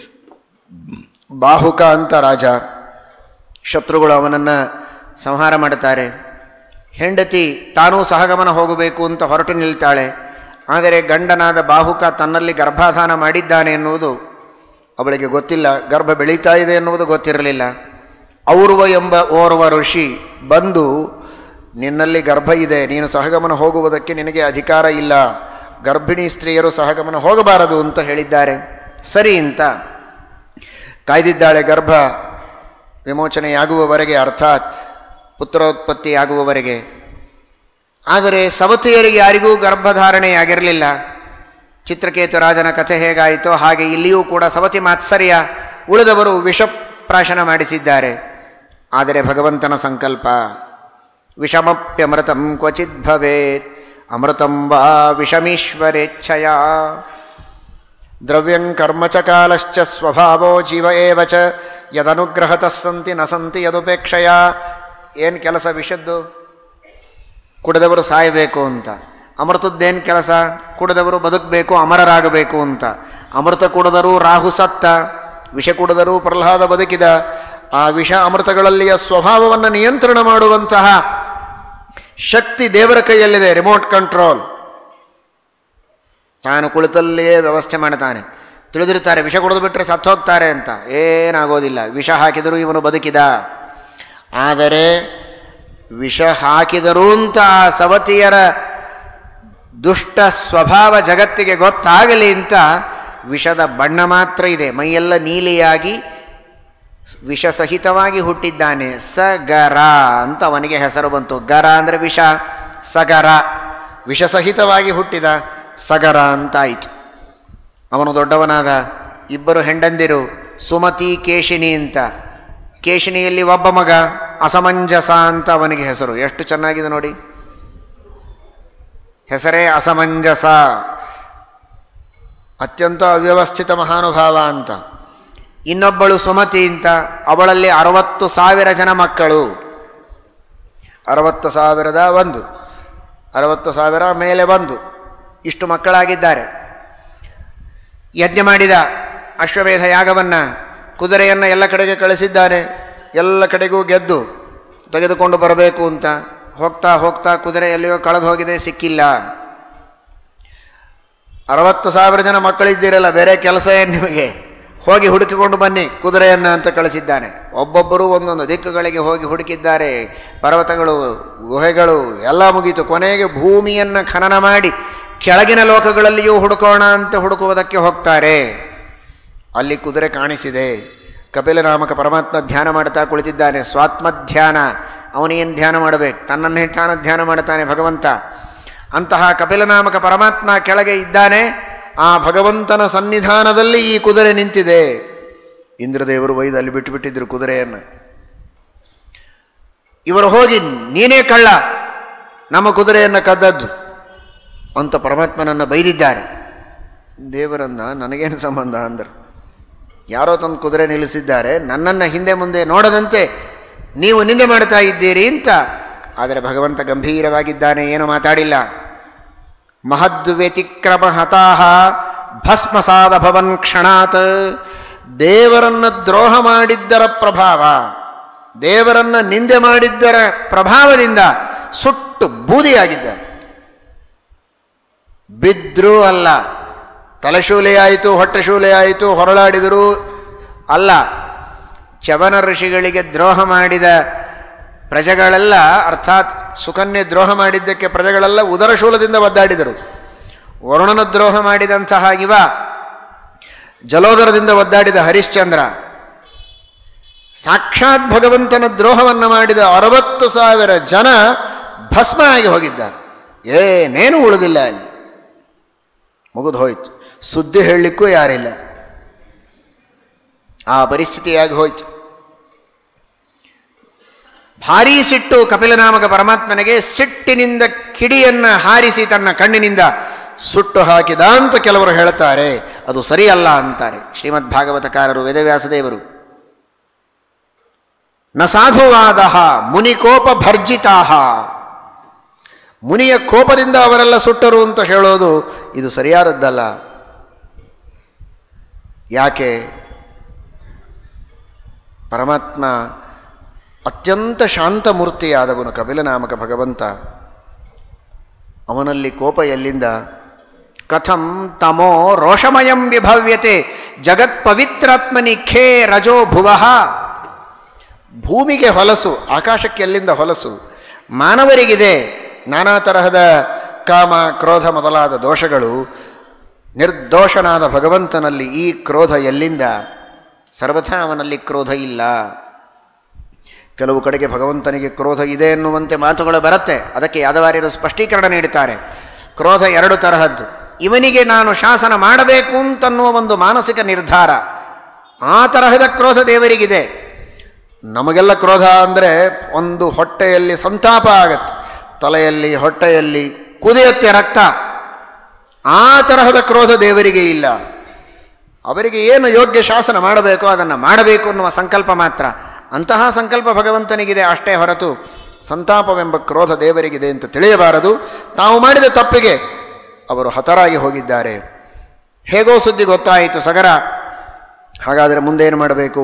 ಬಾಹುಕ ಅಂತ ರಾಜ, ಶತ್ರುಗಳು ಅವನನ್ನು ಸಂಹಾರ ಮಾಡುತ್ತಾರೆ. ಹೆಂಡತಿ ತಾನೂ ಸಹಗಮನ ಹೋಗಬೇಕು ಅಂತ ಹೊರಟು ನಿಲ್ತಾಳೆ. ಆದರೆ ಗಂಡನಾದ ಬಾಹುಕ ತನ್ನಲ್ಲಿ ಗರ್ಭಾಧಾನ ಮಾಡಿದ್ದಾನೆ ಎನ್ನುವುದು ಅವಳಿಗೆ ಗೊತ್ತಿಲ್ಲ, ಗರ್ಭ ಬೆಳೀತಾ ಇದೆ ಎನ್ನುವುದು ಗೊತ್ತಿರಲಿಲ್ಲ. ಔರ್ವ ಎಂಬ ಓರ್ವ ಋಷಿ ಬಂದು, ನಿನ್ನಲ್ಲಿ ಗರ್ಭ ಇದೆ, ನೀನು ಸಹಗಮನ ಹೋಗುವುದಕ್ಕೆ ನಿನಗೆ ಅಧಿಕಾರ ಇಲ್ಲ, ಗರ್ಭಿಣಿ ಸ್ತ್ರೀಯರು ಸಹಗಮನ ಹೋಗಬಾರದು ಅಂತ ಹೇಳಿದ್ದಾರೆ. ಸರಿ ಅಂತ ಕಾಯ್ದಿದ್ದಾಳೆ ಗರ್ಭ ವಿಮೋಚನೆಯಾಗುವವರೆಗೆ, ಅರ್ಥಾತ್ ಪುತ್ರೋತ್ಪತ್ತಿಯಾಗುವವರೆಗೆ. ಆದರೆ ಸವತಿಯರಿಗೆ ಯಾರಿಗೂ ಗರ್ಭಧಾರಣೆಯಾಗಿರಲಿಲ್ಲ. ಚಿತ್ರಕೇತು ರಾಜನ ಕಥೆ ಹೇಗಾಯಿತೋ ಹಾಗೆ ಇಲ್ಲಿಯೂ ಕೂಡ ಸವತಿ ಮಾತ್ಸರ್ಯ, ಉಳಿದವರು ವಿಷಪ್ರಾಶನ ಮಾಡಿಸಿದ್ದಾರೆ. ಆದರೆ ಭಗವಂತನ ಸಂಕಲ್ಪ, ವಿಷಮಪ್ಯಮೃತಂ ಕ್ವಚಿತ್ ಭವೇತ್ ಅಮೃತಂ ವಾ ವಿಷಮೀಶ್ವರೇಚ್ಛಯ ದ್ರವ್ಯಂ ಕರ್ಮ ಚ ಕಾಲಶ್ಚ ಸ್ವಭಾವೋ ಜೀವ ಏವ ಚ ಯದನುಗ್ರಹತಃ ಸಂತಿ ನ ಸಂತಿ ಯದುಪೇಕ್ಷಯ. ಏನು ಕೆಲಸ ವಿಷದ್ದು? ಕುಡಿದವರು ಸಾಯಬೇಕು ಅಂತ. ಅಮೃತದ್ದೇನು ಕೆಲಸ? ಕುಡಿದವರು ಬದುಕಬೇಕು, ಅಮರರಾಗಬೇಕು ಅಂತ. ಅಮೃತ ಕುಡಿದರೂ ರಾಹು ಸತ್ತ, ವಿಷ ಕುಡಿದರೂ ಪ್ರಹ್ಲಾದ ಬದುಕಿದ. ಆ ವಿಷ ಅಮೃತಗಳಲ್ಲಿಯ ಸ್ವಭಾವವನ್ನು ನಿಯಂತ್ರಣ ಮಾಡುವಂತಹ ಶಕ್ತಿ ದೇವರ ಕೈಯಲ್ಲಿದೆ, ರಿಮೋಟ್ ಕಂಟ್ರೋಲ್. ತಾನು ಕುಳಿತಲ್ಲಿಯೇ ವ್ಯವಸ್ಥೆ ಮಾಡ್ತಾನೆ. ತಿಳಿದಿರ್ತಾರೆ ವಿಷ ಕುಡಿದು ಬಿಟ್ಟರೆ ಸತ್ತು ಹೋಗ್ತಾರೆ ಅಂತ, ಏನಾಗೋದಿಲ್ಲ. ವಿಷ ಹಾಕಿದರೂ ಇವನು ಬದುಕಿದ. ಆದರೆ ವಿಷ ಹಾಕಿದರೂ ಅಂತ ಆ ಸವತಿಯರ ದುಷ್ಟ ಸ್ವಭಾವ ಜಗತ್ತಿಗೆ ಗೊತ್ತಾಗಲಿ ಅಂತ ವಿಷದ ಬಣ್ಣ ಮಾತ್ರ ಇದೆ, ಮೈಯೆಲ್ಲ ನೀಲಿಯಾಗಿ ವಿಷಸಹಿತವಾಗಿ ಹುಟ್ಟಿದ್ದಾನೆ. ಸಗರ ಅಂತ ಅವನಿಗೆ ಹೆಸರು ಬಂತು. ಗರ ಅಂದರೆ ವಿಷ, ಸಗರ ವಿಷಸಹಿತವಾಗಿ ಹುಟ್ಟಿದ, ಸಗರ ಅಂತಾಯಿತು. ಅವನು ದೊಡ್ಡವನಾದ. ಇಬ್ಬರು ಹೆಂಡಂದಿರು, ಸುಮತಿ ಕೇಶಿನಿ ಅಂತ. ಕೇಶಿನಿಯಲ್ಲಿ ಒಬ್ಬ ಮಗ, ಅಸಮಂಜಸ ಅಂತ ಅವನಿಗೆ ಹೆಸರು. ಎಷ್ಟು ಚೆನ್ನಾಗಿದೆ ನೋಡಿ, ಹೆಸರೇ ಅಸಮಂಜಸ, ಅತ್ಯಂತ ಅವ್ಯವಸ್ಥಿತ ಮಹಾನುಭಾವ ಅಂತ. ಇನ್ನೊಬ್ಬಳು ಸುಮತಿ ಅಂತ, ಅವಳಲ್ಲಿ 60,000 ಜನ ಮಕ್ಕಳು. 60,000 60,000 ಮೇಲೆ 1, ಇಷ್ಟು ಮಕ್ಕಳಾಗಿದ್ದಾರೆ. ಯಜ್ಞ ಮಾಡಿದ, ಅಶ್ವಮೇಧ ಯಾಗವನ್ನು, ಕುದುರೆಯನ್ನು ಎಲ್ಲ ಕಡೆಗೆ ಕಳಿಸಿದ್ದಾನೆ. ಎಲ್ಲ ಕಡೆಗೂ ಗೆದ್ದು ತೆಗೆದುಕೊಂಡು ಬರಬೇಕು ಅಂತ ಹೋಗ್ತಾ ಹೋಗ್ತಾ ಕುದುರೆ ಎಲ್ಲಿಯೋ ಕಳೆದು ಹೋಗಿದೆ, ಸಿಕ್ಕಿಲ್ಲ. 60,000 ಜನ ಮಕ್ಕಳಿದ್ದೀರಲ್ಲ, ಬೇರೆ ಕೆಲಸ ಏನು ನಿಮಗೆ? ಹೋಗಿ ಹುಡುಕಿಕೊಂಡು ಬನ್ನಿ ಕುದುರೆಯನ್ನು ಅಂತ ಕಳಿಸಿದ್ದಾನೆ. ಒಬ್ಬೊಬ್ಬರು ಒಂದೊಂದು ದಿಕ್ಕುಗಳಿಗೆ ಹೋಗಿ ಹುಡುಕಿದ್ದಾರೆ. ಪರ್ವತಗಳು, ಗುಹೆಗಳು ಎಲ್ಲ ಮುಗೀತು. ಕೊನೆಗೆ ಭೂಮಿಯನ್ನು ಖನನ ಮಾಡಿ ಕೆಳಗಿನ ಲೋಕಗಳಲ್ಲಿಯೂ ಹುಡುಕೋಣ ಅಂತ ಹುಡುಕುವುದಕ್ಕೆ ಹೋಗ್ತಾರೆ. ಅಲ್ಲಿ ಕುದುರೆ ಕಾಣಿಸಿದೆ. ಕಪಿಲನಾಮಕ ಪರಮಾತ್ಮ ಧ್ಯಾನ ಮಾಡ್ತಾ ಕುಳಿತಿದ್ದಾನೆ, ಸ್ವಾತ್ಮಧ್ಯಾನ. ಅವನೇನು ಧ್ಯಾನ ಮಾಡಬೇಕು? ತನ್ನನ್ನೇ ತಾನು ಧ್ಯಾನ ಮಾಡ್ತಾನೆ ಭಗವಂತ. ಅಂತಹ ಕಪಿಲನಾಮಕ ಪರಮಾತ್ಮ ಕೆಳಗೆ ಇದ್ದಾನೆ. ಆ ಭಗವಂತನ ಸನ್ನಿಧಾನದಲ್ಲಿ ಈ ಕುದುರೆ ನಿಂತಿದೆ. ಇಂದ್ರದೇವರು ಒಯ್ದು ಅಲ್ಲಿ ಬಿಟ್ಟುಬಿಟ್ಟಿದ್ರು ಕುದುರೆಯನ್ನು. ಇವರು ಹೋಗಿ, ನೀನೇ ಕಳ್ಳ, ನಮ್ಮ ಕುದುರೆಯನ್ನು ಕದ್ದದ್ದು ಅಂತ ಪರಮಾತ್ಮನನ್ನು ಬೈದಿದ್ದಾರೆ. ದೇವರನ್ನ ನನಗೇನು ಸಂಬಂಧ ಅಂದರು. ಯಾರೋ ತಂದು ಕುದುರೆ ನಿಲ್ಲಿಸಿದ್ದಾರೆ, ನನ್ನನ್ನು ಹಿಂದೆ ಮುಂದೆ ನೋಡದಂತೆ ನೀವು ನಿಂದೆ ಮಾಡ್ತಾ ಇದ್ದೀರಿ ಅಂತ ಆದರೆ ಭಗವಂತ ಗಂಭೀರವಾಗಿದ್ದಾನೆ, ಏನು ಮಾತಾಡಿಲ್ಲ. ಮಹದ್ವ್ಯತಿಕ್ರಮ ಹತಾಹ ಭಸ್ಮಸಾದ ಭವನ್ ಕ್ಷಣಾತ್. ದೇವರನ್ನು ದ್ರೋಹ ಮಾಡಿದ್ದರ ಪ್ರಭಾವ, ದೇವರನ್ನು ನಿಂದೆ ಮಾಡಿದ್ದರ ಪ್ರಭಾವದಿಂದ ಸುಟ್ಟು ಬೂದಿಯಾಗಿದ್ದಾರೆ. ಬಿದ್ದರೂ ಅಲ್ಲ, ತಲೆಶೂಲೆ ಆಯಿತು, ಹೊಟ್ಟೆ ಶೂಲೆ ಆಯಿತು, ಹೊರಳಾಡಿದರೂ ಅಲ್ಲ. ಚವನ ಋಷಿಗಳಿಗೆ ದ್ರೋಹ ಮಾಡಿದ ಪ್ರಜೆಗಳೆಲ್ಲ, ಅರ್ಥಾತ್ ಸುಕನ್ಯೆ ದ್ರೋಹ ಮಾಡಿದ್ದಕ್ಕೆ ಪ್ರಜೆಗಳೆಲ್ಲ ಉದರ ಶೂಲದಿಂದ ಒದ್ದಾಡಿದರು. ವರುಣನ ದ್ರೋಹ ಮಾಡಿದಂತಹ ಇವ ಜಲೋದರದಿಂದ ಒದ್ದಾಡಿದ ಹರಿಶ್ಚಂದ್ರ, ಸಾಕ್ಷಾತ್ ಭಗವಂತನ ದ್ರೋಹವನ್ನು ಮಾಡಿದ 60,000 ಜನ ಭಸ್ಮ ಆಗಿ ಹೋಗಿದ್ದಾರೆ. ಏನೇನು ಉಳಿದಿಲ್ಲ, ಅಲ್ಲಿ ಮುಗಿದು ಹೋಯಿತು. ಸುದ್ದಿ ಹೇಳಲಿಕ್ಕೂ ಯಾರಿಲ್ಲ, ಆ ಪರಿಸ್ಥಿತಿಯಾಗಿ ಹೋಯಿತು. ಭಾರೀ ಸಿಟ್ಟು ಕಪಿಲನಾಮಕ ಪರಮಾತ್ಮನಿಗೆ. ಸಿಟ್ಟಿನಿಂದ ಕಿಡಿಯನ್ನು ಹಾರಿಸಿ ತನ್ನ ಕಣ್ಣಿನಿಂದ ಸುಟ್ಟು ಹಾಕಿದ ಅಂತ ಕೆಲವರು ಹೇಳ್ತಾರೆ. ಅದು ಸರಿಯಲ್ಲ ಅಂತಾರೆ ಶ್ರೀಮದ್ ಭಾಗವತಕಾರರು, ವೇದವ್ಯಾಸದೇವರು. ನ ಸಾಧುವಾದ ಮುನಿಕೋಪ ಭರ್ಜಿತಾ. ಮುನಿಯ ಕೋಪದಿಂದ ಅವರೆಲ್ಲ ಸುಟ್ಟರು ಅಂತ ಹೇಳೋದು ಇದು ಸರಿಯಾದದ್ದಲ್ಲ. ಯಾಕೆ? ಪರಮಾತ್ಮ ಅತ್ಯಂತ ಶಾಂತಮೂರ್ತಿಯಾದವನು ಕಪಿಲನಾಮಕ ಭಗವಂತ. ಅವನಲ್ಲಿ ಕೋಪ ಎಲ್ಲಿಂದ? ಕಥಂ ತಮೋ ರೋಷಮಯಂ ವಿಭವ್ಯತೆ ಜಗತ್ ಪವಿತ್ರಾತ್ಮನಿ ಖೇ ರಜೋ ಭುವಃ. ಭೂಮಿಗೆ ಹೊಲಸು, ಆಕಾಶಕ್ಕೆ ಎಲ್ಲಿಂದ ಹೊಲಸು? ಮಾನವರಿಗಿದೆ ನಾನಾ ತರಹದ ಕಾಮ ಕ್ರೋಧ ಮೊದಲಾದ ದೋಷಗಳು. ನಿರ್ದೋಷನಾದ ಭಗವಂತನಲ್ಲಿ ಈ ಕ್ರೋಧ ಎಲ್ಲಿಂದ? ಸರ್ವಥಾ ಅವನಲ್ಲಿ ಕ್ರೋಧ ಇಲ್ಲ. ಕೆಲವು ಕಡೆಗೆ ಭಗವಂತನಿಗೆ ಕ್ರೋಧ ಇದೆ ಎನ್ನುವಂತೆ ಮಾತುಗಳು ಬರುತ್ತೆ. ಅದಕ್ಕೆ ಯಾದವಾರ್ಯರು ಸ್ಪಷ್ಟೀಕರಣ ನೀಡುತ್ತಾರೆ. ಕ್ರೋಧ 2 ತರಹದ್ದು. ಇವನಿಗೆ ನಾನು ಶಾಸನ ಮಾಡಬೇಕು ಅಂತನ್ನುವ ಒಂದು ಮಾನಸಿಕ ನಿರ್ಧಾರ, ಆ ತರಹದ ಕ್ರೋಧ ದೇವರಿಗಿದೆ. ನಮಗೆಲ್ಲ ಕ್ರೋಧ ಅಂದರೆ ಒಂದು ಹೊಟ್ಟೆಯಲ್ಲಿ ಸಂತಾಪ ಆಗತ್ತೆ, ತಲೆಯಲ್ಲಿ ಹೊಟ್ಟೆಯಲ್ಲಿ ಕುದಿಯುತ್ತೆ ರಕ್ತ. ಆ ತರಹದ ಕ್ರೋಧ ದೇವರಿಗೆ ಇಲ್ಲ. ಅವರಿಗೆ ಏನು ಯೋಗ್ಯ ಶಾಸನ ಮಾಡಬೇಕೋ ಅದನ್ನು ಮಾಡಬೇಕು ಅನ್ನುವ ಸಂಕಲ್ಪ ಮಾತ್ರ. ಅಂತಹ ಸಂಕಲ್ಪ ಭಗವಂತನಿಗಿದೆ ಅಷ್ಟೇ ಹೊರತು ಸಂತಾಪವೆಂಬ ಕ್ರೋಧ ದೇವರಿಗಿದೆ ಅಂತ ತಿಳಿಯಬಾರದು. ತಾವು ಮಾಡಿದ ತಪ್ಪಿಗೆ ಅವರು ಹತರಾಗಿ ಹೋಗಿದ್ದಾರೆ. ಹೇಗೋ ಸುದ್ದಿ ಗೊತ್ತಾಯಿತು ಸಗರ. ಹಾಗಾದರೆ ಮುಂದೇನು ಮಾಡಬೇಕು?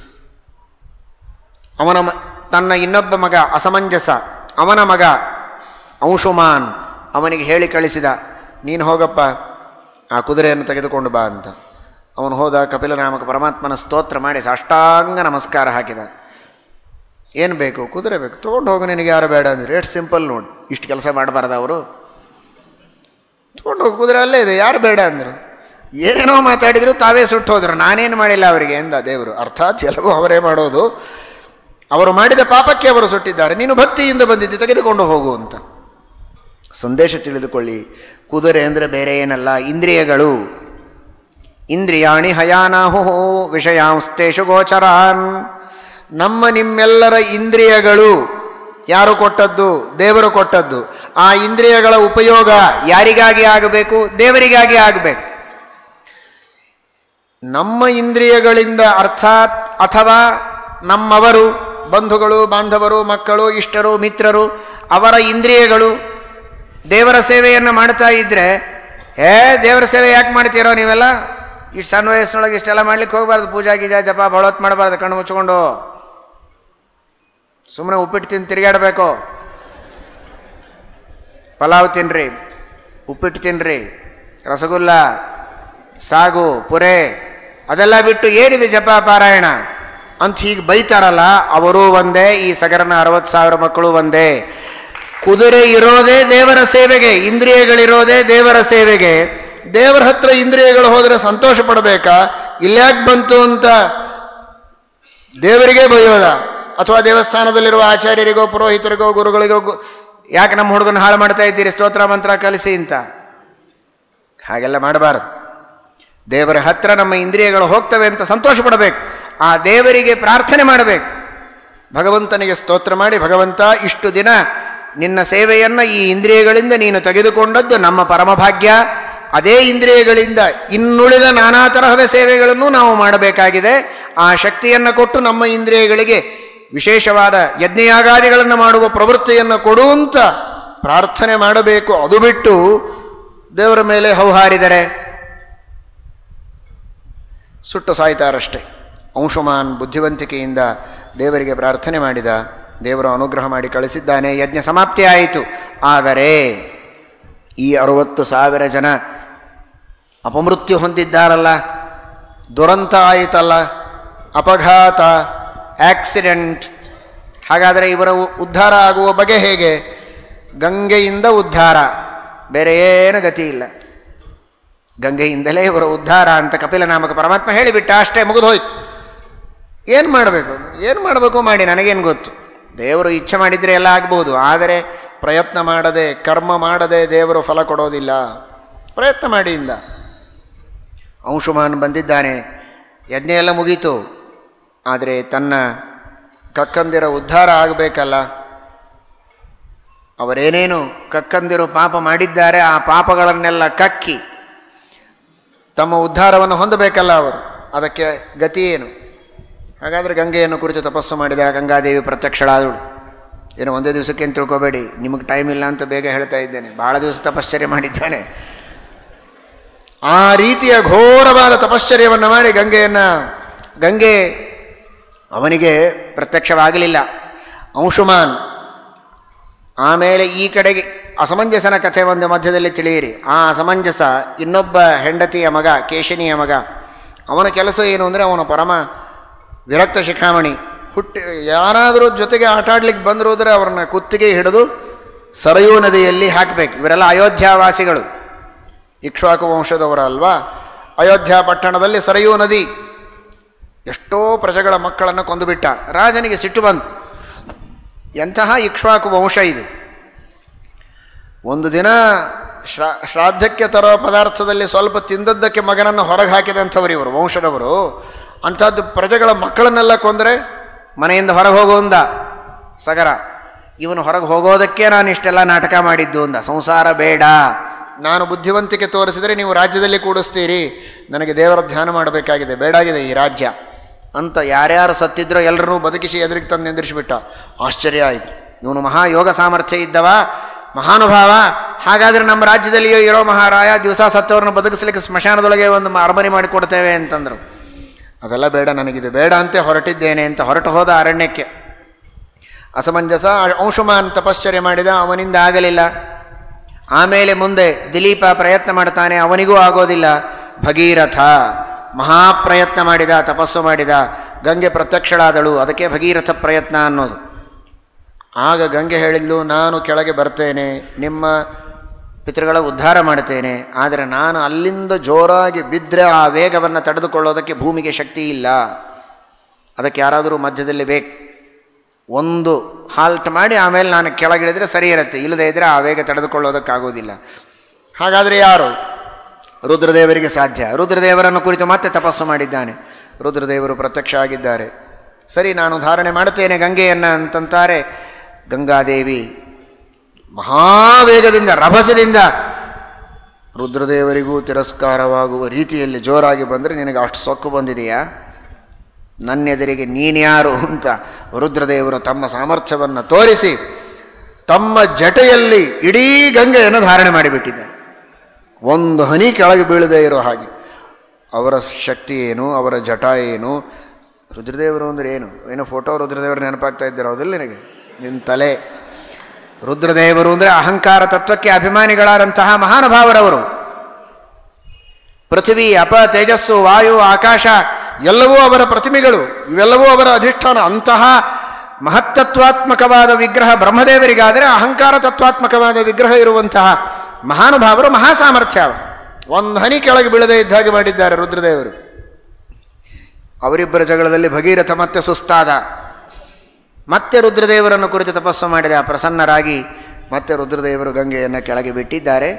ಅವನ ತನ್ನ ಇನ್ನೊಬ್ಬ ಮಗ ಅಸಮಂಜಸ, ಅವನ ಮಗ ಅಂಶುಮಾನ್ ಅವನಿಗೆ ಹೇಳಿ ಕಳಿಸಿದ, ನೀನು ಹೋಗಪ್ಪ ಆ ಕುದುರೆಯನ್ನು ತೆಗೆದುಕೊಂಡು ಬಾ ಅಂತ. ಅವನು ಹೋದ, ಕಪಿಲನಾಮಕ ಪರಮಾತ್ಮನ ಸ್ತೋತ್ರ ಮಾಡಿ ಸಾಷ್ಟಾಂಗ ನಮಸ್ಕಾರ ಹಾಕಿದ. ಏನು ಬೇಕು? ಕುದುರೆ ಬೇಕು, ತೊಗೊಂಡು ಹೋಗು, ನಿನಗೆ ಯಾರು ಬೇಡ ಅಂದರೆ. ಎಷ್ಟು ಸಿಂಪಲ್ ನೋಡಿ, ಇಷ್ಟು ಕೆಲಸ ಮಾಡಬಾರ್ದು ಅವರು. ತೊಗೊಂಡು ಹೋಗಿ, ಕುದುರೆ ಅಲ್ಲೇ ಇದೆ, ಯಾರು ಬೇಡ ಅಂದರು. ಏನೇನೋ ಮಾತಾಡಿದ್ರು, ತಾವೇ ಸುಟ್ಟು ಹೋದರು. ನಾನೇನು ಮಾಡಿಲ್ಲ ಅವರಿಗೆ ಎಂದ ದೇವರು. ಅರ್ಥಾತ್ ಎಲ್ಲವೂ ಅವರೇ ಮಾಡೋದು. ಅವರು ಮಾಡಿದ ಪಾಪಕ್ಕೆ ಅವರು ಸುಟ್ಟಿದ್ದಾರೆ. ನೀನು ಭಕ್ತಿಯಿಂದ ಬಂದಿದ್ದೆ, ತೆಗೆದುಕೊಂಡು ಹೋಗು ಅಂತ ಸಂದೇಶ ತಿಳಿದುಕೊಳ್ಳಿ. ಕುದುರೆ ಅಂದರೆ ಬೇರೆ ಏನಲ್ಲ, ಇಂದ್ರಿಯಗಳು. ಇಂದ್ರಿಯಾಣಿ ಹಯಾನಾಹು ವಿಷಯಾಂಸ್ತೇಷು ಗೋಚರಾನ್. ನಮ್ಮ ನಿಮ್ಮೆಲ್ಲರ ಇಂದ್ರಿಯಗಳು ಯಾರು ಕೊಟ್ಟದ್ದು? ದೇವರು ಕೊಟ್ಟದ್ದು. ಆ ಇಂದ್ರಿಯಗಳ ಉಪಯೋಗ ಯಾರಿಗಾಗಿ ಆಗಬೇಕು? ದೇವರಿಗಾಗಿ ಆಗಬೇಕು. ನಮ್ಮ ಇಂದ್ರಿಯಗಳಿಂದ ಅರ್ಥಾತ್ ಅಥವಾ ನಮ್ಮವರು, ಬಂಧುಗಳು ಬಾಂಧವರು, ಮಕ್ಕಳು, ಇಷ್ಟರು, ಮಿತ್ರರು, ಅವರ ಇಂದ್ರಿಯಗಳು ದೇವರ ಸೇವೆಯನ್ನು ಮಾಡ್ತಾ ಇದ್ದರೆ, ದೇವರ ಸೇವೆ ಯಾಕೆ ಮಾಡ್ತೀರೋ ನೀವೆಲ್ಲ? ಇಷ್ಟು ಸಣ್ಣ ವಯಸ್ಸಿನೊಳಗೆ ಇಷ್ಟೆಲ್ಲ ಮಾಡ್ಲಿಕ್ಕೆ ಹೋಗಬಾರ್ದು. ಪೂಜಾ ಗೀಜಾ ಜಪ ಬಳೋತ್ ಮಾಡಬಾರ್ದು. ಕಣ್ಣು ಮುಚ್ಕೊಂಡು ಸುಮ್ಮನೆ ಉಪ್ಪಿಟ್ಟು ತಿಂದು ತಿರುಗಾಡಬೇಕು. ಪಲಾವ್ ತಿನ್ನಿರಿ, ಉಪ್ಪಿಟ್ಟು ತಿನ್ನಿರಿ, ರಸಗುಲ್ಲ, ಸಾಗು, ಪುರೆ ಅದೆಲ್ಲ ಬಿಟ್ಟು ಏನಿದೆ ಜಪ ಪಾರಾಯಣ ಅಂತ ಹೀಗೆ ಬೈತಾರಲ್ಲ, ಅವರೂ ಒಂದೇ. ಈ ಸಗರನ 60,000 ಮಕ್ಕಳು ಒಂದೇ. ಕುದುರೆ ಇರೋದೇ ದೇವರ ಸೇವೆಗೆ, ಇಂದ್ರಿಯಗಳಿರೋದೇ ದೇವರ ಸೇವೆಗೆ. ದೇವರ ಹತ್ರ ಇಂದ್ರಿಯಗಳು ಹೋದರೆ ಸಂತೋಷ ಪಡಬೇಕಾ? ಇಲ್ಯಾಕೆ ಬಂತು ಅಂತ ದೇವರಿಗೆ ಬೈಯೋದ? ಅಥವಾ ದೇವಸ್ಥಾನದಲ್ಲಿರುವ ಆಚಾರ್ಯರಿಗೋ ಪುರೋಹಿತರಿಗೋ ಗುರುಗಳಿಗೋ ಯಾಕೆ ನಮ್ಮ ಹುಡುಗನ ಹಾಳು ಮಾಡ್ತಾ ಇದ್ದೀರಿ, ಸ್ತೋತ್ರ ಮಂತ್ರ ಕಲಿಸಿ ಅಂತ? ಹಾಗೆಲ್ಲ ಮಾಡಬಾರದು. ದೇವರ ಹತ್ರ ನಮ್ಮ ಇಂದ್ರಿಯಗಳು ಹೋಗ್ತವೆ ಅಂತ ಸಂತೋಷ ಪಡಬೇಕು. ಆ ದೇವರಿಗೆ ಪ್ರಾರ್ಥನೆ ಮಾಡಬೇಕು. ಭಗವಂತನಿಗೆ ಸ್ತೋತ್ರ ಮಾಡಿ, ಭಗವಂತ ಇಷ್ಟು ದಿನ ನಿನ್ನ ಸೇವೆಯನ್ನು ಈ ಇಂದ್ರಿಯಗಳಿಂದ ನೀನು ತೆಗೆದುಕೊಂಡದ್ದು ನಮ್ಮ ಪರಮಭಾಗ್ಯ. ಅದೇ ಇಂದ್ರಿಯಗಳಿಂದ ಇನ್ನುಳಿದ ನಾನಾ ತರಹದ ಸೇವೆಗಳನ್ನು ನಾವು ಮಾಡಬೇಕಾಗಿದೆ. ಆ ಶಕ್ತಿಯನ್ನು ಕೊಟ್ಟು ನಮ್ಮ ಇಂದ್ರಿಯಗಳಿಗೆ ವಿಶೇಷವಾದ ಯಜ್ಞಯಾಗಾದಿಗಳನ್ನು ಮಾಡುವ ಪ್ರವೃತ್ತಿಯನ್ನು ಕೊಡುವಂತ ಪ್ರಾರ್ಥನೆ ಮಾಡಬೇಕು. ಅದು ಬಿಟ್ಟು ದೇವರ ಮೇಲೆ ಹೌಹಾರಿದರೆ ಸುಟ್ಟು ಸಾಯ್ತಾರಷ್ಟೆ. ಅಂಶುಮಾನ್ ಬುದ್ಧಿವಂತಿಕೆಯಿಂದ ದೇವರಿಗೆ ಪ್ರಾರ್ಥನೆ ಮಾಡಿದ, ದೇವರು ಅನುಗ್ರಹ ಮಾಡಿ ಕಳಿಸಿದ್ದಾನೆ, ಯಜ್ಞ ಸಮಾಪ್ತಿ ಆಯಿತು. ಆದರೆ ಈ 60,000 ಜನ ಅಪಮೃತ್ಯು ಹೊಂದಿದ್ದಾರಲ್ಲ, ದುರಂತ ಆಯಿತಲ್ಲ, ಅಪಘಾತ, ಆಕ್ಸಿಡೆಂಟ್. ಹಾಗಾದರೆ ಇವರ ಉದ್ಧಾರ ಆಗುವ ಬಗೆ ಹೇಗೆ? ಗಂಗೆಯಿಂದ ಉದ್ಧಾರ, ಬೇರೆ ಏನು ಗತಿ ಇಲ್ಲ. ಗಂಗೆಯಿಂದಲೇ ಇವರ ಉದ್ಧಾರ ಅಂತ ಕಪಿಲನಾಮಕ ಪರಮಾತ್ಮ ಹೇಳಿಬಿಟ್ಟ, ಅಷ್ಟೇ, ಮುಗಿದೋಯ್ತು. ಏನು ಮಾಡಬೇಕು ಮಾಡಿ, ನನಗೇನು ಗೊತ್ತು. ದೇವರು ಇಚ್ಛೆ ಮಾಡಿದರೆ ಎಲ್ಲ ಆಗ್ಬೋದು. ಆದರೆ ಪ್ರಯತ್ನ ಮಾಡದೆ, ಕರ್ಮ ಮಾಡದೆ ದೇವರು ಫಲ ಕೊಡೋದಿಲ್ಲ. ಪ್ರಯತ್ನ ಮಾಡಿಯಿಂದ ಅಂಶುಮಾನ್ ಬಂದಿದ್ದಾನೆ, ಯಜ್ಞ ಎಲ್ಲ ಮುಗೀತು. ಆದರೆ ತನ್ನ ಕಕ್ಕಂದಿರ ಉದ್ಧಾರ ಆಗಬೇಕಲ್ಲ. ಅವರೇನೇನು ಕಕ್ಕಂದಿರು ಪಾಪ ಮಾಡಿದ್ದಾರೆ, ಆ ಪಾಪಗಳನ್ನೆಲ್ಲ ಕಕ್ಕಿ ತಮ್ಮ ಉದ್ಧಾರವನ್ನು ಹೊಂದಬೇಕಲ್ಲ ಅವರು. ಅದಕ್ಕೆ ಗತಿ ಏನು? ಹಾಗಾದರೆ ಗಂಗೆಯನ್ನು ಕುರಿತು ತಪಸ್ಸು ಮಾಡಿದ. ಗಂಗಾದೇವಿ ಪ್ರತ್ಯಕ್ಷಳಾದಳು. ಏನು ಒಂದೇ ದಿವಸಕ್ಕೆ ಏನು ತಿಳ್ಕೊಬೇಡಿ, ನಿಮಗೆ ಟೈಮ್ ಇಲ್ಲ ಅಂತ ಬೇಗ ಹೇಳ್ತಾ ಇದ್ದೇನೆ. ಭಾಳ ದಿವಸ ತಪಶ್ಚರ್ಯ ಮಾಡಿದ್ದಾನೆ. ಆ ರೀತಿಯ ಘೋರವಾದ ತಪಶ್ಚರ್ಯವನ್ನು ಮಾಡಿ ಗಂಗೆ ಅವನಿಗೆ ಪ್ರತ್ಯಕ್ಷವಾಗಲಿಲ್ಲ. ಅಂಶುಮಾನ್ ಆಮೇಲೆ ಈ ಕಡೆಗೆ ಅಸಮಂಜಸನ ಕಥೆ ಒಂದು ಮಧ್ಯದಲ್ಲಿ ತಿಳಿಯಿರಿ. ಆ ಅಸಮಂಜಸ ಇನ್ನೊಬ್ಬ ಹೆಂಡತಿಯ ಮಗ, ಕೇಶಿನಿಯ ಮಗ. ಅವನ ಕೆಲಸ ಏನು ಅಂದರೆ, ಅವನು ಪರಮ ವಿರಕ್ತ ಶಿಖಾಮಣಿ. ಯಾರಾದರೂ ಜೊತೆಗೆ ಆಟಾಡ್ಲಿಕ್ಕೆ ಬಂದರು ಅಂದರೆ ಅವ್ರನ್ನ ಕುತ್ತಿಗೆ ಹಿಡಿದು ಸರಯೂ ನದಿಯಲ್ಲಿ ಹಾಕಬೇಕು. ಇವರೆಲ್ಲ ಅಯೋಧ್ಯಾವಾಸಿಗಳು, ಇಕ್ಷ್ವಾಕು ವಂಶದವರ ಅಲ್ವಾ. ಅಯೋಧ್ಯ ಪಟ್ಟಣದಲ್ಲಿ ಸರಯೂ ನದಿ, ಎಷ್ಟೋ ಪ್ರಜೆಗಳ ಮಕ್ಕಳನ್ನು ಕೊಂದುಬಿಟ್ಟ. ರಾಜನಿಗೆ ಸಿಟ್ಟು ಬಂತು, ಎಂತಹ ಇಕ್ಷ್ವಾಕು ವಂಶ ಇದು. ಒಂದು ದಿನ ಶ್ರಾದ್ದಕ್ಕೆ ತರೋ ಪದಾರ್ಥದಲ್ಲಿ ಸ್ವಲ್ಪ ತಿಂದದ್ದಕ್ಕೆ ಮಗನನ್ನು ಹೊರಗೆ ಹಾಕಿದಂಥವ್ರು ಇವರು, ವಂಶದವರು. ಅಂಥದ್ದು ಪ್ರಜೆಗಳ ಮಕ್ಕಳನ್ನೆಲ್ಲ ಕೊಂದರೆ ಮನೆಯಿಂದ ಹೊರಗೆ ಹೋಗುವಂದ ಸಗರ. ಇವನು ಹೊರಗೆ ಹೋಗೋದಕ್ಕೆ ನಾನು ಇಷ್ಟೆಲ್ಲ ನಾಟಕ ಮಾಡಿದ್ದು ಅಂದ. ಸಂಸಾರ ಬೇಡ, ನಾನು ಬುದ್ಧಿವಂತಿಕೆ ತೋರಿಸಿದರೆ ನೀವು ರಾಜ್ಯದಲ್ಲಿ ಕೂಡಿಸ್ತೀರಿ, ನನಗೆ ದೇವರ ಧ್ಯಾನ ಮಾಡಬೇಕಾಗಿದೆ, ಬೇಡಾಗಿದೆ ಈ ರಾಜ್ಯ ಅಂತ ಯಾರ್ಯಾರು ಸತ್ತಿದ್ರೋ ಎಲ್ಲರೂ ಬದುಕಿಸಿ ಎದುರಿಗೆ ತಂದು ನಿಂದಿರಿಸಿಬಿಟ್ಟ. ಆಶ್ಚರ್ಯ ಆಯಿತು. ಇವನು ಮಹಾಯೋಗ ಸಾಮರ್ಥ್ಯ ಇದ್ದವ, ಮಹಾನುಭಾವ. ಹಾಗಾದರೆ ನಮ್ಮ ರಾಜ್ಯದಲ್ಲಿಯೋ ಇರೋ ಮಹಾರಾಯ ದಿವಸ ಸತ್ತವ್ರನ್ನ ಬದುಕಿಸ್ಲಿಕ್ಕೆ ಸ್ಮಶಾನದೊಳಗೆ ಒಂದು ಅರಮನೆ ಮಾಡಿಕೊಡ್ತೇವೆ ಅಂತಂದರು. ಅದೆಲ್ಲ ಬೇಡ, ನನಗಿದು ಬೇಡ ಅಂತೆ ಹೊರಟಿದ್ದೇನೆ ಅಂತ ಹೊರಟು ಹೋದ ಅರಣ್ಯಕ್ಕೆ. ಅಸಮಂಜಸ. ಅಂಶುಮಾನ್ ತಪಶ್ಚರ್ಯ ಮಾಡಿದ, ಅವನಿಂದ ಆಗಲಿಲ್ಲ. ಆಮೇಲೆ ಮುಂದೆ ದಿಲೀಪ ಪ್ರಯತ್ನ ಮಾಡ್ತಾನೆ, ಅವನಿಗೂ ಆಗೋದಿಲ್ಲ. ಭಗೀರಥ ಮಹಾಪ್ರಯತ್ನ ಮಾಡಿದ, ತಪಸ್ಸು ಮಾಡಿದ. ಗಂಗೆ ಪ್ರತ್ಯಕ್ಷಳಾದಳು, ಅದಕ್ಕೆ ಭಗೀರಥ ಪ್ರಯತ್ನ ಅನ್ನೋದು. ಆಗ ಗಂಗೆ ಹೇಳಿದ್ಲು, ನಾನು ಕೆಳಗೆ ಬರ್ತೇನೆ, ನಿಮ್ಮ ಪಿತೃಗಳ ಉದ್ಧಾರ ಮಾಡ್ತೇನೆ. ಆದರೆ ನಾನು ಅಲ್ಲಿಂದ ಜೋರಾಗಿ ಬಿದ್ದರೆ ಆ ವೇಗವನ್ನು ತಡೆದುಕೊಳ್ಳೋದಕ್ಕೆ ಭೂಮಿಗೆ ಶಕ್ತಿ ಇಲ್ಲ. ಅದಕ್ಕೆ ಯಾರಾದರೂ ಮಧ್ಯದಲ್ಲಿ ಬೇಕು. ಒಂದು ಹಾಲ್ಟ್ ಮಾಡಿ ಆಮೇಲೆ ನಾನು ಕೆಳಗಿಳಿದ್ರೆ ಸರಿ ಇರುತ್ತೆ, ಇಲ್ಲದೇ ಇದ್ದರೆ ಆ ವೇಗ ತಡೆದುಕೊಳ್ಳೋದಕ್ಕಾಗೋದಿಲ್ಲ. ಹಾಗಾದರೆ ಯಾರು? ರುದ್ರದೇವರಿಗೆ ಸಾಧ್ಯ. ರುದ್ರದೇವರನ್ನು ಕುರಿತು ಮತ್ತೆ ತಪಸ್ಸು ಮಾಡಿದ್ದಾನೆ. ರುದ್ರದೇವರು ಪ್ರತ್ಯಕ್ಷ ಆಗಿದ್ದಾರೆ. ಸರಿ, ನಾನು ಧಾರಣೆ ಮಾಡುತ್ತೇನೆ ಗಂಗೆಯನ್ನು ಅಂತಂತಾರೆ. ಗಂಗಾದೇವಿ ಮಹಾವೇಗದಿಂದ, ರಭಸದಿಂದ ರುದ್ರದೇವರಿಗೂ ತಿರಸ್ಕಾರವಾಗುವ ರೀತಿಯಲ್ಲಿ ಜೋರಾಗಿ ಬಂದರೆ, ನಿನಗೆ ಅಷ್ಟು ಸೊಕ್ಕು ಬಂದಿದೆಯಾ, ನನ್ನೆದುರಿಗೆ ನೀನ್ಯಾರು ಅಂತ ರುದ್ರದೇವರು ತಮ್ಮ ಸಾಮರ್ಥ್ಯವನ್ನು ತೋರಿಸಿ ತಮ್ಮ ಜಟೆಯಲ್ಲಿ ಇಡೀ ಗಂಗೆಯನ್ನು ಧಾರಣೆ ಮಾಡಿಬಿಟ್ಟಿದ್ದಾರೆ. ಒಂದು ಹನಿ ಕೆಳಗೆ ಬೀಳದೇ ಇರೋ ಹಾಗೆ. ಅವರ ಶಕ್ತಿ ಏನು, ಅವರ ಜಟ ಏನು. ರುದ್ರದೇವರು ಅಂದರೆ ಏನು ಫೋಟೋ ರುದ್ರದೇವರು ನೆನಪಾಗ್ತಾ ಇದ್ದೀರೋ ಹೌದಿಲ್ಲ ನಿನಗೆ? ನಿನ್ನ ತಲೆ. ರುದ್ರದೇವರು ಅಂದರೆ ಅಹಂಕಾರ ತತ್ವಕ್ಕೆ ಅಭಿಮಾನಿಗಳಾದಂತಹ ಮಹಾನುಭಾವರವರು. ಪೃಥ್ವಿ, ಅಪ, ತೇಜಸ್ಸು, ವಾಯು, ಆಕಾಶ ಎಲ್ಲವೂ ಅವರ ಪ್ರತಿಮೆಗಳು, ಇವೆಲ್ಲವೂ ಅವರ ಅಧಿಷ್ಠಾನ. ಅಂತಹ ಮಹತ್ತತ್ವಾತ್ಮಕವಾದ ವಿಗ್ರಹ ಬ್ರಹ್ಮದೇವರಿಗಾದರೆ ಅಹಂಕಾರ ತತ್ವಾತ್ಮಕವಾದ ವಿಗ್ರಹ ಇರುವಂತಹ ಮಹಾನುಭಾವರು, ಮಹಾಸಾಮರ್ಥ್ಯ. ಒಂದು ಹನಿ ಕೆಳಗೆ ಬೀಳದೆ ಇದ್ದ ಹಾಗೆ ಮಾಡಿದ್ದಾರೆ ರುದ್ರದೇವರು. ಅವರಿಬ್ಬರ ಜಗಳದಲ್ಲಿ ಭಗೀರಥ ಮತ್ತೆ ಸುಸ್ತಾದ. ಮತ್ತೆ ರುದ್ರದೇವರನ್ನು ಕುರಿತು ತಪಸ್ಸು ಮಾಡಿದ. ಪ್ರಸನ್ನರಾಗಿ ಮತ್ತೆ ರುದ್ರದೇವರು ಗಂಗೆಯನ್ನು ಕೆಳಗೆ ಬಿಟ್ಟಿದ್ದಾರೆ.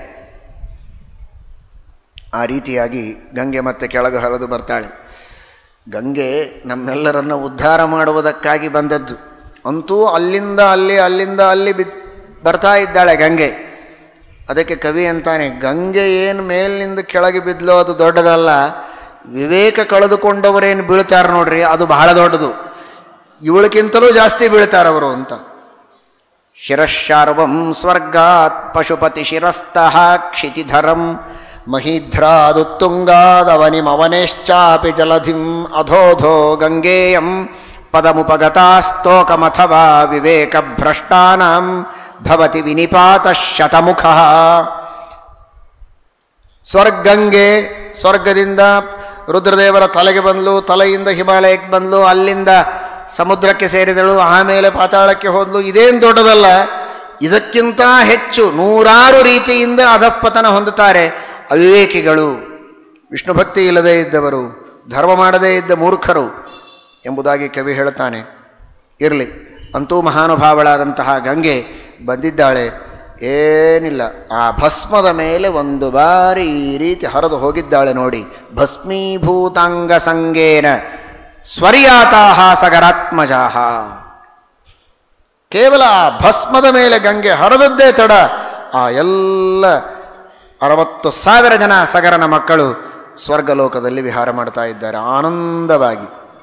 ಆ ರೀತಿಯಾಗಿ ಗಂಗೆ ಮತ್ತೆ ಕೆಳಗೆ ಹರಿದು ಬರ್ತಾಳೆ. ಗಂಗೆ ನಮ್ಮೆಲ್ಲರನ್ನು ಉದ್ಧಾರ ಮಾಡುವುದಕ್ಕಾಗಿ ಬಂದದ್ದು. ಅಂತೂ ಅಲ್ಲಿಂದ ಅಲ್ಲಿ ಬರ್ತಾ ಇದ್ದಾಳೆ ಗಂಗೆ. ಅದಕ್ಕೆ ಕವಿ ಅಂತಾನೆ, ಗಂಗೆ ಏನು ಮೇಲಿನಿಂದ ಕೆಳಗೆ ಬಿದ್ದಲೋ ಅದು ದೊಡ್ಡದಲ್ಲ, ವಿವೇಕ ಕಳೆದುಕೊಂಡವರೇನು ಬೀಳ್ತಾರೆ ನೋಡ್ರಿ ಅದು ಬಹಳ ದೊಡ್ಡದು. ಇವಳಕ್ಕಿಂತಲೂ ಜಾಸ್ತಿ ಬೀಳ್ತಾರವರು ಅಂತ. ಶಿರಶಾರ್ವಂ ಸ್ವರ್ಗಾತ್ ಪಶುಪತಿ ಶಿರಸ್ತಃ ಕ್ಷಿತಿಧರಂ ಮಹೀಧ್ರಾದುತ್ತುಂಗಾದವನಿಮವನೇಶ್ಚಾಪಿ ಜಲಧಿಂ ಅಧೋಧೋ ಗಂಗೇಯಂ ಪದಮುಪಗತಾಸ್ತೋಕಮಥವಾ ವಿವೇಕಭ್ರಷ್ಟಾನಾಂ ಭವತಿ ವಿನಿಪಾತಃ ಶತಮುಖಃ. ಸ್ವರ್ಗಂಗೆ, ಸ್ವರ್ಗದಿಂದ ರುದ್ರದೇವರ ತಲೆಗೆ ಬಂದಳು, ತಲೆಯಿಂದ ಹಿಮಾಲಯಕ್ಕೆ ಬಂದಳು, ಅಲ್ಲಿಂದ ಸಮುದ್ರಕ್ಕೆ ಸೇರಿದಳು, ಆಮೇಲೆ ಪಾತಾಳಕ್ಕೆ ಹೋದಳು. ಇದೇನು ದೊಡ್ಡದಲ್ಲ, ಇದಕ್ಕಿಂತ ಹೆಚ್ಚು ನೂರಾರು ರೀತಿಯಿಂದ ಅಧಃಪತನ ಹೊಂದುತ್ತಾರೆ ಅವಿವೇಕಿಗಳು, ವಿಷ್ಣು ಭಕ್ತಿ ಇಲ್ಲದೇ ಇದ್ದವರು, ಧರ್ಮ ಮಾಡದೇ ಇದ್ದ ಮೂರ್ಖರು ಎಂಬುದಾಗಿ ಕವಿ ಹೇಳುತ್ತಾನೆ. ಇರಲಿ, ಅಂತೂ ಮಹಾನುಭಾವಳಾದಂತಹ ಗಂಗೆ ಬಂದಿದ್ದಾಳೆ. ಏನಿಲ್ಲ, ಆ ಭಸ್ಮದ ಮೇಲೆ ಒಂದು ಬಾರಿ ಈ ರೀತಿ ಹರಿದು ಹೋಗಿದ್ದಾಳೆ ನೋಡಿ. ಭಸ್ಮೀಭೂತಾಂಗ ಸಂಗೇನ ಸ್ವರ್ಯಾತಾಹ ಸಗರಾತ್ಮಜಾಹ. ಕೇವಲ ಆ ಭಸ್ಮದ ಮೇಲೆ ಗಂಗೆ ಹರಿದದ್ದೇ ತಡ, ಆ ಎಲ್ಲ 60,000 ಜನ ಸಗರನ ಮಕ್ಕಳು ಸ್ವರ್ಗಲೋಕದಲ್ಲಿ ವಿಹಾರ ಮಾಡ್ತಾ ಇದ್ದಾರೆ ಆನಂದವಾಗಿ.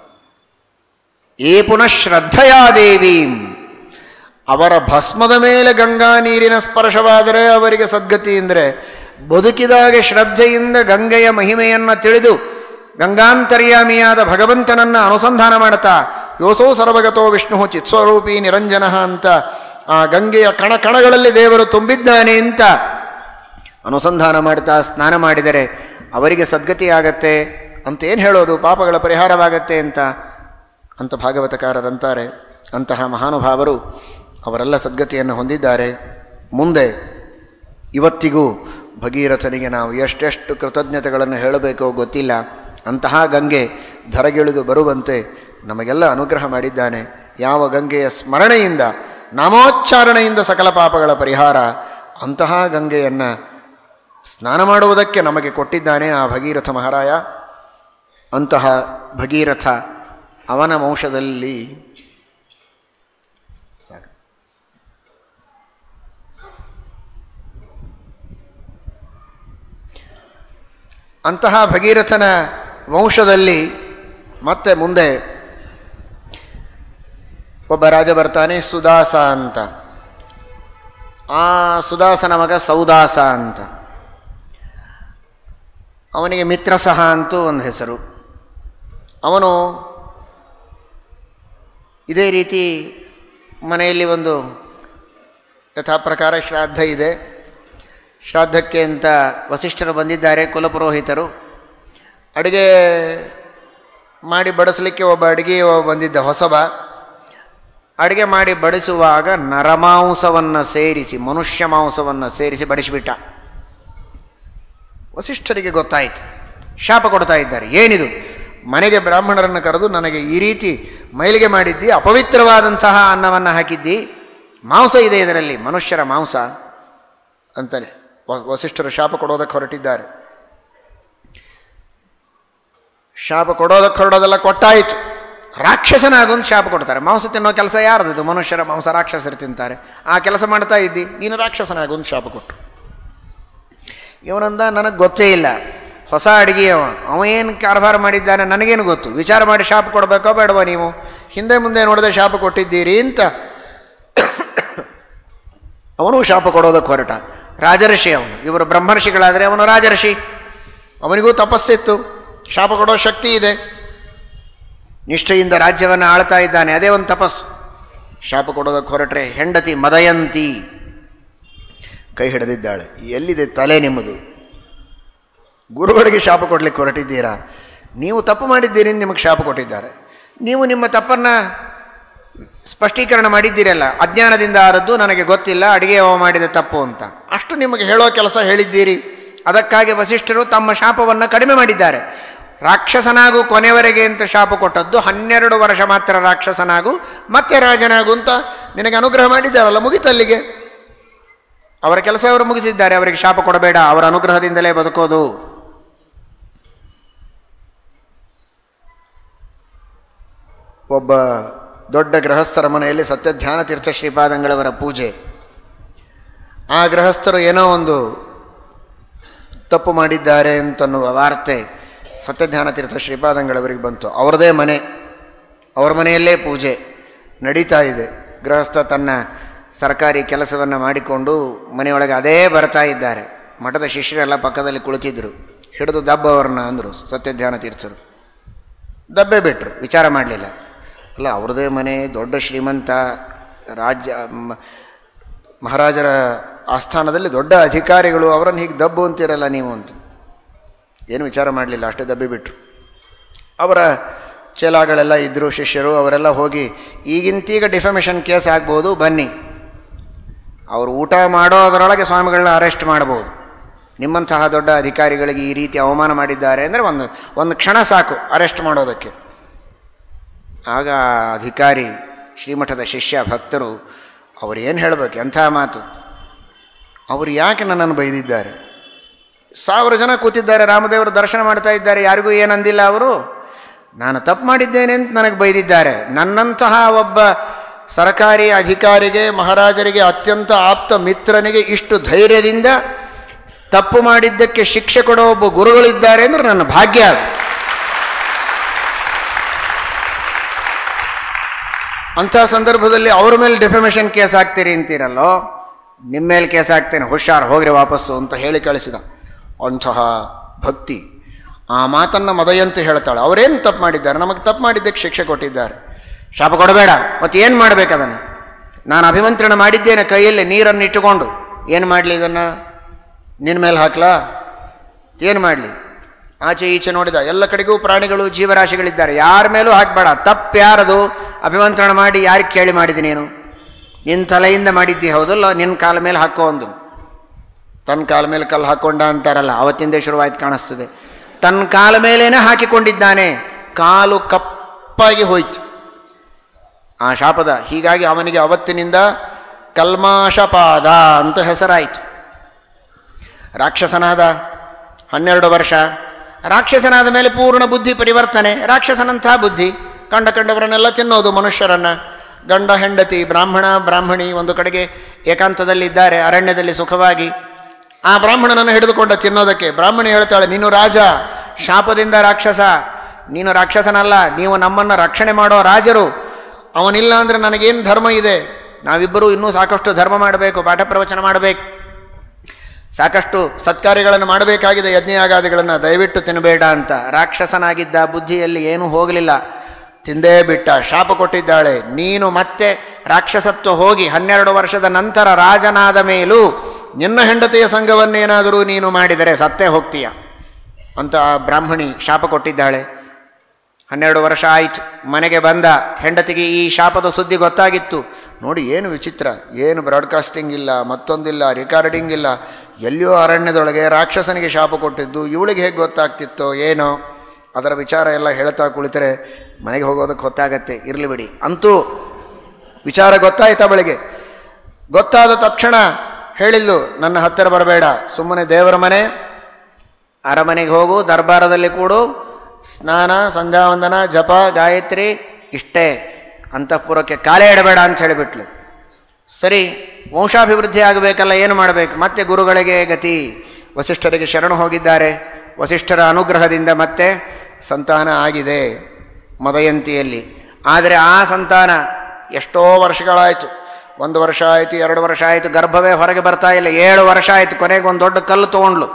ಏ ಪುನಃ ಶ್ರದ್ಧೆಯಾ ದೇವೀಂ, ಅವರ ಭಸ್ಮದ ಮೇಲೆ ಗಂಗಾ ನೀರಿನ ಸ್ಪರ್ಶವಾದರೆ ಅವರಿಗೆ ಸದ್ಗತಿ. ಅಂದರೆ ಬದುಕಿದಾಗ ಶ್ರದ್ಧೆಯಿಂದ ಗಂಗೆಯ ಮಹಿಮೆಯನ್ನು ತಿಳಿದು ಗಂಗಾಂತರ್ಯಾಮಿಯಾದ ಭಗವಂತನನ್ನು ಅನುಸಂಧಾನ ಮಾಡ್ತಾ ಯೋಸೋ ಸರ್ವಗತೋ ವಿಷ್ಣು ಚಿತ್ಸ್ವರೂಪಿ ನಿರಂಜನ ಅಂತ ಆ ಗಂಗೆಯ ಕಣಕಣಗಳಲ್ಲಿ ದೇವರು ತುಂಬಿದ್ದಾನೆ ಅಂತ ಅನುಸಂಧಾನ ಮಾಡ್ತಾ ಸ್ನಾನ ಮಾಡಿದರೆ ಅವರಿಗೆ ಸದ್ಗತಿ ಆಗತ್ತೆ ಅಂತ ಏನು ಹೇಳೋದು, ಪಾಪಗಳ ಪರಿಹಾರವಾಗತ್ತೆ ಅಂತ ಭಾಗವತಕಾರರಂತಾರೆ. ಅಂತಹ ಮಹಾನುಭಾವರು ಅವರೆಲ್ಲ ಸದ್ಗತಿಯನ್ನು ಹೊಂದಿದ್ದಾರೆ. ಮುಂದೆ ಇವತ್ತಿಗೂ ಭಗೀರಥನಿಗೆ ನಾವು ಎಷ್ಟೆಷ್ಟು ಕೃತಜ್ಞತೆಗಳನ್ನು ಹೇಳಬೇಕೋ ಗೊತ್ತಿಲ್ಲ. ಅಂತಹ ಗಂಗೆ ಧರೆಗಿಳಿದು ಬರುವಂತೆ ನಮಗೆಲ್ಲ ಅನುಗ್ರಹ ಮಾಡಿದ್ದಾನೆ. ಯಾವ ಗಂಗೆಯ ಸ್ಮರಣೆಯಿಂದ, ನಾಮೋಚ್ಚಾರಣೆಯಿಂದ ಸಕಲ ಪಾಪಗಳ ಪರಿಹಾರ, ಅಂತಹ ಗಂಗೆಯನ್ನು ಸ್ನಾನ ಮಾಡುವುದಕ್ಕೆ ನಮಗೆ ಕೊಟ್ಟಿದ್ದಾನೆ ಆ ಭಗೀರಥ ಮಹಾರಾಯ. ಅಂತಹ ಭಗೀರಥ ಅವನ ವಂಶದಲ್ಲಿ ಅಂತಹ ಭಗೀರಥನ ವಂಶದಲ್ಲಿ ಮತ್ತೆ ಮುಂದೆ ಒಬ್ಬ ರಾಜ ಬರ್ತಾನೆ, ಸುದಾಸ ಅಂತ. ಆ ಸುದಾಸನ ಮಗ ಸೌದಾಸ ಅಂತ. ಅವನಿಗೆ ಮಿತ್ರಸಹ ಅಂತೂ ಒಂದು ಹೆಸರು. ಅವನು ಇದೇ ರೀತಿ ಮನೆಯಲ್ಲಿ ಒಂದು ಯಥಾಪ್ರಕಾರ ಶ್ರಾದ್ದ ಇದೆ. ಶ್ರಾದ್ದಕ್ಕೆ ಅಂತ ವಸಿಷ್ಠರು ಬಂದಿದ್ದಾರೆ, ಕುಲಪುರೋಹಿತರು. ಅಡುಗೆ ಮಾಡಿ ಬಡಿಸಲಿಕ್ಕೆ ಒಬ್ಬ ಅಡುಗೆ ಬಂದಿದ್ದ ಹೊಸಬ. ಅಡುಗೆ ಮಾಡಿ ಬಡಿಸುವಾಗ ನರಮಾಂಸವನ್ನು ಸೇರಿಸಿ, ಮನುಷ್ಯ ಮಾಂಸವನ್ನು ಸೇರಿಸಿ ಬಡಿಸಿಬಿಟ್ಟ. ವಸಿಷ್ಠರಿಗೆ ಗೊತ್ತಾಯಿತು, ಶಾಪ ಕೊಡ್ತಾ ಇದ್ದಾರೆ. ಏನಿದು, ಮನೆಗೆ ಬ್ರಾಹ್ಮಣರನ್ನು ಕರೆದು ನನಗೆ ಈ ರೀತಿ ಮೈಲಿಗೆ ಮಾಡಿದ್ದಿ, ಅಪವಿತ್ರವಾದಂತಹ ಅನ್ನವನ್ನು ಹಾಕಿದ್ದಿ, ಮಾಂಸ ಇದೆ ಇದರಲ್ಲಿ, ಮನುಷ್ಯರ ಮಾಂಸ ಅಂತಾನೆ ವಸಿಷ್ಠರು ಶಾಪ ಕೊಡೋದಕ್ಕೆ ಹೊರಟಿದ್ದಾರೆ. ಶಾಪ ಕೊಡೋದಕ್ಕೆ ಹೊರಡೋದೆಲ್ಲ ಕೊಟ್ಟಾಯಿತು. ರಾಕ್ಷಸನಾಗೊಂದು ಶಾಪ ಕೊಡ್ತಾರೆ. ಮಾಂಸ ತಿನ್ನೋ ಕೆಲಸ ಯಾರ್ದು? ಮನುಷ್ಯರ ಮಾಂಸ ರಾಕ್ಷಸರು ತಿಂತಾರೆ. ಆ ಕೆಲಸ ಮಾಡ್ತಾ ಇದ್ದಿ, ನೀನು ರಾಕ್ಷಸನಾಗೊಂದು ಶಾಪ ಕೊಟ್ಟು. ಇವನಂದ, ನನಗೆ ಗೊತ್ತೇ ಇಲ್ಲ, ಹೊಸ ಅಡುಗೆ ಅವ ಏನು ಕಾರ್ಭಾರ ಮಾಡಿದ್ದಾನೆ ನನಗೇನು ಗೊತ್ತು, ವಿಚಾರ ಮಾಡಿ ಶಾಪ ಕೊಡಬೇಕೋ ಬೇಡವಾ, ನೀವು ಹಿಂದೆ ಮುಂದೆ ನೋಡದೆ ಶಾಪ ಕೊಟ್ಟಿದ್ದೀರಿ ಅಂತ ಅವನು ಶಾಪ ಕೊಡೋದಕ್ಕೆ ಹೊರಟ. ರಾಜರ್ಷಿ ಅವನು, ಇವರು ಬ್ರಹ್ಮರ್ಷಿಗಳಾದರೆ ಅವನು ರಾಜರ್ಷಿ. ಅವನಿಗೂ ತಪಸ್ಸಿತ್ತು, ಶಾಪ ಕೊಡೋ ಶಕ್ತಿ ಇದೆ, ನಿಷ್ಠೆಯಿಂದ ರಾಜ್ಯವನ್ನು ಆಳ್ತಾ ಇದ್ದಾನೆ, ಅದೇ ಒಂದು ತಪಸ್ಸು. ಶಾಪ ಕೊಡೋದಕ್ಕೆ ಹೊರಟ್ರೆ ಹೆಂಡತಿ ಮದಯಂತಿ ಕೈ ಹಿಡಿದಿದ್ದಾಳೆ. ಎಲ್ಲಿದೆ ತಲೆ ನಿಮ್ಮದು? ಗುರುಗಳಿಗೆ ಶಾಪ ಕೊಡಲಿಕ್ಕೆ ಹೊರಟಿದ್ದೀರಾ? ನೀವು ತಪ್ಪು ಮಾಡಿದ್ದೀರಿ, ನಿಮಗೆ ಶಾಪ ಕೊಟ್ಟಿದ್ದಾರೆ. ನೀವು ನಿಮ್ಮ ತಪ್ಪನ್ನು ಸ್ಪಷ್ಟೀಕರಣ ಮಾಡಿದ್ದೀರಲ್ಲ, ಅಜ್ಞಾನದಿಂದ ಆದದ್ದು, ನನಗೆ ಗೊತ್ತಿಲ್ಲ, ಅಡುಗೆ ಮಾಡಿದ ತಪ್ಪು ಅಂತ ಅಷ್ಟು ನಿಮಗೆ ಹೇಳೋ ಕೆಲಸ ಹೇಳಿದ್ದೀರಿ. ಅದಕ್ಕಾಗಿ ವಸಿಷ್ಠರು ತಮ್ಮ ಶಾಪವನ್ನು ಕಡಿಮೆ ಮಾಡಿದ್ದಾರೆ. ರಾಕ್ಷಸನಾಗು ಕೊನೆಯವರೆಗೆ ಅಂತ ಶಾಪ ಕೊಟ್ಟದ್ದು, 12 ವರ್ಷ ಮಾತ್ರ ರಾಕ್ಷಸನಾಗು ಮತ್ತೆ ರಾಜನಾಗು ಅಂತ ನಿನಗೆ ಅನುಗ್ರಹ ಮಾಡಿದ್ದಾರಲ್ಲ, ಮುಗಿತಲ್ಲಿಗೆ. ಅವರ ಕೆಲಸ ಅವರು ಮುಗಿಸಿದ್ದಾರೆ, ಅವರಿಗೆ ಶಾಪ ಕೊಡಬೇಡ, ಅವರ ಅನುಗ್ರಹದಿಂದಲೇ ಬದುಕೋದು. ಒಬ್ಬ ದೊಡ್ಡ ಗೃಹಸ್ಥರ ಮನೆಯಲ್ಲಿ ಸತ್ಯಧ್ಯಾನ ತೀರ್ಥ ಶ್ರೀಪಾದಂಗಳವರ ಪೂಜೆ. ಆ ಗೃಹಸ್ಥರು ಏನೋ ಒಂದು ತಪ್ಪು ಮಾಡಿದ್ದಾರೆ ಅಂತನ್ನುವ ವಾರ್ತೆ ಸತ್ಯಧ್ಯಾನ ತೀರ್ಥ ಶ್ರೀಪಾದಂಗಳವರಿಗೆ ಬಂತು. ಅವರದೇ ಮನೆ, ಅವ್ರ ಮನೆಯಲ್ಲೇ ಪೂಜೆ ನಡೀತಾ ಇದೆ. ಗೃಹಸ್ಥ ತನ್ನ ಸರ್ಕಾರಿ ಕೆಲಸವನ್ನು ಮಾಡಿಕೊಂಡು ಮನೆಯೊಳಗೆ ಅದೇ ಬರ್ತಾ ಇದ್ದಾರೆ. ಮಠದ ಶಿಷ್ಯರೆಲ್ಲ ಪಕ್ಕದಲ್ಲಿ ಕುಳಿತಿದ್ದರು. ಹಿಡಿದು ದಬ್ಬವ್ರನ್ನ ಅಂದರು ಸತ್ಯಧ್ಯಾನ ತೀರ್ಥರು. ದಬ್ಬೆ ಬಿಟ್ಟರು, ವಿಚಾರ ಮಾಡಲಿಲ್ಲ. ಅಲ್ಲ, ಅವ್ರದ್ದೇ ಮನೆ, ದೊಡ್ಡ ಶ್ರೀಮಂತ, ರಾಜ್ಯ ಮಹಾರಾಜರ ಆಸ್ಥಾನದಲ್ಲಿ ದೊಡ್ಡ ಅಧಿಕಾರಿಗಳು, ಅವರನ್ನು ಹೀಗೆ ದಬ್ಬು ಅಂತೀರಲ್ಲ ನೀವು ಅಂತ ಏನು ವಿಚಾರ ಮಾಡಲಿಲ್ಲ, ಅಷ್ಟೇ ದಬ್ಬಿ ಬಿಟ್ಟರು. ಅವರ ಚೇಲಾಗಳೆಲ್ಲ ಇದ್ದರು, ಶಿಷ್ಯರು, ಅವರೆಲ್ಲ ಹೋಗಿ ಈಗಿಂತೀಗ ಡಿಫಮೇಷನ್ ಕೇಸ್ ಆಗ್ಬೋದು, ಬನ್ನಿ, ಅವರು ಊಟ ಮಾಡೋದರೊಳಗೆ ಸ್ವಾಮಿಗಳನ್ನ ಅರೆಸ್ಟ್ ಮಾಡ್ಬೋದು, ನಿಮ್ಮಂತಹ ದೊಡ್ಡ ಅಧಿಕಾರಿಗಳಿಗೆ ಈ ರೀತಿ ಅವಮಾನ ಮಾಡಿದ್ದಾರೆ ಅಂದರೆ ಒಂದು ಕ್ಷಣ ಸಾಕು ಅರೆಸ್ಟ್ ಮಾಡೋದಕ್ಕೆ. ಆಗ ಅಧಿಕಾರಿ, ಶ್ರೀಮಠದ ಶಿಷ್ಯ, ಭಕ್ತರು ಅವರು ಏನು ಹೇಳಬೇಕು, ಎಂಥ ಮಾತು, ಅವರು ಯಾಕೆ ನನ್ನನ್ನು ಬೈದಿದ್ದಾರೆ? 1000 ಜನ ಕೂತಿದ್ದಾರೆ, ರಾಮದೇವರ ದರ್ಶನ ಮಾಡ್ತಾ ಇದ್ದಾರೆ, ಯಾರಿಗೂ ಏನಂದಿಲ್ಲ. ಅವರು ನಾನು ತಪ್ಪು ಮಾಡಿದ್ದೇನೆ ಅಂತ ನನಗೆ ಬೈದಿದ್ದಾರೆ. ನನ್ನಂತಹ ಒಬ್ಬ ಸರ್ಕಾರಿ ಅಧಿಕಾರಿಗೆ, ಮಹಾರಾಜರಿಗೆ ಅತ್ಯಂತ ಆಪ್ತ ಮಿತ್ರನಿಗೆ ಇಷ್ಟು ಧೈರ್ಯದಿಂದ ತಪ್ಪು ಮಾಡಿದ್ದಕ್ಕೆ ಶಿಕ್ಷೆ ಕೊಡೋ ಒಬ್ಬ ಗುರುಗಳಿದ್ದಾರೆ ಅಂದರೆ ನನ್ನ ಭಾಗ್ಯ. ಅಂಥ ಸಂದರ್ಭದಲ್ಲಿ ಅವ್ರ ಮೇಲೆ ಡಿಫಮೇಷನ್ ಕೇಸ್ ಹಾಕ್ತೀರಿ ಅಂತೀರಲ್ಲೋ, ನಿಮ್ಮ ಮೇಲೆ ಕೇಸ್ ಹಾಕ್ತೇನೆ, ಹುಷಾರು, ಹೋಗ್ರಿ ವಾಪಸ್ಸು ಅಂತ ಹೇಳಿ ಕಳಿಸಿದ. ಅಂತಹ ಭಕ್ತಿ. ಆ ಮಾತನ್ನು ಮದಯಂತ ಹೇಳ್ತಾಳೆ. ಅವರೇನು ತಪ್ಪು ಮಾಡಿದ್ದಾರೆ? ನಮಗೆ ತಪ್ಪು ಮಾಡಿದ್ದಕ್ಕೆ ಶಿಕ್ಷೆ ಕೊಟ್ಟಿದ್ದಾರೆ, ಶಾಪ ಕೊಡಬೇಡ. ಮತ್ತು ಏನು ಮಾಡಬೇಕು ಅದನ್ನು? ನಾನು ಅಭಿಮಂತ್ರಣ ಮಾಡಿದ್ದೇನೆ, ಕೈಯಲ್ಲಿ ನೀರನ್ನು ಇಟ್ಟುಕೊಂಡು. ಏನು ಮಾಡಲಿ ಇದನ್ನು? ನಿನ್ನ ಮೇಲೆ ಹಾಕ್ಲಾ? ಏನು ಮಾಡಲಿ? ಆಚೆ ಈಚೆ ನೋಡಿದ, ಎಲ್ಲ ಕಡೆಗೂ ಪ್ರಾಣಿಗಳು, ಜೀವರಾಶಿಗಳಿದ್ದಾರೆ, ಯಾರ ಮೇಲೂ ಹಾಕಬೇಡ. ತಪ್ಪು ಯಾರದು? ಅಭಿಮಂತ್ರಣ ಮಾಡಿ ಯಾರಿಗೆ ಕೇಳಿ ಮಾಡಿದಿ ನೀನು? ನಿನ್ನ ತಲೆಯಿಂದ ಮಾಡಿದ್ದಿ, ಹೌದಲ್ಲ? ನಿನ್ನ ಕಾಲ ಮೇಲೆ ಹಾಕೋ ಅಂದರು. ತನ್ನ ಕಾಲ ಮೇಲೆ ಕಲ್ಲು ಹಾಕ್ಕೊಂಡ ಅಂತಾರಲ್ಲ, ಅವತ್ತಿಂದೇ ಶುರುವಾಯ್ತು ಕಾಣಿಸ್ತದೆ. ತನ್ನ ಕಾಲ ಮೇಲೇನೆ ಹಾಕಿಕೊಂಡಿದ್ದಾನೆ, ಕಾಲು ಕಪ್ಪಾಗಿ ಹೋಯ್ತು ಆ ಶಾಪದ. ಹೀಗಾಗಿ ಅವನಿಗೆ ಅವತ್ತಿನಿಂದ ಕಲ್ಮಾಶಪಾದ ಅಂತ ಹೆಸರಾಯಿತು. ರಾಕ್ಷಸನಾದ 12 ವರ್ಷ. ರಾಕ್ಷಸನಾದ ಮೇಲೆ ಪೂರ್ಣ ಬುದ್ಧಿ ಪರಿವರ್ತನೆ. ರಾಕ್ಷಸನಂಥ ಬುದ್ಧಿ, ಕಂಡವರನ್ನೆಲ್ಲ ತಿನ್ನೋದು, ಮನುಷ್ಯರನ್ನು. ಗಂಡ ಹೆಂಡತಿ, ಬ್ರಾಹ್ಮಣ ಬ್ರಾಹ್ಮಣಿ ಒಂದು ಕಡೆಗೆ ಏಕಾಂತದಲ್ಲಿದ್ದಾರೆ, ಅರಣ್ಯದಲ್ಲಿ ಸುಖವಾಗಿ. ಆ ಬ್ರಾಹ್ಮಣನನ್ನು ಹಿಡಿದುಕೊಂಡ ತಿನ್ನೋದಕ್ಕೆ. ಬ್ರಾಹ್ಮಣಿ ಹೇಳ್ತಾಳೆ, ನೀನು ರಾಜ, ಶಾಪದಿಂದ ರಾಕ್ಷಸ. ನೀನು ರಾಕ್ಷಸನಲ್ಲ, ನೀವು ನಮ್ಮನ್ನು ರಕ್ಷಣೆ ಮಾಡೋ ರಾಜರು. ಅವನಿಲ್ಲ ಅಂದರೆ ನನಗೇನು ಧರ್ಮ ಇದೆ? ನಾವಿಬ್ಬರೂ ಇನ್ನೂ ಸಾಕಷ್ಟು ಧರ್ಮ ಮಾಡಬೇಕು, ಪಾಠ ಪ್ರವಚನ ಮಾಡಬೇಕು, ಸಾಕಷ್ಟು ಸತ್ಕಾರ್ಯಗಳನ್ನು ಮಾಡಬೇಕಾಗಿದೆ, ಯಜ್ಞಯಾಗಾದಿಗಳನ್ನು. ದಯವಿಟ್ಟು ತಿನ್ನಬೇಡ ಅಂತ. ರಾಕ್ಷಸನಾಗಿದ್ದ, ಬುದ್ಧಿಯಲ್ಲಿ ಏನೂ ಹೋಗಲಿಲ್ಲ, ತಿಂದೇ ಬಿಟ್ಟ. ಶಾಪ ಕೊಟ್ಟಿದ್ದಾಳೆ, ನೀನು ಮತ್ತೆ ರಾಕ್ಷಸತ್ವ ಹೋಗಿ 12 ವರ್ಷದ ನಂತರ ರಾಜನಾದ ಮೇಲೂ ನಿನ್ನ ಹೆಂಡತಿಯ ಸಂಘವನ್ನೇನಾದರೂ ನೀನು ಮಾಡಿದರೆ ಸತ್ತೇ ಹೋಗ್ತೀಯ ಅಂತ ಆ ಬ್ರಾಹ್ಮಣಿ ಶಾಪ ಕೊಟ್ಟಿದ್ದಾಳೆ. 12 ವರ್ಷ ಆಯಿತು. ಮನೆಗೆ ಬಂದ. ಹೆಂಡತಿಗೆ ಈ ಶಾಪದ ಸುದ್ದಿ ಗೊತ್ತಾಗಿತ್ತು. ನೋಡಿ ಏನು ವಿಚಿತ್ರ, ಏನು ಬ್ರಾಡ್ಕಾಸ್ಟಿಂಗ್ ಇಲ್ಲ, ಮತ್ತೊಂದಿಲ್ಲ, ರೆಕಾರ್ಡಿಂಗ್ ಇಲ್ಲ. ಎಲ್ಲಿಯೋ ಅರಣ್ಯದೊಳಗೆ ರಾಕ್ಷಸನಿಗೆ ಶಾಪ ಕೊಟ್ಟಿದ್ದು ಇವಳಿಗೆ ಹೇಗೆ ಗೊತ್ತಾಗ್ತಿತ್ತೋ ಏನೋ. ಅದರ ವಿಚಾರ ಎಲ್ಲ ಹೇಳ್ತಾ ಕುಳಿತರೆ ಮನೆಗೆ ಹೋಗೋದಕ್ಕೆ ಹೊತ್ತಾಗತ್ತೆ, ಇರಲಿ ಬಿಡಿ. ಅಂತೂ ವಿಚಾರ ಗೊತ್ತಾಯ್ತು ಅವಳಿಗೆ. ಗೊತ್ತಾದ ತಕ್ಷಣ ಹೇಳಿದ್ಲು, ನನ್ನ ಹತ್ತಿರ ಬರಬೇಡ, ಸುಮ್ಮನೆ ದೇವರ ಮನೆ, ಅರಮನೆಗೆ ಹೋಗು, ದರ್ಬಾರದಲ್ಲಿ ಕೂಡು, ಸ್ನಾನ, ಸಂಧ್ಯಾವಂದನ, ಜಪ, ಗಾಯತ್ರಿ, ಇಷ್ಟೇ, ಅಂತಃಪುರಕ್ಕೆ ಕಾಲೇ ಇಡಬೇಡ ಅಂತ ಹೇಳಿಬಿಟ್ಲು. ಸರಿ, ವಂಶಾಭಿವೃದ್ಧಿ ಆಗಬೇಕಲ್ಲ, ಏನು ಮಾಡಬೇಕು? ಮತ್ತೆ ಗುರುಗಳಿಗೆ ಗತಿ. ವಸಿಷ್ಠರಿಗೆ ಶರಣು ಹೋಗಿದ್ದಾರೆ. ವಸಿಷ್ಠರ ಅನುಗ್ರಹದಿಂದ ಮತ್ತೆ ಸಂತಾನ ಆಗಿದೆ ಮದಯಂತಿಯಲ್ಲಿ. ಆದರೆ ಆ ಸಂತಾನ ಎಷ್ಟೋ ವರ್ಷಗಳಾಯಿತು. 1 ವರ್ಷ ಆಯಿತು, 2 ವರ್ಷ ಆಯಿತು, ಗರ್ಭವೇ ಹೊರಗೆ ಬರ್ತಾ ಇಲ್ಲ. 7 ವರ್ಷ ಆಯಿತು. ಕೊನೆಗೆ ಒಂದು ದೊಡ್ಡ ಕಲ್ಲು ತೊಗೊಂಡ್ಲು.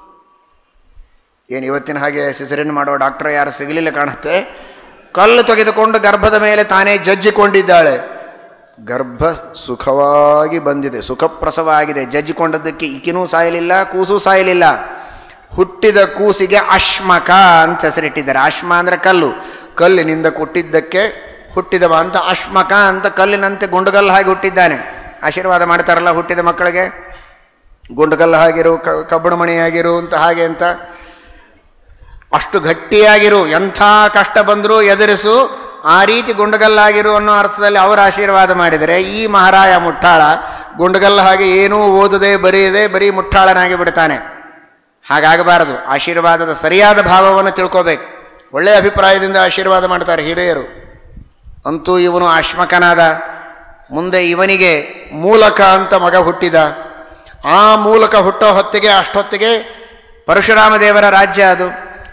ಏನು ಇವತ್ತಿನ ಹಾಗೆ ಸಿಸರಿನ್ ಮಾಡೋ ಡಾಕ್ಟರ್ ಯಾರು ಸಿಗಲಿಲ್ಲ ಕಾಣುತ್ತೆ. ಕಲ್ಲು ತೆಗೆದುಕೊಂಡು ಗರ್ಭದ ಮೇಲೆ ತಾನೇ ಜಜ್ಜಿಕೊಂಡಿದ್ದಾಳೆ. ಗರ್ಭ ಸುಖವಾಗಿ ಬಂದಿದೆ, ಸುಖಪ್ರಸವ ಆಗಿದೆ. ಜಜ್ಜಿಕೊಂಡದ್ದಕ್ಕೆ ಈಕಿನೂ ಸಾಯಲಿಲ್ಲ, ಕೂಸೂ ಸಾಯಲಿಲ್ಲ. ಹುಟ್ಟಿದ ಕೂಸಿಗೆ ಅಶ್ಮಕ ಅಂತ ಹೆಸರಿಟ್ಟಿದ್ದಾರೆ. ಅಶ್ಮ ಅಂದರೆ ಕಲ್ಲು. ಕಲ್ಲಿನಿಂದ ಹುಟ್ಟಿದ್ದಕ್ಕೆ ಹುಟ್ಟಿದವ ಅಂತ ಅಶ್ಮಕ ಅಂತ, ಕಲ್ಲಿನಂತೆ ಗುಂಡುಗಲ್ಲು ಹಾಗೆ ಹುಟ್ಟಿದ್ದಾನೆ. ಆಶೀರ್ವಾದ ಮಾಡ್ತಾರಲ್ಲ ಹುಟ್ಟಿದ ಮಕ್ಕಳಿಗೆ, ಗುಂಡುಗಲ್ಲು ಆಗಿರು, ಕಬ್ಬಣ ಮಣಿಯಾಗಿರು ಅಂತ, ಹಾಗೆ ಅಂತ. ಅಷ್ಟು ಗಟ್ಟಿಯಾಗಿರು, ಎಂಥ ಕಷ್ಟ ಬಂದರೂ ಎದುರಿಸು, ಆ ರೀತಿ ಗುಂಡುಗಲ್ಲಾಗಿರು ಅನ್ನೋ ಅರ್ಥದಲ್ಲಿ ಅವರ ಆಶೀರ್ವಾದ ಮಾಡಿದರೆ, ಈ ಮಹಾರಾಯ ಮುಟ್ಟಾಳ, ಗುಂಡುಗಲ್ಲು ಹಾಗೆ ಏನೂ ಓದದೆ ಬರೆಯದೆ ಬರೀ ಮುಟ್ಟಾಳನಾಗಿ ಬಿಡ್ತಾನೆ. ಹಾಗಾಗಬಾರದು. ಆಶೀರ್ವಾದದ ಸರಿಯಾದ ಭಾವವನ್ನು ತಿಳ್ಕೋಬೇಕು. ಒಳ್ಳೆಯ ಅಭಿಪ್ರಾಯದಿಂದ ಆಶೀರ್ವಾದ ಮಾಡ್ತಾರೆ ಹಿರಿಯರು. ಅಂತೂ ಇವನು ಅಶ್ಮಕನಾದ. ಮುಂದೆ ಇವನಿಗೆ ಮೂಲಕ ಅಂತ ಮಗ ಹುಟ್ಟಿದ. ಆ ಮೂಲಕ ಹುಟ್ಟೋ ಹೊತ್ತಿಗೆ, ಅಷ್ಟೊತ್ತಿಗೆ ಪರಶುರಾಮ ದೇವರ ರಾಜ್ಯ ಅದು.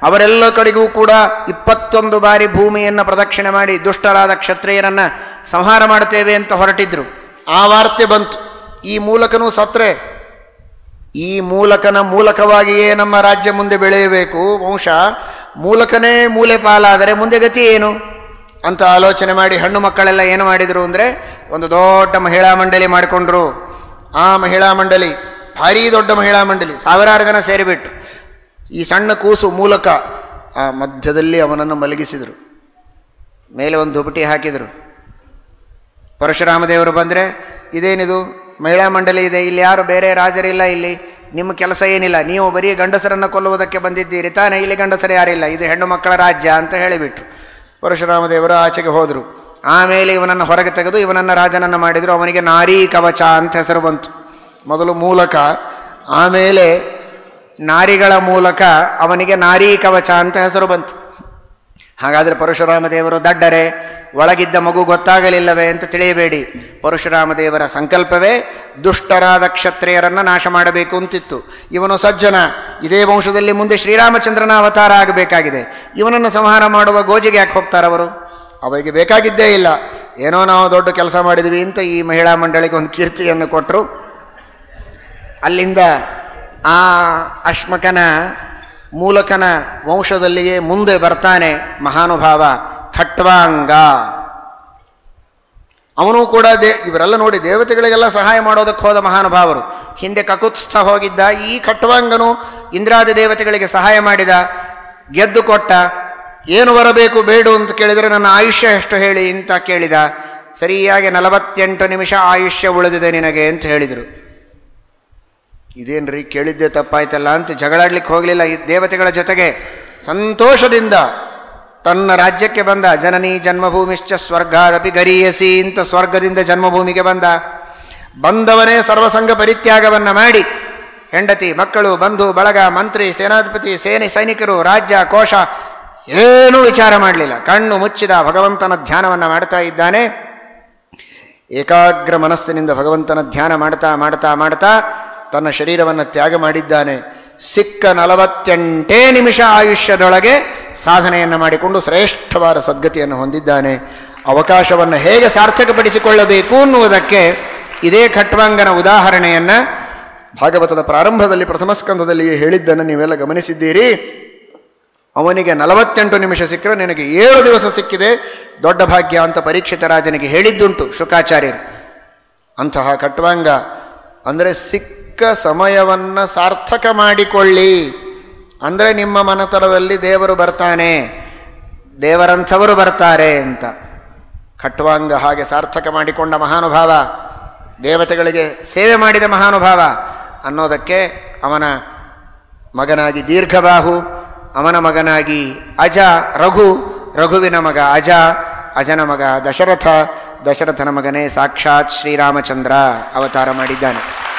ಅವರೆಲ್ಲ ಕಡೆಗೂ ಕೂಡ 21 ಬಾರಿ ಭೂಮಿಯನ್ನು ಪ್ರದಕ್ಷಿಣೆ ಮಾಡಿ ದುಷ್ಟರಾದ ಕ್ಷತ್ರಿಯರನ್ನು ಸಂಹಾರ ಮಾಡ್ತೇವೆ ಅಂತ ಹೊರಟಿದ್ರು. ಆ ವಾರ್ತೆ ಬಂತು, ಈ ಮೂಲಕನೂ ಸತ್ರೆ, ಈ ಮೂಲಕನ ಮೂಲಕವಾಗಿಯೇ ನಮ್ಮ ರಾಜ್ಯ ಮುಂದೆ ಬೆಳೆಯಬೇಕು, ವಂಶ ಮೂಲಕನೇ ಮೂಲೆ ಪಾಲಾದರೆ ಮುಂದೆ ಗತಿ ಏನು ಅಂತ ಆಲೋಚನೆ ಮಾಡಿ ಹೆಣ್ಣು ಮಕ್ಕಳೆಲ್ಲ ಏನು ಮಾಡಿದರು ಅಂದರೆ ಒಂದು ದೊಡ್ಡ ಮಹಿಳಾ ಮಂಡಳಿ ಮಾಡಿಕೊಂಡ್ರು. ಆ ಮಹಿಳಾ ಮಂಡಳಿ ಭಾರೀ ದೊಡ್ಡ ಮಹಿಳಾ ಮಂಡಳಿ, 1000 ಜನ ಸೇರಿಬಿಟ್ರು. ಈ ಸಣ್ಣ ಕೂಸು ಮೂಲಕ ಆ ಮಧ್ಯದಲ್ಲಿ ಅವನನ್ನು ಮಲಗಿಸಿದರು, ಮೇಲೆ ಒಂದು ದುಪಟಿ ಹಾಕಿದರು. ಪರಶುರಾಮದೇವರು ಬಂದರೆ, ಇದೇನಿದು ಮಹಿಳಾ ಮಂಡಳಿ ಇದೆ, ಇಲ್ಲಿ ಯಾರು ಬೇರೆ ರಾಜರಿಲ್ಲ, ಇಲ್ಲಿ ನಿಮ್ಮ ಕೆಲಸ ಏನಿಲ್ಲ, ನೀವು ಬರೀ ಗಂಡಸರನ್ನು ಕೊಲ್ಲುವುದಕ್ಕೆ ಬಂದಿದ್ದೀರಿ ತಾನೇ, ಇಲ್ಲಿ ಗಂಡಸರು ಯಾರಿಲ್ಲ, ಇದು ಹೆಣ್ಣು ಮಕ್ಕಳ ರಾಜ್ಯ ಅಂತ ಹೇಳಿಬಿಟ್ರು. ಪರಶುರಾಮದೇವರು ಆಚೆಗೆ ಹೋದರು. ಆಮೇಲೆ ಇವನನ್ನು ಹೊರಗೆ ತೆಗೆದು ಇವನನ್ನು ರಾಜನನ್ನು ಮಾಡಿದರು. ಅವನಿಗೆ ನಾರೀ ಕವಚ ಅಂತ ಹೆಸರು ಬಂತು. ಮೊದಲು ಮೂಲಕ, ಆಮೇಲೆ ನಾರಿಗಳ ಮೂಲಕ ಅವನಿಗೆ ನಾರೀ ಕವಚ ಅಂತ ಹೆಸರು ಬಂತು. ಹಾಗಾದರೆ ಪರಶುರಾಮದೇವರು ದಡ್ಡರೆ, ಒಳಗಿದ್ದ ಮಗು ಗೊತ್ತಾಗಲಿಲ್ಲವೇ ಅಂತ ತಿಳಿಯಬೇಡಿ. ಪರಶುರಾಮದೇವರ ಸಂಕಲ್ಪವೇ ದುಷ್ಟರಾದ ಕ್ಷತ್ರಿಯರನ್ನು ನಾಶ ಮಾಡಬೇಕು ಅಂತಿತ್ತು. ಇವನು ಸಜ್ಜನ, ಇದೇ ವಂಶದಲ್ಲಿ ಮುಂದೆ ಶ್ರೀರಾಮಚಂದ್ರನ ಅವತಾರ ಆಗಬೇಕಾಗಿದೆ. ಇವನನ್ನು ಸಂಹಾರ ಮಾಡುವ ಗೋಜಿಗೆ ಯಾಕೆ ಹೋಗ್ತಾರವರು? ಅವರಿಗೆ ಬೇಕಾಗಿದ್ದೇ ಇಲ್ಲ. ಏನೋ ನಾವು ದೊಡ್ಡ ಕೆಲಸ ಮಾಡಿದ್ವಿ ಅಂತ ಈ ಮಹಿಳಾ ಮಂಡಳಿಗೆ ಒಂದು ಕೀರ್ತಿಯನ್ನು ಕೊಟ್ಟರು. ಅಲ್ಲಿಂದ ಆ ಅಶ್ಮಕನ ಮೂಲಕನ ವಂಶದಲ್ಲಿಯೇ ಮುಂದೆ ಬರ್ತಾನೆ ಮಹಾನುಭಾವ ಖಟ್ವಾಂಗ. ಅವನು ಕೂಡ ಇವರೆಲ್ಲ ನೋಡಿ ದೇವತೆಗಳಿಗೆಲ್ಲ ಸಹಾಯ ಮಾಡೋದಕ್ಕೆ ಹೋದ ಮಹಾನುಭಾವರು. ಹಿಂದೆ ಕಕುತ್ಸ್ಥ ಹೋಗಿದ್ದ ಈ ಖಟ್ವಾಂಗನು ಇಂದ್ರಾದಿ ದೇವತೆಗಳಿಗೆ ಸಹಾಯ ಮಾಡಿದ, ಗೆದ್ದು ಕೊಟ್ಟ. ಏನು ಬರಬೇಕು ಬೇಡು ಅಂತ ಕೇಳಿದರೆ ನನ್ನ ಆಯುಷ್ಯ ಎಷ್ಟು ಹೇಳಿ ಅಂತ ಕೇಳಿದ. ಸರಿಯಾಗಿ 48 ನಿಮಿಷ ಆಯುಷ್ಯ ಉಳಿದಿದೆ ನಿನಗೆ ಅಂತ ಹೇಳಿದರು. ಇದೇನ್ರಿ ಕೇಳಿದ್ದೆ ತಪ್ಪಾಯ್ತಲ್ಲ ಅಂತ ಜಗಳಾಡ್ಲಿಕ್ಕೆ ಹೋಗಲಿಲ್ಲ. ಈ ದೇವತೆಗಳ ಜೊತೆಗೆ ಸಂತೋಷದಿಂದ ತನ್ನ ರಾಜ್ಯಕ್ಕೆ ಬಂದ. ಜನನಿ ಜನ್ಮಭೂಮಿಶ್ಚ ಸ್ವರ್ಗಾದಪಿ ಗರೀಯಸಿ ಅಂತ ಸ್ವರ್ಗದಿಂದ ಜನ್ಮಭೂಮಿಗೆ ಬಂದವನೇ ಸರ್ವಸಂಗ ಪರಿತ್ಯಾಗವನ್ನು ಮಾಡಿ ಹೆಂಡತಿ ಮಕ್ಕಳು ಬಂಧು ಬಳಗ ಮಂತ್ರಿ ಸೇನಾಧಿಪತಿ ಸೇನೆ ಸೈನಿಕರು ರಾಜ್ಯ ಕೋಶ ಏನೂ ವಿಚಾರ ಮಾಡಲಿಲ್ಲ. ಕಣ್ಣು ಮುಚ್ಚಿದ ಭಗವಂತನ ಧ್ಯಾನವನ್ನು ಮಾಡ್ತಾ ಇದ್ದಾನೆ. ಏಕಾಗ್ರ ಮನಸ್ಸಿನಿಂದ ಭಗವಂತನ ಧ್ಯಾನ ಮಾಡ್ತಾ ಮಾಡ್ತಾ ಮಾಡ್ತಾ ತನ್ನ ಶರೀರವನ್ನು ತ್ಯಾಗ ಮಾಡಿದ್ದಾನೆ. ಸಿಕ್ಕ 48 ನಿಮಿಷ ಆಯುಷ್ಯದೊಳಗೆ ಸಾಧನೆಯನ್ನು ಮಾಡಿಕೊಂಡು ಶ್ರೇಷ್ಠವಾದ ಸದ್ಗತಿಯನ್ನು ಹೊಂದಿದ್ದಾನೆ. ಅವಕಾಶವನ್ನು ಹೇಗೆ ಸಾರ್ಥಕಪಡಿಸಿಕೊಳ್ಳಬೇಕು ಅನ್ನುವುದಕ್ಕೆ ಇದೇ ಖಟ್ವಾಂಗನ ಉದಾಹರಣೆಯನ್ನು ಭಾಗವತದ ಪ್ರಾರಂಭದಲ್ಲಿ ಪ್ರಥಮ ಸ್ಕಂದದಲ್ಲಿ ಹೇಳಿದ್ದನ್ನು ನೀವೆಲ್ಲ ಗಮನಿಸಿದ್ದೀರಿ. ಅವನಿಗೆ 48 ನಿಮಿಷ ಸಿಕ್ಕರೆ ನಿನಗೆ 7 ದಿವಸ ಸಿಕ್ಕಿದೆ, ದೊಡ್ಡ ಭಾಗ್ಯ ಅಂತ ಪರೀಕ್ಷಿತ ರಾಜನಿಗೆ ಹೇಳಿದ್ದುಂಟು ಶುಕಾಚಾರ್ಯರು. ಅಂತಹ ಖಟ್ವಾಂಗ ಅಂದರೆ ಸಿಕ್ಕ ಸಮಯವನ್ನು ಸಾರ್ಥಕ ಮಾಡಿಕೊಳ್ಳಿ ಅಂದರೆ ನಿಮ್ಮ ಮನತರದಲ್ಲಿ ದೇವರು ಬರ್ತಾನೆ, ದೇವರಂಥವರು ಬರ್ತಾರೆ ಅಂತ. ಖಟ್ವಾಂಗ ಹಾಗೆ ಸಾರ್ಥಕ ಮಾಡಿಕೊಂಡ ಮಹಾನುಭಾವ, ದೇವತೆಗಳಿಗೆ ಸೇವೆ ಮಾಡಿದ ಮಹಾನುಭಾವ ಅನ್ನೋದಕ್ಕೆ ಅವನ ಮಗನಾಗಿ ದೀರ್ಘಬಾಹು, ಅವನ ಮಗನಾಗಿ ಅಜ ರಘು, ರಘುವಿನ ಮಗ ಅಜ, ಅಜನ ಮಗ ದಶರಥ, ದಶರಥನ ಮಗನೇ ಸಾಕ್ಷಾತ್ ಶ್ರೀರಾಮಚಂದ್ರ ಅವತಾರ ಮಾಡಿದ್ದಾನೆ.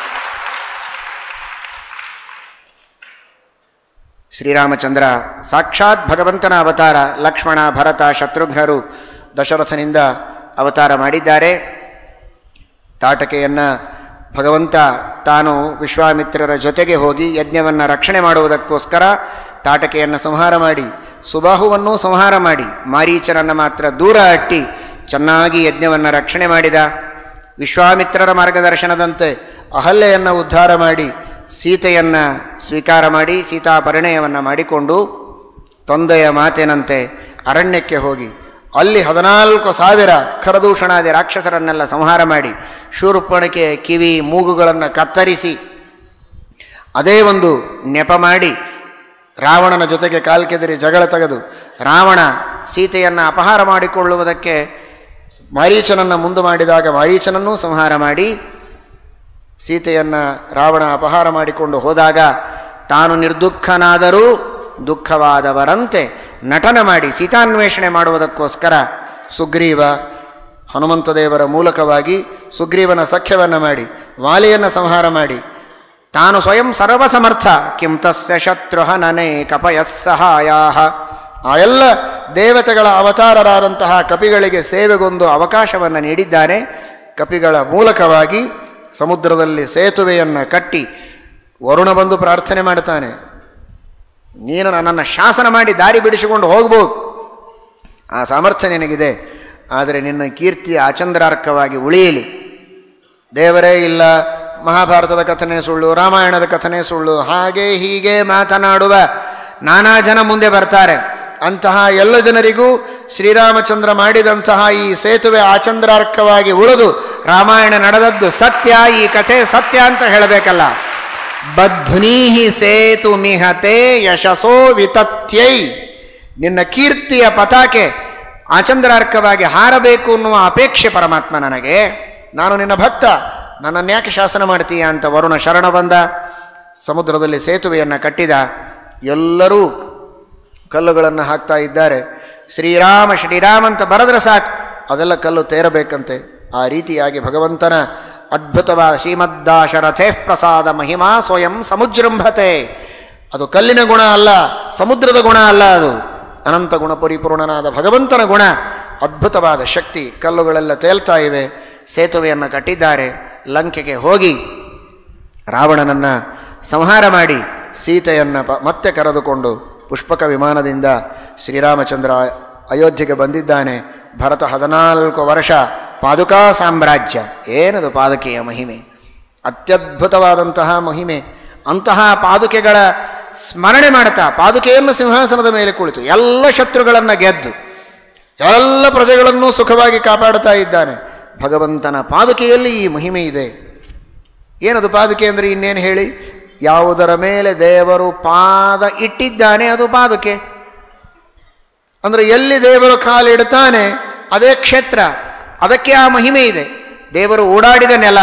ಶ್ರೀರಾಮಚಂದ್ರ ಸಾಕ್ಷಾತ್ ಭಗವಂತನ ಅವತಾರ. ಲಕ್ಷ್ಮಣ ಭರತ ಶತ್ರುಘ್ನರು ದಶರಥನಿಂದ ಅವತಾರ ಮಾಡಿದ್ದಾರೆ. ತಾಟಕೆಯನ್ನು ಭಗವಂತ ತಾನು ವಿಶ್ವಾಮಿತ್ರರ ಜೊತೆಗೆ ಹೋಗಿ ಯಜ್ಞವನ್ನು ರಕ್ಷಣೆ ಮಾಡುವುದಕ್ಕೋಸ್ಕರ ತಾಟಕೆಯನ್ನು ಸಂಹಾರ ಮಾಡಿ, ಸುಬಾಹುವನ್ನೂ ಸಂಹಾರ ಮಾಡಿ, ಮಾರೀಚನನ್ನು ಮಾತ್ರ ದೂರ ಅಟ್ಟಿ ಚೆನ್ನಾಗಿ ಯಜ್ಞವನ್ನು ರಕ್ಷಣೆ ಮಾಡಿದ. ವಿಶ್ವಾಮಿತ್ರರ ಮಾರ್ಗದರ್ಶನದಂತೆ ಅಹಲ್ಯೆಯನ್ನು ಉದ್ಧಾರ ಮಾಡಿ ಸೀತೆಯನ್ನು ಸ್ವೀಕಾರ ಮಾಡಿ ಸೀತಾ ಪರಿಣಯವನ್ನು ಮಾಡಿಕೊಂಡು ತಂದೆಯ ಮಾತಿನಂತೆ ಅರಣ್ಯಕ್ಕೆ ಹೋಗಿ ಅಲ್ಲಿ 14,000 ಖರದೂಷಣಾದಿ ರಾಕ್ಷಸರನ್ನೆಲ್ಲ ಸಂಹಾರ ಮಾಡಿ ಶೂರ್ಪಣಖೆಯ ಕಿವಿ ಮೂಗುಗಳನ್ನು ಕತ್ತರಿಸಿ ಅದೇ ಒಂದು ನೆಪ ಮಾಡಿ ರಾವಣನ ಜೊತೆಗೆ ಕಾಲ್ಕೆದರಿ ಜಗಳ ತೆಗೆದು ರಾವಣ ಸೀತೆಯನ್ನು ಅಪಹಾರ ಮಾಡಿಕೊಳ್ಳುವುದಕ್ಕೆ ಮಾರೀಚನನ್ನು ಮುಂದೆ ಮಾಡಿದಾಗ ಮಾರೀಚನನ್ನೂ ಸಂಹಾರ ಮಾಡಿ ಸೀತೆಯನ್ನು ರಾವಣ ಅಪಹಾರ ಮಾಡಿಕೊಂಡು ಹೋದಾಗ ತಾನು ನಿರ್ದುಃಖನಾದರೂ ದುಃಖವಾದವರಂತೆ ನಟನ ಮಾಡಿ ಸೀತಾನ್ವೇಷಣೆ ಮಾಡುವುದಕ್ಕೋಸ್ಕರ ಸುಗ್ರೀವ ಹನುಮಂತದೇವರ ಮೂಲಕವಾಗಿ ಸುಗ್ರೀವನ ಸಖ್ಯವನ್ನು ಮಾಡಿ ವಾಲಿಯನ್ನು ಸಂಹಾರ ಮಾಡಿ ತಾನು ಸ್ವಯಂ ಸರ್ವಸಮರ್ಥ ಕಿಂ ತಸ್ಯ ಶತ್ರುಹನನೇ ಕಪಯಸ್ಸಹಾಯಾ ಆ ಎಲ್ಲ ದೇವತೆಗಳ ಅವತಾರರಾದಂತಹ ಕಪಿಗಳಿಗೆ ಸೇವೆಗೊಂದು ಅವಕಾಶವನ್ನು ನೀಡಿದ್ದಾನೆ. ಕಪಿಗಳ ಮೂಲಕವಾಗಿ ಸಮುದ್ರದಲ್ಲಿ ಸೇತುವೆಯನ್ನು ಕಟ್ಟಿ ವರುಣ ಬಂದು ಪ್ರಾರ್ಥನೆ ಮಾಡ್ತಾನೆ, ನೀನು ನನ್ನನ್ನು ಶಾಸನ ಮಾಡಿ ದಾರಿ ಬಿಡಿಸಿಕೊಂಡು ಹೋಗ್ಬೋದು, ಆ ಸಾಮರ್ಥ್ಯ ನಿನಗಿದೆ. ಆದರೆ ನಿನ್ನ ಕೀರ್ತಿ ಆಚಂದ್ರಾರ್ಕವಾಗಿ ಉಳಿಯಲಿ. ದೇವರೇ ಇಲ್ಲ, ಮಹಾಭಾರತದ ಕಥನೆ ಸುಳ್ಳು, ರಾಮಾಯಣದ ಕಥನೆ ಸುಳ್ಳು, ಹಾಗೆ ಹೀಗೆ ಮಾತನಾಡುವ ನಾನಾ ಜನ ಮುಂದೆ ಬರ್ತಾರೆ. ಅಂತಹ ಎಲ್ಲ ಜನರಿಗೂ ಶ್ರೀರಾಮಚಂದ್ರ ಮಾಡಿದಂತಹ ಈ ಸೇತುವೆ ಆಚಂದ್ರಾರ್ಕವಾಗಿ ಉಳಿದು ರಾಮಾಯಣ ನಡೆದದ್ದು ಸತ್ಯ, ಈ ಕಥೆ ಸತ್ಯ ಅಂತ ಹೇಳಬೇಕಲ್ಲ. ಬಧ್ನೀಹಿ ಸೇತು ಮಿಹತೆ ಯಶಸೋ ವಿತತ್ಯೈ. ನಿನ್ನ ಕೀರ್ತಿಯ ಪತಾಕೆ ಆಚಂದ್ರಾರ್ಕವಾಗಿ ಹಾರಬೇಕು ಅನ್ನುವ ಅಪೇಕ್ಷೆ ಪರಮಾತ್ಮ ನನಗೆ. ನಾನು ನಿನ್ನ ಭಕ್ತ, ನನ್ನನ್ಯಾಕೆ ಶಾಸನ ಮಾಡ್ತೀಯ ಅಂತ ವರುಣ ಶರಣ ಬಂದ. ಸಮುದ್ರದಲ್ಲಿ ಸೇತುವೆಯನ್ನು ಕಟ್ಟಿದ. ಎಲ್ಲರೂ ಕಲ್ಲುಗಳನ್ನು ಹಾಕ್ತಾ ಇದ್ದಾರೆ. ಶ್ರೀರಾಮ ಶ್ರೀರಾಮ ಅಂತ ಬರೆದ್ರೆ ಸಾಕು, ಅದೆಲ್ಲ ಕಲ್ಲು ತೇರಬೇಕಂತೆ. ಆ ರೀತಿಯಾಗಿ ಭಗವಂತನ ಅದ್ಭುತವಾದ ಶ್ರೀಮದ್ದಾಶರಥೇ ಪ್ರಸಾದ ಮಹಿಮಾ ಸ್ವಯಂ ಸಮುಜೃಂಭತೆ. ಅದು ಕಲ್ಲಿನ ಗುಣ ಅಲ್ಲ, ಸಮುದ್ರದ ಗುಣ ಅಲ್ಲ, ಅದು ಅನಂತ ಗುಣ ಪರಿಪೂರ್ಣನಾದ ಭಗವಂತನ ಗುಣ. ಅದ್ಭುತವಾದ ಶಕ್ತಿ. ಕಲ್ಲುಗಳೆಲ್ಲ ತೇಲ್ತಾ ಇವೆ. ಸೇತುವೆಯನ್ನು ಕಟ್ಟಿದ್ದಾರೆ. ಲಂಕೆಗೆ ಹೋಗಿ ರಾವಣನನ್ನು ಸಂಹಾರ ಮಾಡಿ ಸೀತೆಯನ್ನು ಮತ್ತೆ ಕರೆದುಕೊಂಡು ಪುಷ್ಪಕ ವಿಮಾನದಿಂದ ಶ್ರೀರಾಮಚಂದ್ರ ಅಯೋಧ್ಯೆಗೆ ಬಂದಿದ್ದಾನೆ. ಭರತ 14 ವರ್ಷ ಪಾದುಕಾ ಸಾಮ್ರಾಜ್ಯ. ಏನದು ಪಾದುಕೆಯ ಮಹಿಮೆ, ಅತ್ಯದ್ಭುತವಾದಂತಹ ಮಹಿಮೆ. ಅಂತಹ ಪಾದುಕೆಗಳ ಸ್ಮರಣೆ ಮಾಡ್ತಾ ಪಾದುಕೆಯನ್ನು ಸಿಂಹಾಸನದ ಮೇಲೆ ಕುಳಿತು ಎಲ್ಲ ಶತ್ರುಗಳನ್ನು ಗೆದ್ದು ಎಲ್ಲ ಪ್ರಜೆಗಳನ್ನು ಸುಖವಾಗಿ ಕಾಪಾಡುತ್ತಾ ಇದ್ದಾನೆ. ಭಗವಂತನ ಪಾದುಕೆಯಲ್ಲಿ ಈ ಮಹಿಮೆ ಇದೆ. ಏನದು ಪಾದುಕೆ ಅಂದರೆ ಇನ್ನೇನು ಹೇಳಿ? ಯಾವುದರ ಮೇಲೆ ದೇವರು ಪಾದ ಇಟ್ಟಿದ್ದಾನೆ ಅದು ಪಾದುಕೆ. ಅಂದರೆ ಎಲ್ಲಿ ದೇವರು ಕಾಲಿಡ್ತಾನೆ ಅದೇ ಕ್ಷೇತ್ರ, ಅದಕ್ಕೆ ಆ ಮಹಿಮೆ ಇದೆ. ದೇವರು ಓಡಾಡಿದ ನೆಲ,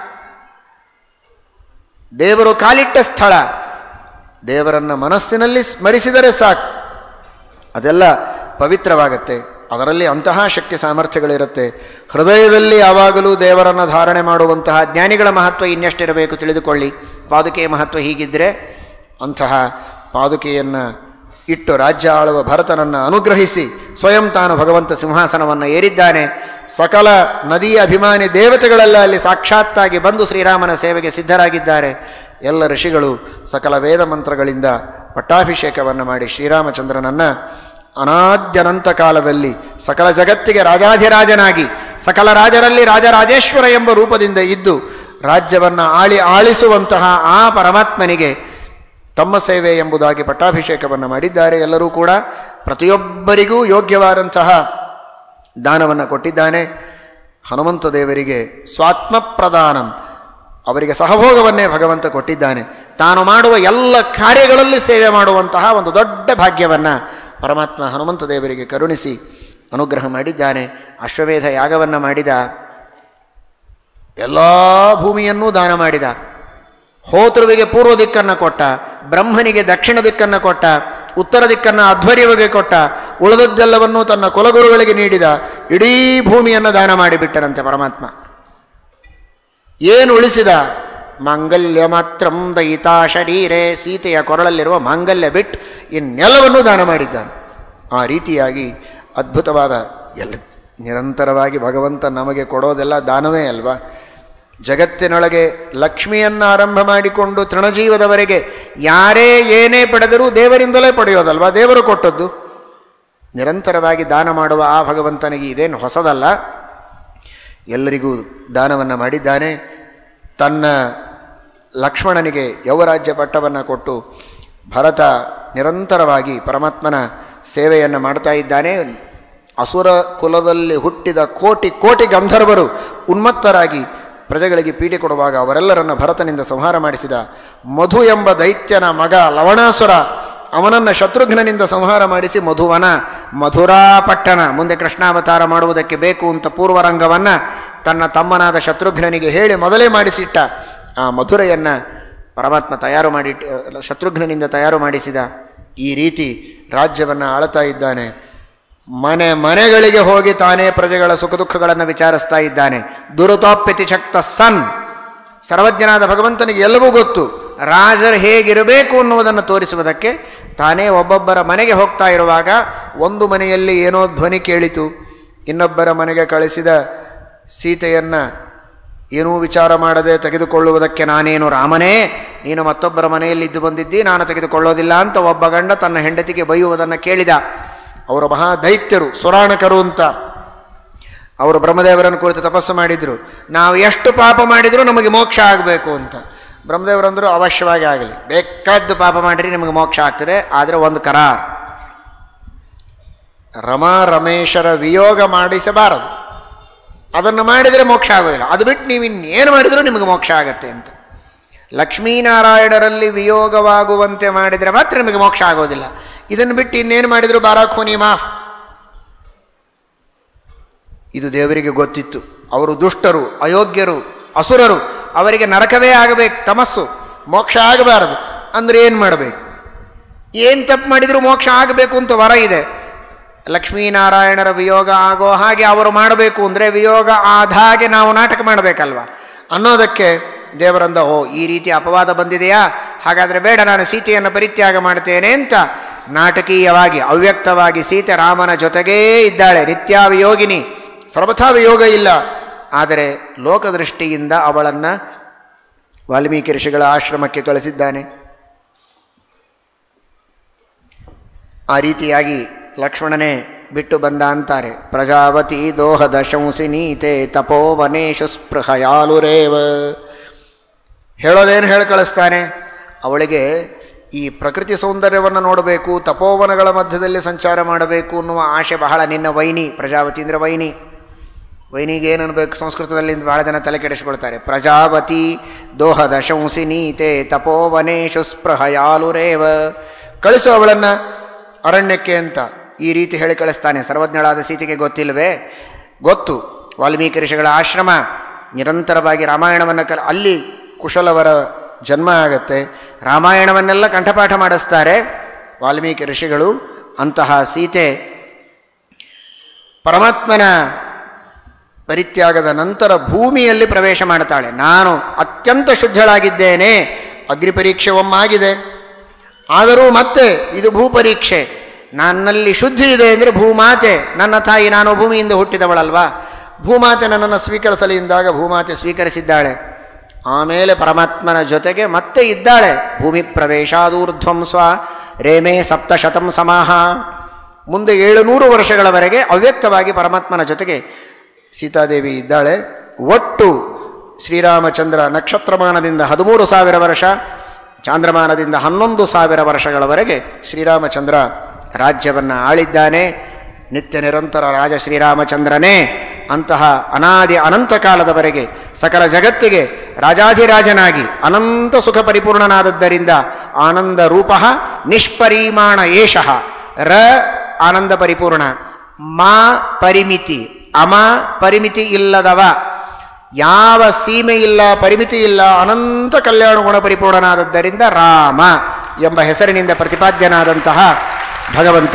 ದೇವರು ಕಾಲಿಟ್ಟ ಸ್ಥಳ, ದೇವರನ್ನು ಮನಸ್ಸಿನಲ್ಲಿ ಸ್ಮರಿಸಿದರೆ ಸಾಕು, ಅದೆಲ್ಲ ಪವಿತ್ರವಾಗತ್ತೆ. ಅದರಲ್ಲಿ ಅಂತಹ ಶಕ್ತಿ ಸಾಮರ್ಥ್ಯಗಳಿರುತ್ತೆ. ಹೃದಯದಲ್ಲಿ ಯಾವಾಗಲೂ ದೇವರನ್ನು ಧಾರಣೆ ಮಾಡುವಂತಹ ಜ್ಞಾನಿಗಳ ಮಹತ್ವ ಇನ್ನೆಷ್ಟಿರಬೇಕು ತಿಳಿದುಕೊಳ್ಳಿ. ಪಾದುಕೆಯ ಮಹತ್ವ ಹೀಗಿದ್ದರೆ ಅಂತಹ ಪಾದುಕೆಯನ್ನು ಇಟ್ಟು ರಾಜ್ಯ ಆಳುವ ಭರತನನ್ನು ಅನುಗ್ರಹಿಸಿ ಸ್ವಯಂ ತಾನು ಭಗವಂತ ಸಿಂಹಾಸನವನ್ನು ಏರಿದ್ದಾನೆ. ಸಕಲ ನದಿಯ ಅಭಿಮಾನಿ ದೇವತೆಗಳೆಲ್ಲ ಅಲ್ಲಿ ಸಾಕ್ಷಾತ್ತಾಗಿ ಬಂದು ಶ್ರೀರಾಮನ ಸೇವೆಗೆ ಸಿದ್ಧರಾಗಿದ್ದಾರೆ. ಎಲ್ಲ ಋಷಿಗಳು ಸಕಲ ವೇದ ಮಂತ್ರಗಳಿಂದ ಪಟ್ಟಾಭಿಷೇಕವನ್ನು ಮಾಡಿ ಶ್ರೀರಾಮಚಂದ್ರನನ್ನು ಅನಾದ್ಯನಂತ ಕಾಲದಲ್ಲಿ ಸಕಲ ಜಗತ್ತಿಗೆ ರಾಜಾಧಿರಾಜನಾಗಿ ಸಕಲ ರಾಜರಲ್ಲಿ ರಾಜರಾಜೇಶ್ವರ ಎಂಬ ರೂಪದಿಂದ ಇದ್ದು ರಾಜ್ಯವನ್ನು ಆಳಿಸುವಂತಹ ಆ ಪರಮಾತ್ಮನಿಗೆ ತಮ್ಮ ಸೇವೆ ಎಂಬುದಾಗಿ ಪಟ್ಟಾಭಿಷೇಕವನ್ನು ಮಾಡಿದ್ದಾರೆ. ಎಲ್ಲರೂ ಕೂಡ ಪ್ರತಿಯೊಬ್ಬರಿಗೂ ಯೋಗ್ಯವಾದಂತಹ ದಾನವನ್ನು ಕೊಟ್ಟಿದ್ದಾನೆ. ಹನುಮಂತ ದೇವರಿಗೆ ಸ್ವಾತ್ಮ ಪ್ರದಾನಂ, ಅವರಿಗೆ ಸಹಭೋಗವನ್ನೇ ಭಗವಂತ ಕೊಟ್ಟಿದ್ದಾನೆ. ತಾನು ಮಾಡುವ ಎಲ್ಲ ಕಾರ್ಯಗಳಲ್ಲಿ ಸೇವೆ ಮಾಡುವಂತಹ ಒಂದು ದೊಡ್ಡ ಭಾಗ್ಯವನ್ನು ಪರಮಾತ್ಮ ಹನುಮಂತ ದೇವರಿಗೆ ಕರುಣಿಸಿ ಅನುಗ್ರಹ ಮಾಡಿದ್ದಾನೆ. ಅಶ್ವಮೇಧ ಯಾಗವನ್ನು ಮಾಡಿದ, ಎಲ್ಲ ಭೂಮಿಯನ್ನೂ ದಾನ ಮಾಡಿದ. ಹೋತೃವಿಗೆ ಪೂರ್ವ ದಿಕ್ಕನ್ನು ಕೊಟ್ಟ, ಬ್ರಹ್ಮನಿಗೆ ದಕ್ಷಿಣ ದಿಕ್ಕನ್ನು ಕೊಟ್ಟ, ಉತ್ತರ ದಿಕ್ಕನ್ನು ಅಧ್ವರ್ಯವಿಗೆ ಕೊಟ್ಟ, ಉಳಿದದ್ದೆಲ್ಲವನ್ನೂ ತನ್ನ ಕುಲಗುರುಗಳಿಗೆ ನೀಡಿದ. ಇಡೀ ಭೂಮಿಯನ್ನು ದಾನ ಮಾಡಿಬಿಟ್ಟನಂತೆ ಪರಮಾತ್ಮ. ಏನು ಉಳಿಸಿದ? ಮಾಂಗಲ್ಯ ಮಾತ್ರಂ ದಯಿತಾ ಶರೀರೆ, ಸೀತೆಯ ಕೊರಳಲ್ಲಿರುವ ಮಾಂಗಲ್ಯ ಬಿಟ್ಟು ಇನ್ನೆಲ್ಲವನ್ನೂ ದಾನ ಮಾಡಿದ್ದಾನೆ. ಆ ರೀತಿಯಾಗಿ ಅದ್ಭುತವಾದ ಎಲ್ಲ ನಿರಂತರವಾಗಿ ಭಗವಂತ ನಮಗೆ ಕೊಡೋದೆಲ್ಲ ದಾನವೇ ಅಲ್ವಾ. ಜಗತ್ತಿನೊಳಗೆ ಲಕ್ಷ್ಮಿಯನ್ನು ಆರಂಭ ಮಾಡಿಕೊಂಡು ತೃಣಜೀವದವರೆಗೆ ಯಾರೇ ಏನೇ ಪಡೆದರೂ ದೇವರಿಂದಲೇ ಪಡೆಯೋದಲ್ವಾ, ದೇವರು ಕೊಟ್ಟದ್ದು. ನಿರಂತರವಾಗಿ ದಾನ ಮಾಡುವ ಆ ಭಗವಂತನಿಗೆ ಇದೇನು ಹೊಸದಲ್ಲ. ಎಲ್ಲರಿಗೂ ದಾನವನ್ನು ಮಾಡಿದ್ದಾನೆ. ತನ್ನ ಲಕ್ಷ್ಮಣನಿಗೆ ಯೌವರಾಜ್ಯ ಪಟ್ಟವನ್ನು ಕೊಟ್ಟು ಭರತ ನಿರಂತರವಾಗಿ ಪರಮಾತ್ಮನ ಸೇವೆಯನ್ನು ಮಾಡ್ತಾ ಇದ್ದಾನೆ. ಅಸುರ ಕುಲದಲ್ಲಿ ಹುಟ್ಟಿದ ಕೋಟಿ ಕೋಟಿ ಗಂಧರ್ವರು ಉನ್ಮತ್ತರಾಗಿ ಪ್ರಜೆಗಳಿಗೆ ಪೀಡೆ ಕೊಡುವಾಗ ಅವರೆಲ್ಲರನ್ನು ಭರತನಿಂದ ಸಂಹಾರ ಮಾಡಿಸಿದ. ಮಧು ಎಂಬ ದೈತ್ಯನ ಮಗ ಲವಣಾಸುರ, ಅವನನ್ನು ಶತ್ರುಘ್ನನಿಂದ ಸಂಹಾರ ಮಾಡಿಸಿ ಮಧುವನ ಮಧುರಾಪಟ್ಟಣ ಮುಂದೆ ಕೃಷ್ಣಾವತಾರ ಮಾಡುವುದಕ್ಕೆ ಬೇಕು ಅಂತ ಪೂರ್ವರಂಗವನ್ನು ತನ್ನ ತಮ್ಮನಾದ ಶತ್ರುಘ್ನನಿಗೆ ಹೇಳಿ ಮೊದಲೇ ಮಾಡಿಸಿಟ್ಟ. ಆ ಮಧುರೆಯನ್ನು ಪರಮಾತ್ಮ ತಯಾರು ಶತ್ರುಘ್ನನಿಂದ ತಯಾರು ಮಾಡಿಸಿದ. ಈ ರೀತಿ ರಾಜ್ಯವನ್ನು ಆಳ್ತಾ ಇದ್ದಾನೆ. ಮನೆಗಳಿಗೆ ಹೋಗಿ ತಾನೇ ಪ್ರಜೆಗಳ ಸುಖ ದುಃಖಗಳನ್ನು ವಿಚಾರಿಸ್ತಾ ಇದ್ದಾನೆ. ದುರುತೋಪ್ಯತಿ ಶಕ್ತ ಸನ್, ಸರ್ವಜ್ಞನಾದ ಭಗವಂತನಿಗೆ ಎಲ್ಲವೂ ಗೊತ್ತು. ರಾಜರು ಹೇಗಿರಬೇಕು ಅನ್ನುವುದನ್ನು ತೋರಿಸುವುದಕ್ಕೆ ತಾನೇ ಒಬ್ಬೊಬ್ಬರ ಮನೆಗೆ ಹೋಗ್ತಾ ಇರುವಾಗ ಒಂದು ಮನೆಯಲ್ಲಿ ಏನೋ ಧ್ವನಿ ಕೇಳಿತು. ಇನ್ನೊಬ್ಬರ ಮನೆಗೆ ಕಳಿಸಿದ ಸೀತೆಯನ್ನು ಏನೂ ವಿಚಾರ ಮಾಡದೆ ತೆಗೆದುಕೊಳ್ಳುವುದಕ್ಕೆ ನಾನೇನು ರಾಮನೇ ನೀನು ಮತ್ತೊಬ್ಬರ ಮನೆಯಲ್ಲಿ ಇದ್ದು ಬಂದಿದ್ದಿ, ನಾನು ತೆಗೆದುಕೊಳ್ಳೋದಿಲ್ಲ ಅಂತ ಒಬ್ಬ ಗಂಡ ತನ್ನ ಹೆಂಡತಿಗೆ ಬೈಯುವುದನ್ನು ಕೇಳಿದ. ಅವರು ಮಹಾದೈತ್ಯರು, ಸುರಾಣಕರು ಅಂತ. ಅವರು ಬ್ರಹ್ಮದೇವರನ್ನು ಕುರಿತು ತಪಸ್ಸು ಮಾಡಿದರು, ನಾವು ಎಷ್ಟು ಪಾಪ ಮಾಡಿದರೂ ನಮಗೆ ಮೋಕ್ಷ ಆಗಬೇಕು ಅಂತ. ಬ್ರಹ್ಮದೇವರಂದರು ಅವಶ್ಯವಾಗಿ ಆಗಲಿ, ಬೇಕಾದ್ದು ಪಾಪ ಮಾಡಿರಿ ನಿಮಗೆ ಮೋಕ್ಷ ಆಗ್ತದೆ, ಆದರೆ ಒಂದು ಕರಾರ್, ರಮಾ ರಮೇಶರ ವಿಯೋಗ ಮಾಡಿಸಬಾರದು. ಅದನ್ನು ಮಾಡಿದರೆ ಮೋಕ್ಷ ಆಗೋದಿಲ್ಲ, ಅದು ಬಿಟ್ಟು ನೀವು ಇನ್ನೇನು ಮಾಡಿದರೂ ನಿಮಗೆ ಮೋಕ್ಷ ಆಗತ್ತೆ ಅಂತ. ಲಕ್ಷ್ಮೀನಾರಾಯಣರಲ್ಲಿ ವಿಯೋಗವಾಗುವಂತೆ ಮಾಡಿದರೆ ಮಾತ್ರ ನಿಮಗೆ ಮೋಕ್ಷ ಆಗೋದಿಲ್ಲ. ಇದನ್ನು ಬಿಟ್ಟು ಇನ್ನೇನು ಮಾಡಿದರೂ ಬಾರಾಖೂನಿ ಮಾಫ್. ಇದು ದೇವರಿಗೆ ಗೊತ್ತಿತ್ತು. ಅವರು ದುಷ್ಟರು, ಅಯೋಗ್ಯರು, ಅಸುರರು, ಅವರಿಗೆ ನರಕವೇ ಆಗಬೇಕು, ತಮಸ್ಸು, ಮೋಕ್ಷ ಆಗಬಾರದು. ಅಂದರೆ ಏನು ಮಾಡಬೇಕು? ಏನು ತಪ್ಪು ಮಾಡಿದರೂ ಮೋಕ್ಷ ಆಗಬೇಕು ಅಂತ ವರ ಇದೆ. ಲಕ್ಷ್ಮೀನಾರಾಯಣರ ವಿಯೋಗ ಆಗೋ ಹಾಗೆ ಅವರು ಮಾಡಬೇಕು ಅಂದರೆ ವಿಯೋಗ ಆದ ಹಾಗೆ ನಾವು ನಾಟಕ ಮಾಡಬೇಕಲ್ವ ಅನ್ನೋದಕ್ಕೆ ದೇವರಂದ, ಓ ಈ ರೀತಿ ಅಪವಾದ ಬಂದಿದೆಯಾ, ಹಾಗಾದರೆ ಬೇಡ, ನಾನು ಸೀತೆಯನ್ನು ಪರಿತ್ಯಾಗ ಮಾಡ್ತೇನೆ ಅಂತ ನಾಟಕೀಯವಾಗಿ ಅವ್ಯಕ್ತವಾಗಿ ಸೀತೆ ರಾಮನ ಜೊತೆಗೇ ಇದ್ದಾಳೆ. ನಿತ್ಯಾವಿಯೋಗಿನಿ, ಸರ್ವಥಾ ವಿಯೋಗ ಇಲ್ಲ. ಆದರೆ ಲೋಕದೃಷ್ಟಿಯಿಂದ ಅವಳನ್ನು ವಾಲ್ಮೀಕಿ ಋಷಿಗಳ ಆಶ್ರಮಕ್ಕೆ ಕಳಿಸಿದ್ದಾನೆ. ಆ ರೀತಿಯಾಗಿ ಲಕ್ಷ್ಮಣನೇ ಬಿಟ್ಟು ಬಂದ ಅಂತಾರೆ. ಪ್ರಜಾವತಿ ದೋಹದ ಶಂಸಿನೀತೆ ತಪೋವನೇಶು ಸ್ಪೃಹಯಾಲುರೇವ. ಹೇಳೋದೇನು ಹೇಳಿ ಕಳಿಸ್ತಾನೆ. ಅವಳಿಗೆ ಈ ಪ್ರಕೃತಿ ಸೌಂದರ್ಯವನ್ನು ನೋಡಬೇಕು, ತಪೋವನಗಳ ಮಧ್ಯದಲ್ಲಿ ಸಂಚಾರ ಮಾಡಬೇಕು ಅನ್ನುವ ಆಶೆ ಬಹಳ. ನಿನ್ನ ವೈನಿ, ಪ್ರಜಾವತಿ ಅಂದರೆ ವೈನಿ. ವೈನಿಗೆ ಏನು ಅನ್ಬೇಕು ಸಂಸ್ಕೃತದಲ್ಲಿ ಭಾಳ ಜನ ತಲೆ ಕೆಡಿಸ್ಕೊಳ್ತಾರೆ. ಪ್ರಜಾವತಿ ದೋಹದ ಶಂಸಿನೀತೆ ತಪೋವನೇಶು ಸ್ಪೃಹಯಾಲುರೇವ. ಕಳಿಸು ಅವಳನ್ನು ಅರಣ್ಯಕ್ಕೆ ಅಂತ ಈ ರೀತಿ ಹೇಳಿ ಕಳಿಸ್ತಾನೆ. ಸರ್ವಜ್ಞಳಾದ ಸೀತೆಗೆ ಗೊತ್ತಿಲ್ಲವೇ? ಗೊತ್ತು. ವಾಲ್ಮೀಕಿ ಋಷಿಗಳ ಆಶ್ರಮ, ನಿರಂತರವಾಗಿ ರಾಮಾಯಣವನ್ನು ಅಲ್ಲಿ ಕುಶಲವರ ಜನ್ಮ ಆಗತ್ತೆ. ರಾಮಾಯಣವನ್ನೆಲ್ಲ ಕಂಠಪಾಠ ಮಾಡಿಸ್ತಾರೆ ವಾಲ್ಮೀಕಿ ಋಷಿಗಳು. ಅಂತಹ ಸೀತೆ ಪರಮಾತ್ಮನ ಪರಿತ್ಯಾಗದ ನಂತರ ಭೂಮಿಯಲ್ಲಿ ಪ್ರವೇಶ ಮಾಡ್ತಾಳೆ. ನಾನು ಅತ್ಯಂತ ಶುದ್ಧಳಾಗಿದ್ದೇನೆ, ಅಗ್ನಿ ಪರೀಕ್ಷೆ ಒಮ್ಮಾಗಿದೆ, ಆದರೂ ಮತ್ತೆ ಇದು ಭೂಪರೀಕ್ಷೆ. ನನ್ನಲ್ಲಿ ಶುದ್ಧಿ ಇದೆ ಅಂದರೆ ಭೂಮಾತೆ ನನ್ನ ತಾಯಿ, ನಾನು ಭೂಮಿಯಿಂದ ಹುಟ್ಟಿದವಳಲ್ವಾ, ಭೂಮಾತೆ ನನ್ನನ್ನು ಸ್ವೀಕರಿಸಲಿ ಎಂದಾಗ ಭೂಮಾತೆ ಸ್ವೀಕರಿಸಿದ್ದಾಳೆ. ಆಮೇಲೆ ಪರಮಾತ್ಮನ ಜೊತೆಗೆ ಮತ್ತೆ ಇದ್ದಾಳೆ. ಭೂಮಿ ಪ್ರವೇಶಾದೂರ್ಧ್ವಂ ಸ್ವ ರೇಮೇ ಸಪ್ತಶತಂ ಸಮಾಹ. ಮುಂದೆ 700 ವರ್ಷಗಳವರೆಗೆ ಅವ್ಯಕ್ತವಾಗಿ ಪರಮಾತ್ಮನ ಜೊತೆಗೆ ಸೀತಾದೇವಿ ಇದ್ದಾಳೆ. ಒಟ್ಟು ಶ್ರೀರಾಮಚಂದ್ರ ನಕ್ಷತ್ರಮಾನದಿಂದ 13,000 ವರ್ಷ, ಚಾಂದ್ರಮಾನದಿಂದ 11,000 ವರ್ಷಗಳವರೆಗೆ ಶ್ರೀರಾಮಚಂದ್ರ ರಾಜ್ಯವನ್ನು ಆಳಿದ್ದಾನೆ. ನಿತ್ಯ ನಿರಂತರ ರಾಜ ಶ್ರೀರಾಮಚಂದ್ರನೇ. ಅಂತಹ ಅನಾದಿ ಅನಂತ ಕಾಲದವರೆಗೆ ಸಕಲ ಜಗತ್ತಿಗೆ ರಾಜಾಧಿರಾಜನಾಗಿ ಅನಂತ ಸುಖ ಪರಿಪೂರ್ಣನಾದದ್ದರಿಂದ ಆನಂದ ರೂಪ ನಿಷ್ಪರಿಮಾಣ ಏಷಃ. ರ ಆನಂದ ಪರಿಪೂರ್ಣ, ಮಾ ಪರಿಮಿತಿ, ಅಮ ಪರಿಮಿತಿ ಇಲ್ಲದವ, ಯಾವ ಸೀಮೆ ಇಲ್ಲ, ಪರಿಮಿತಿ ಇಲ್ಲ, ಅನಂತ ಕಲ್ಯಾಣ ಗುಣ ಪರಿಪೂರ್ಣನಾದದ್ದರಿಂದ ರಾಮ ಎಂಬ ಹೆಸರಿನಿಂದ ಪ್ರತಿಪಾದ್ಯನಾದಂತಹ ಭಗವಂತ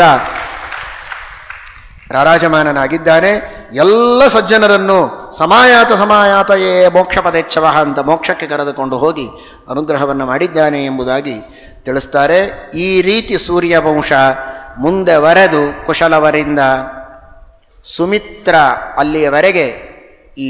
ರಾರಾಜಮಾನನಾಗಿದ್ದಾನೆ. ಎಲ್ಲ ಸಜ್ಜನರನ್ನು ಸಮಾಯಾತಯೇ ಮೋಕ್ಷ ಪದೇಚ್ಛವ ಅಂತ ಮೋಕ್ಷಕ್ಕೆ ಕರೆದುಕೊಂಡು ಹೋಗಿ ಅನುಗ್ರಹವನ್ನು ಮಾಡಿದ್ದಾನೆ ಎಂಬುದಾಗಿ ತಿಳಿಸ್ತಾರೆ. ಈ ರೀತಿ ಸೂರ್ಯವಂಶ ಮುಂದೆ ವರೆದು ಕುಶಲವರಿಂದ ಸುಮಿತ್ರ ಅಲ್ಲಿಯವರೆಗೆ ಈ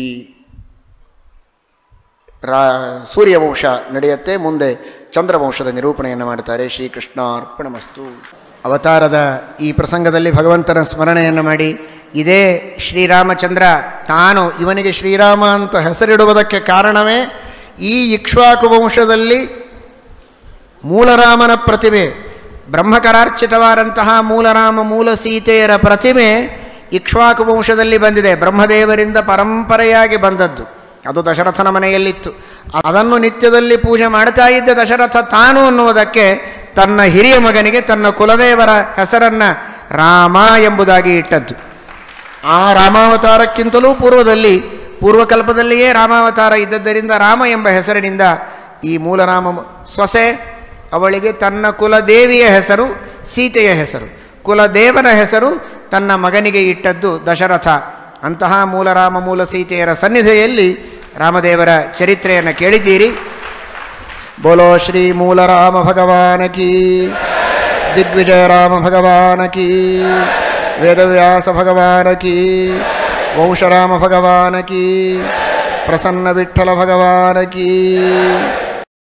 ಸೂರ್ಯವಂಶ ನಡೆಯುತ್ತೆ. ಮುಂದೆ ಚಂದ್ರವಂಶದ ನಿರೂಪಣೆಯನ್ನು ಮಾಡ್ತಾರೆ. ಶ್ರೀಕೃಷ್ಣಾರ್ಪಣಮಸ್ತು. ಅವತಾರದ ಈ ಪ್ರಸಂಗದಲ್ಲಿ ಭಗವಂತನ ಸ್ಮರಣೆಯನ್ನು ಮಾಡಿ, ಇದೇ ಶ್ರೀರಾಮಚಂದ್ರ ತಾನು ಇವನಿಗೆ ಶ್ರೀರಾಮ ಅಂತ ಹೆಸರಿಡುವುದಕ್ಕೆ ಕಾರಣವೇ ಈ ಇಕ್ಷ್ವಾಕು ವಂಶದಲ್ಲಿ ಮೂಲರಾಮನ ಪ್ರತಿಮೆ, ಬ್ರಹ್ಮಕರಾರ್ಚಿತವಾದಂತಹ ಮೂಲರಾಮ ಮೂಲ ಸೀತೆಯರ ಪ್ರತಿಮೆ ಇಕ್ಷ್ವಾಕು ವಂಶದಲ್ಲಿ ಬಂದಿದೆ. ಬ್ರಹ್ಮದೇವರಿಂದ ಪರಂಪರೆಯಾಗಿ ಬಂದದ್ದು. ಅದು ದಶರಥನ ಮನೆಯಲ್ಲಿತ್ತು. ಅದನ್ನು ನಿತ್ಯದಲ್ಲಿ ಪೂಜೆ ಮಾಡ್ತಾ ಇದ್ದ ದಶರಥ ತಾನು ಅನ್ನುವುದಕ್ಕೆ ತನ್ನ ಹಿರಿಯ ಮಗನಿಗೆ ತನ್ನ ಕುಲದೇವರ ಹೆಸರನ್ನು ರಾಮ ಎಂಬುದಾಗಿ ಇಟ್ಟದ್ದು. ಆ ರಾಮಾವತಾರಕ್ಕಿಂತಲೂ ಪೂರ್ವಕಲ್ಪದಲ್ಲಿಯೇ ರಾಮಾವತಾರ ಇದ್ದದ್ದರಿಂದ ರಾಮ ಎಂಬ ಹೆಸರಿನಿಂದ ಈ ಮೂಲರಾಮ ಸೊಸೆ, ಅವಳಿಗೆ ತನ್ನ ಕುಲದೇವಿಯ ಹೆಸರು ಸೀತೆಯ ಹೆಸರು, ಕುಲದೇವನ ಹೆಸರು ತನ್ನ ಮಗನಿಗೆ ಇಟ್ಟದ್ದು ದಶರಥ. ಅಂತಹ ಮೂಲರಾಮ ಮೂಲ ಸೀತೆಯರ ಸನ್ನಿಧಿಯಲ್ಲಿ ರಾಮದೇವರ ಚರಿತ್ರೆಯನ್ನು ಕೇಳಿದ್ದೀರಿ. ಬೋಲೋ ಶ್ರೀ ಮೂಲರಾಮ ಭಗವಾನ ಕೀ, ದಿಗ್ವಿಜಯ ರಾಮ ಭಗವಾನ ಕೀ, ವೇದವ್ಯಾಸ ಭಗವಾನ ಕೀ, ವಂಶರಾಮ ಭಗವಾನ ಕೀ, ಪ್ರಸನ್ನ ವಿಠ್ಠಲ ಭಗವಾನ ಕೀ.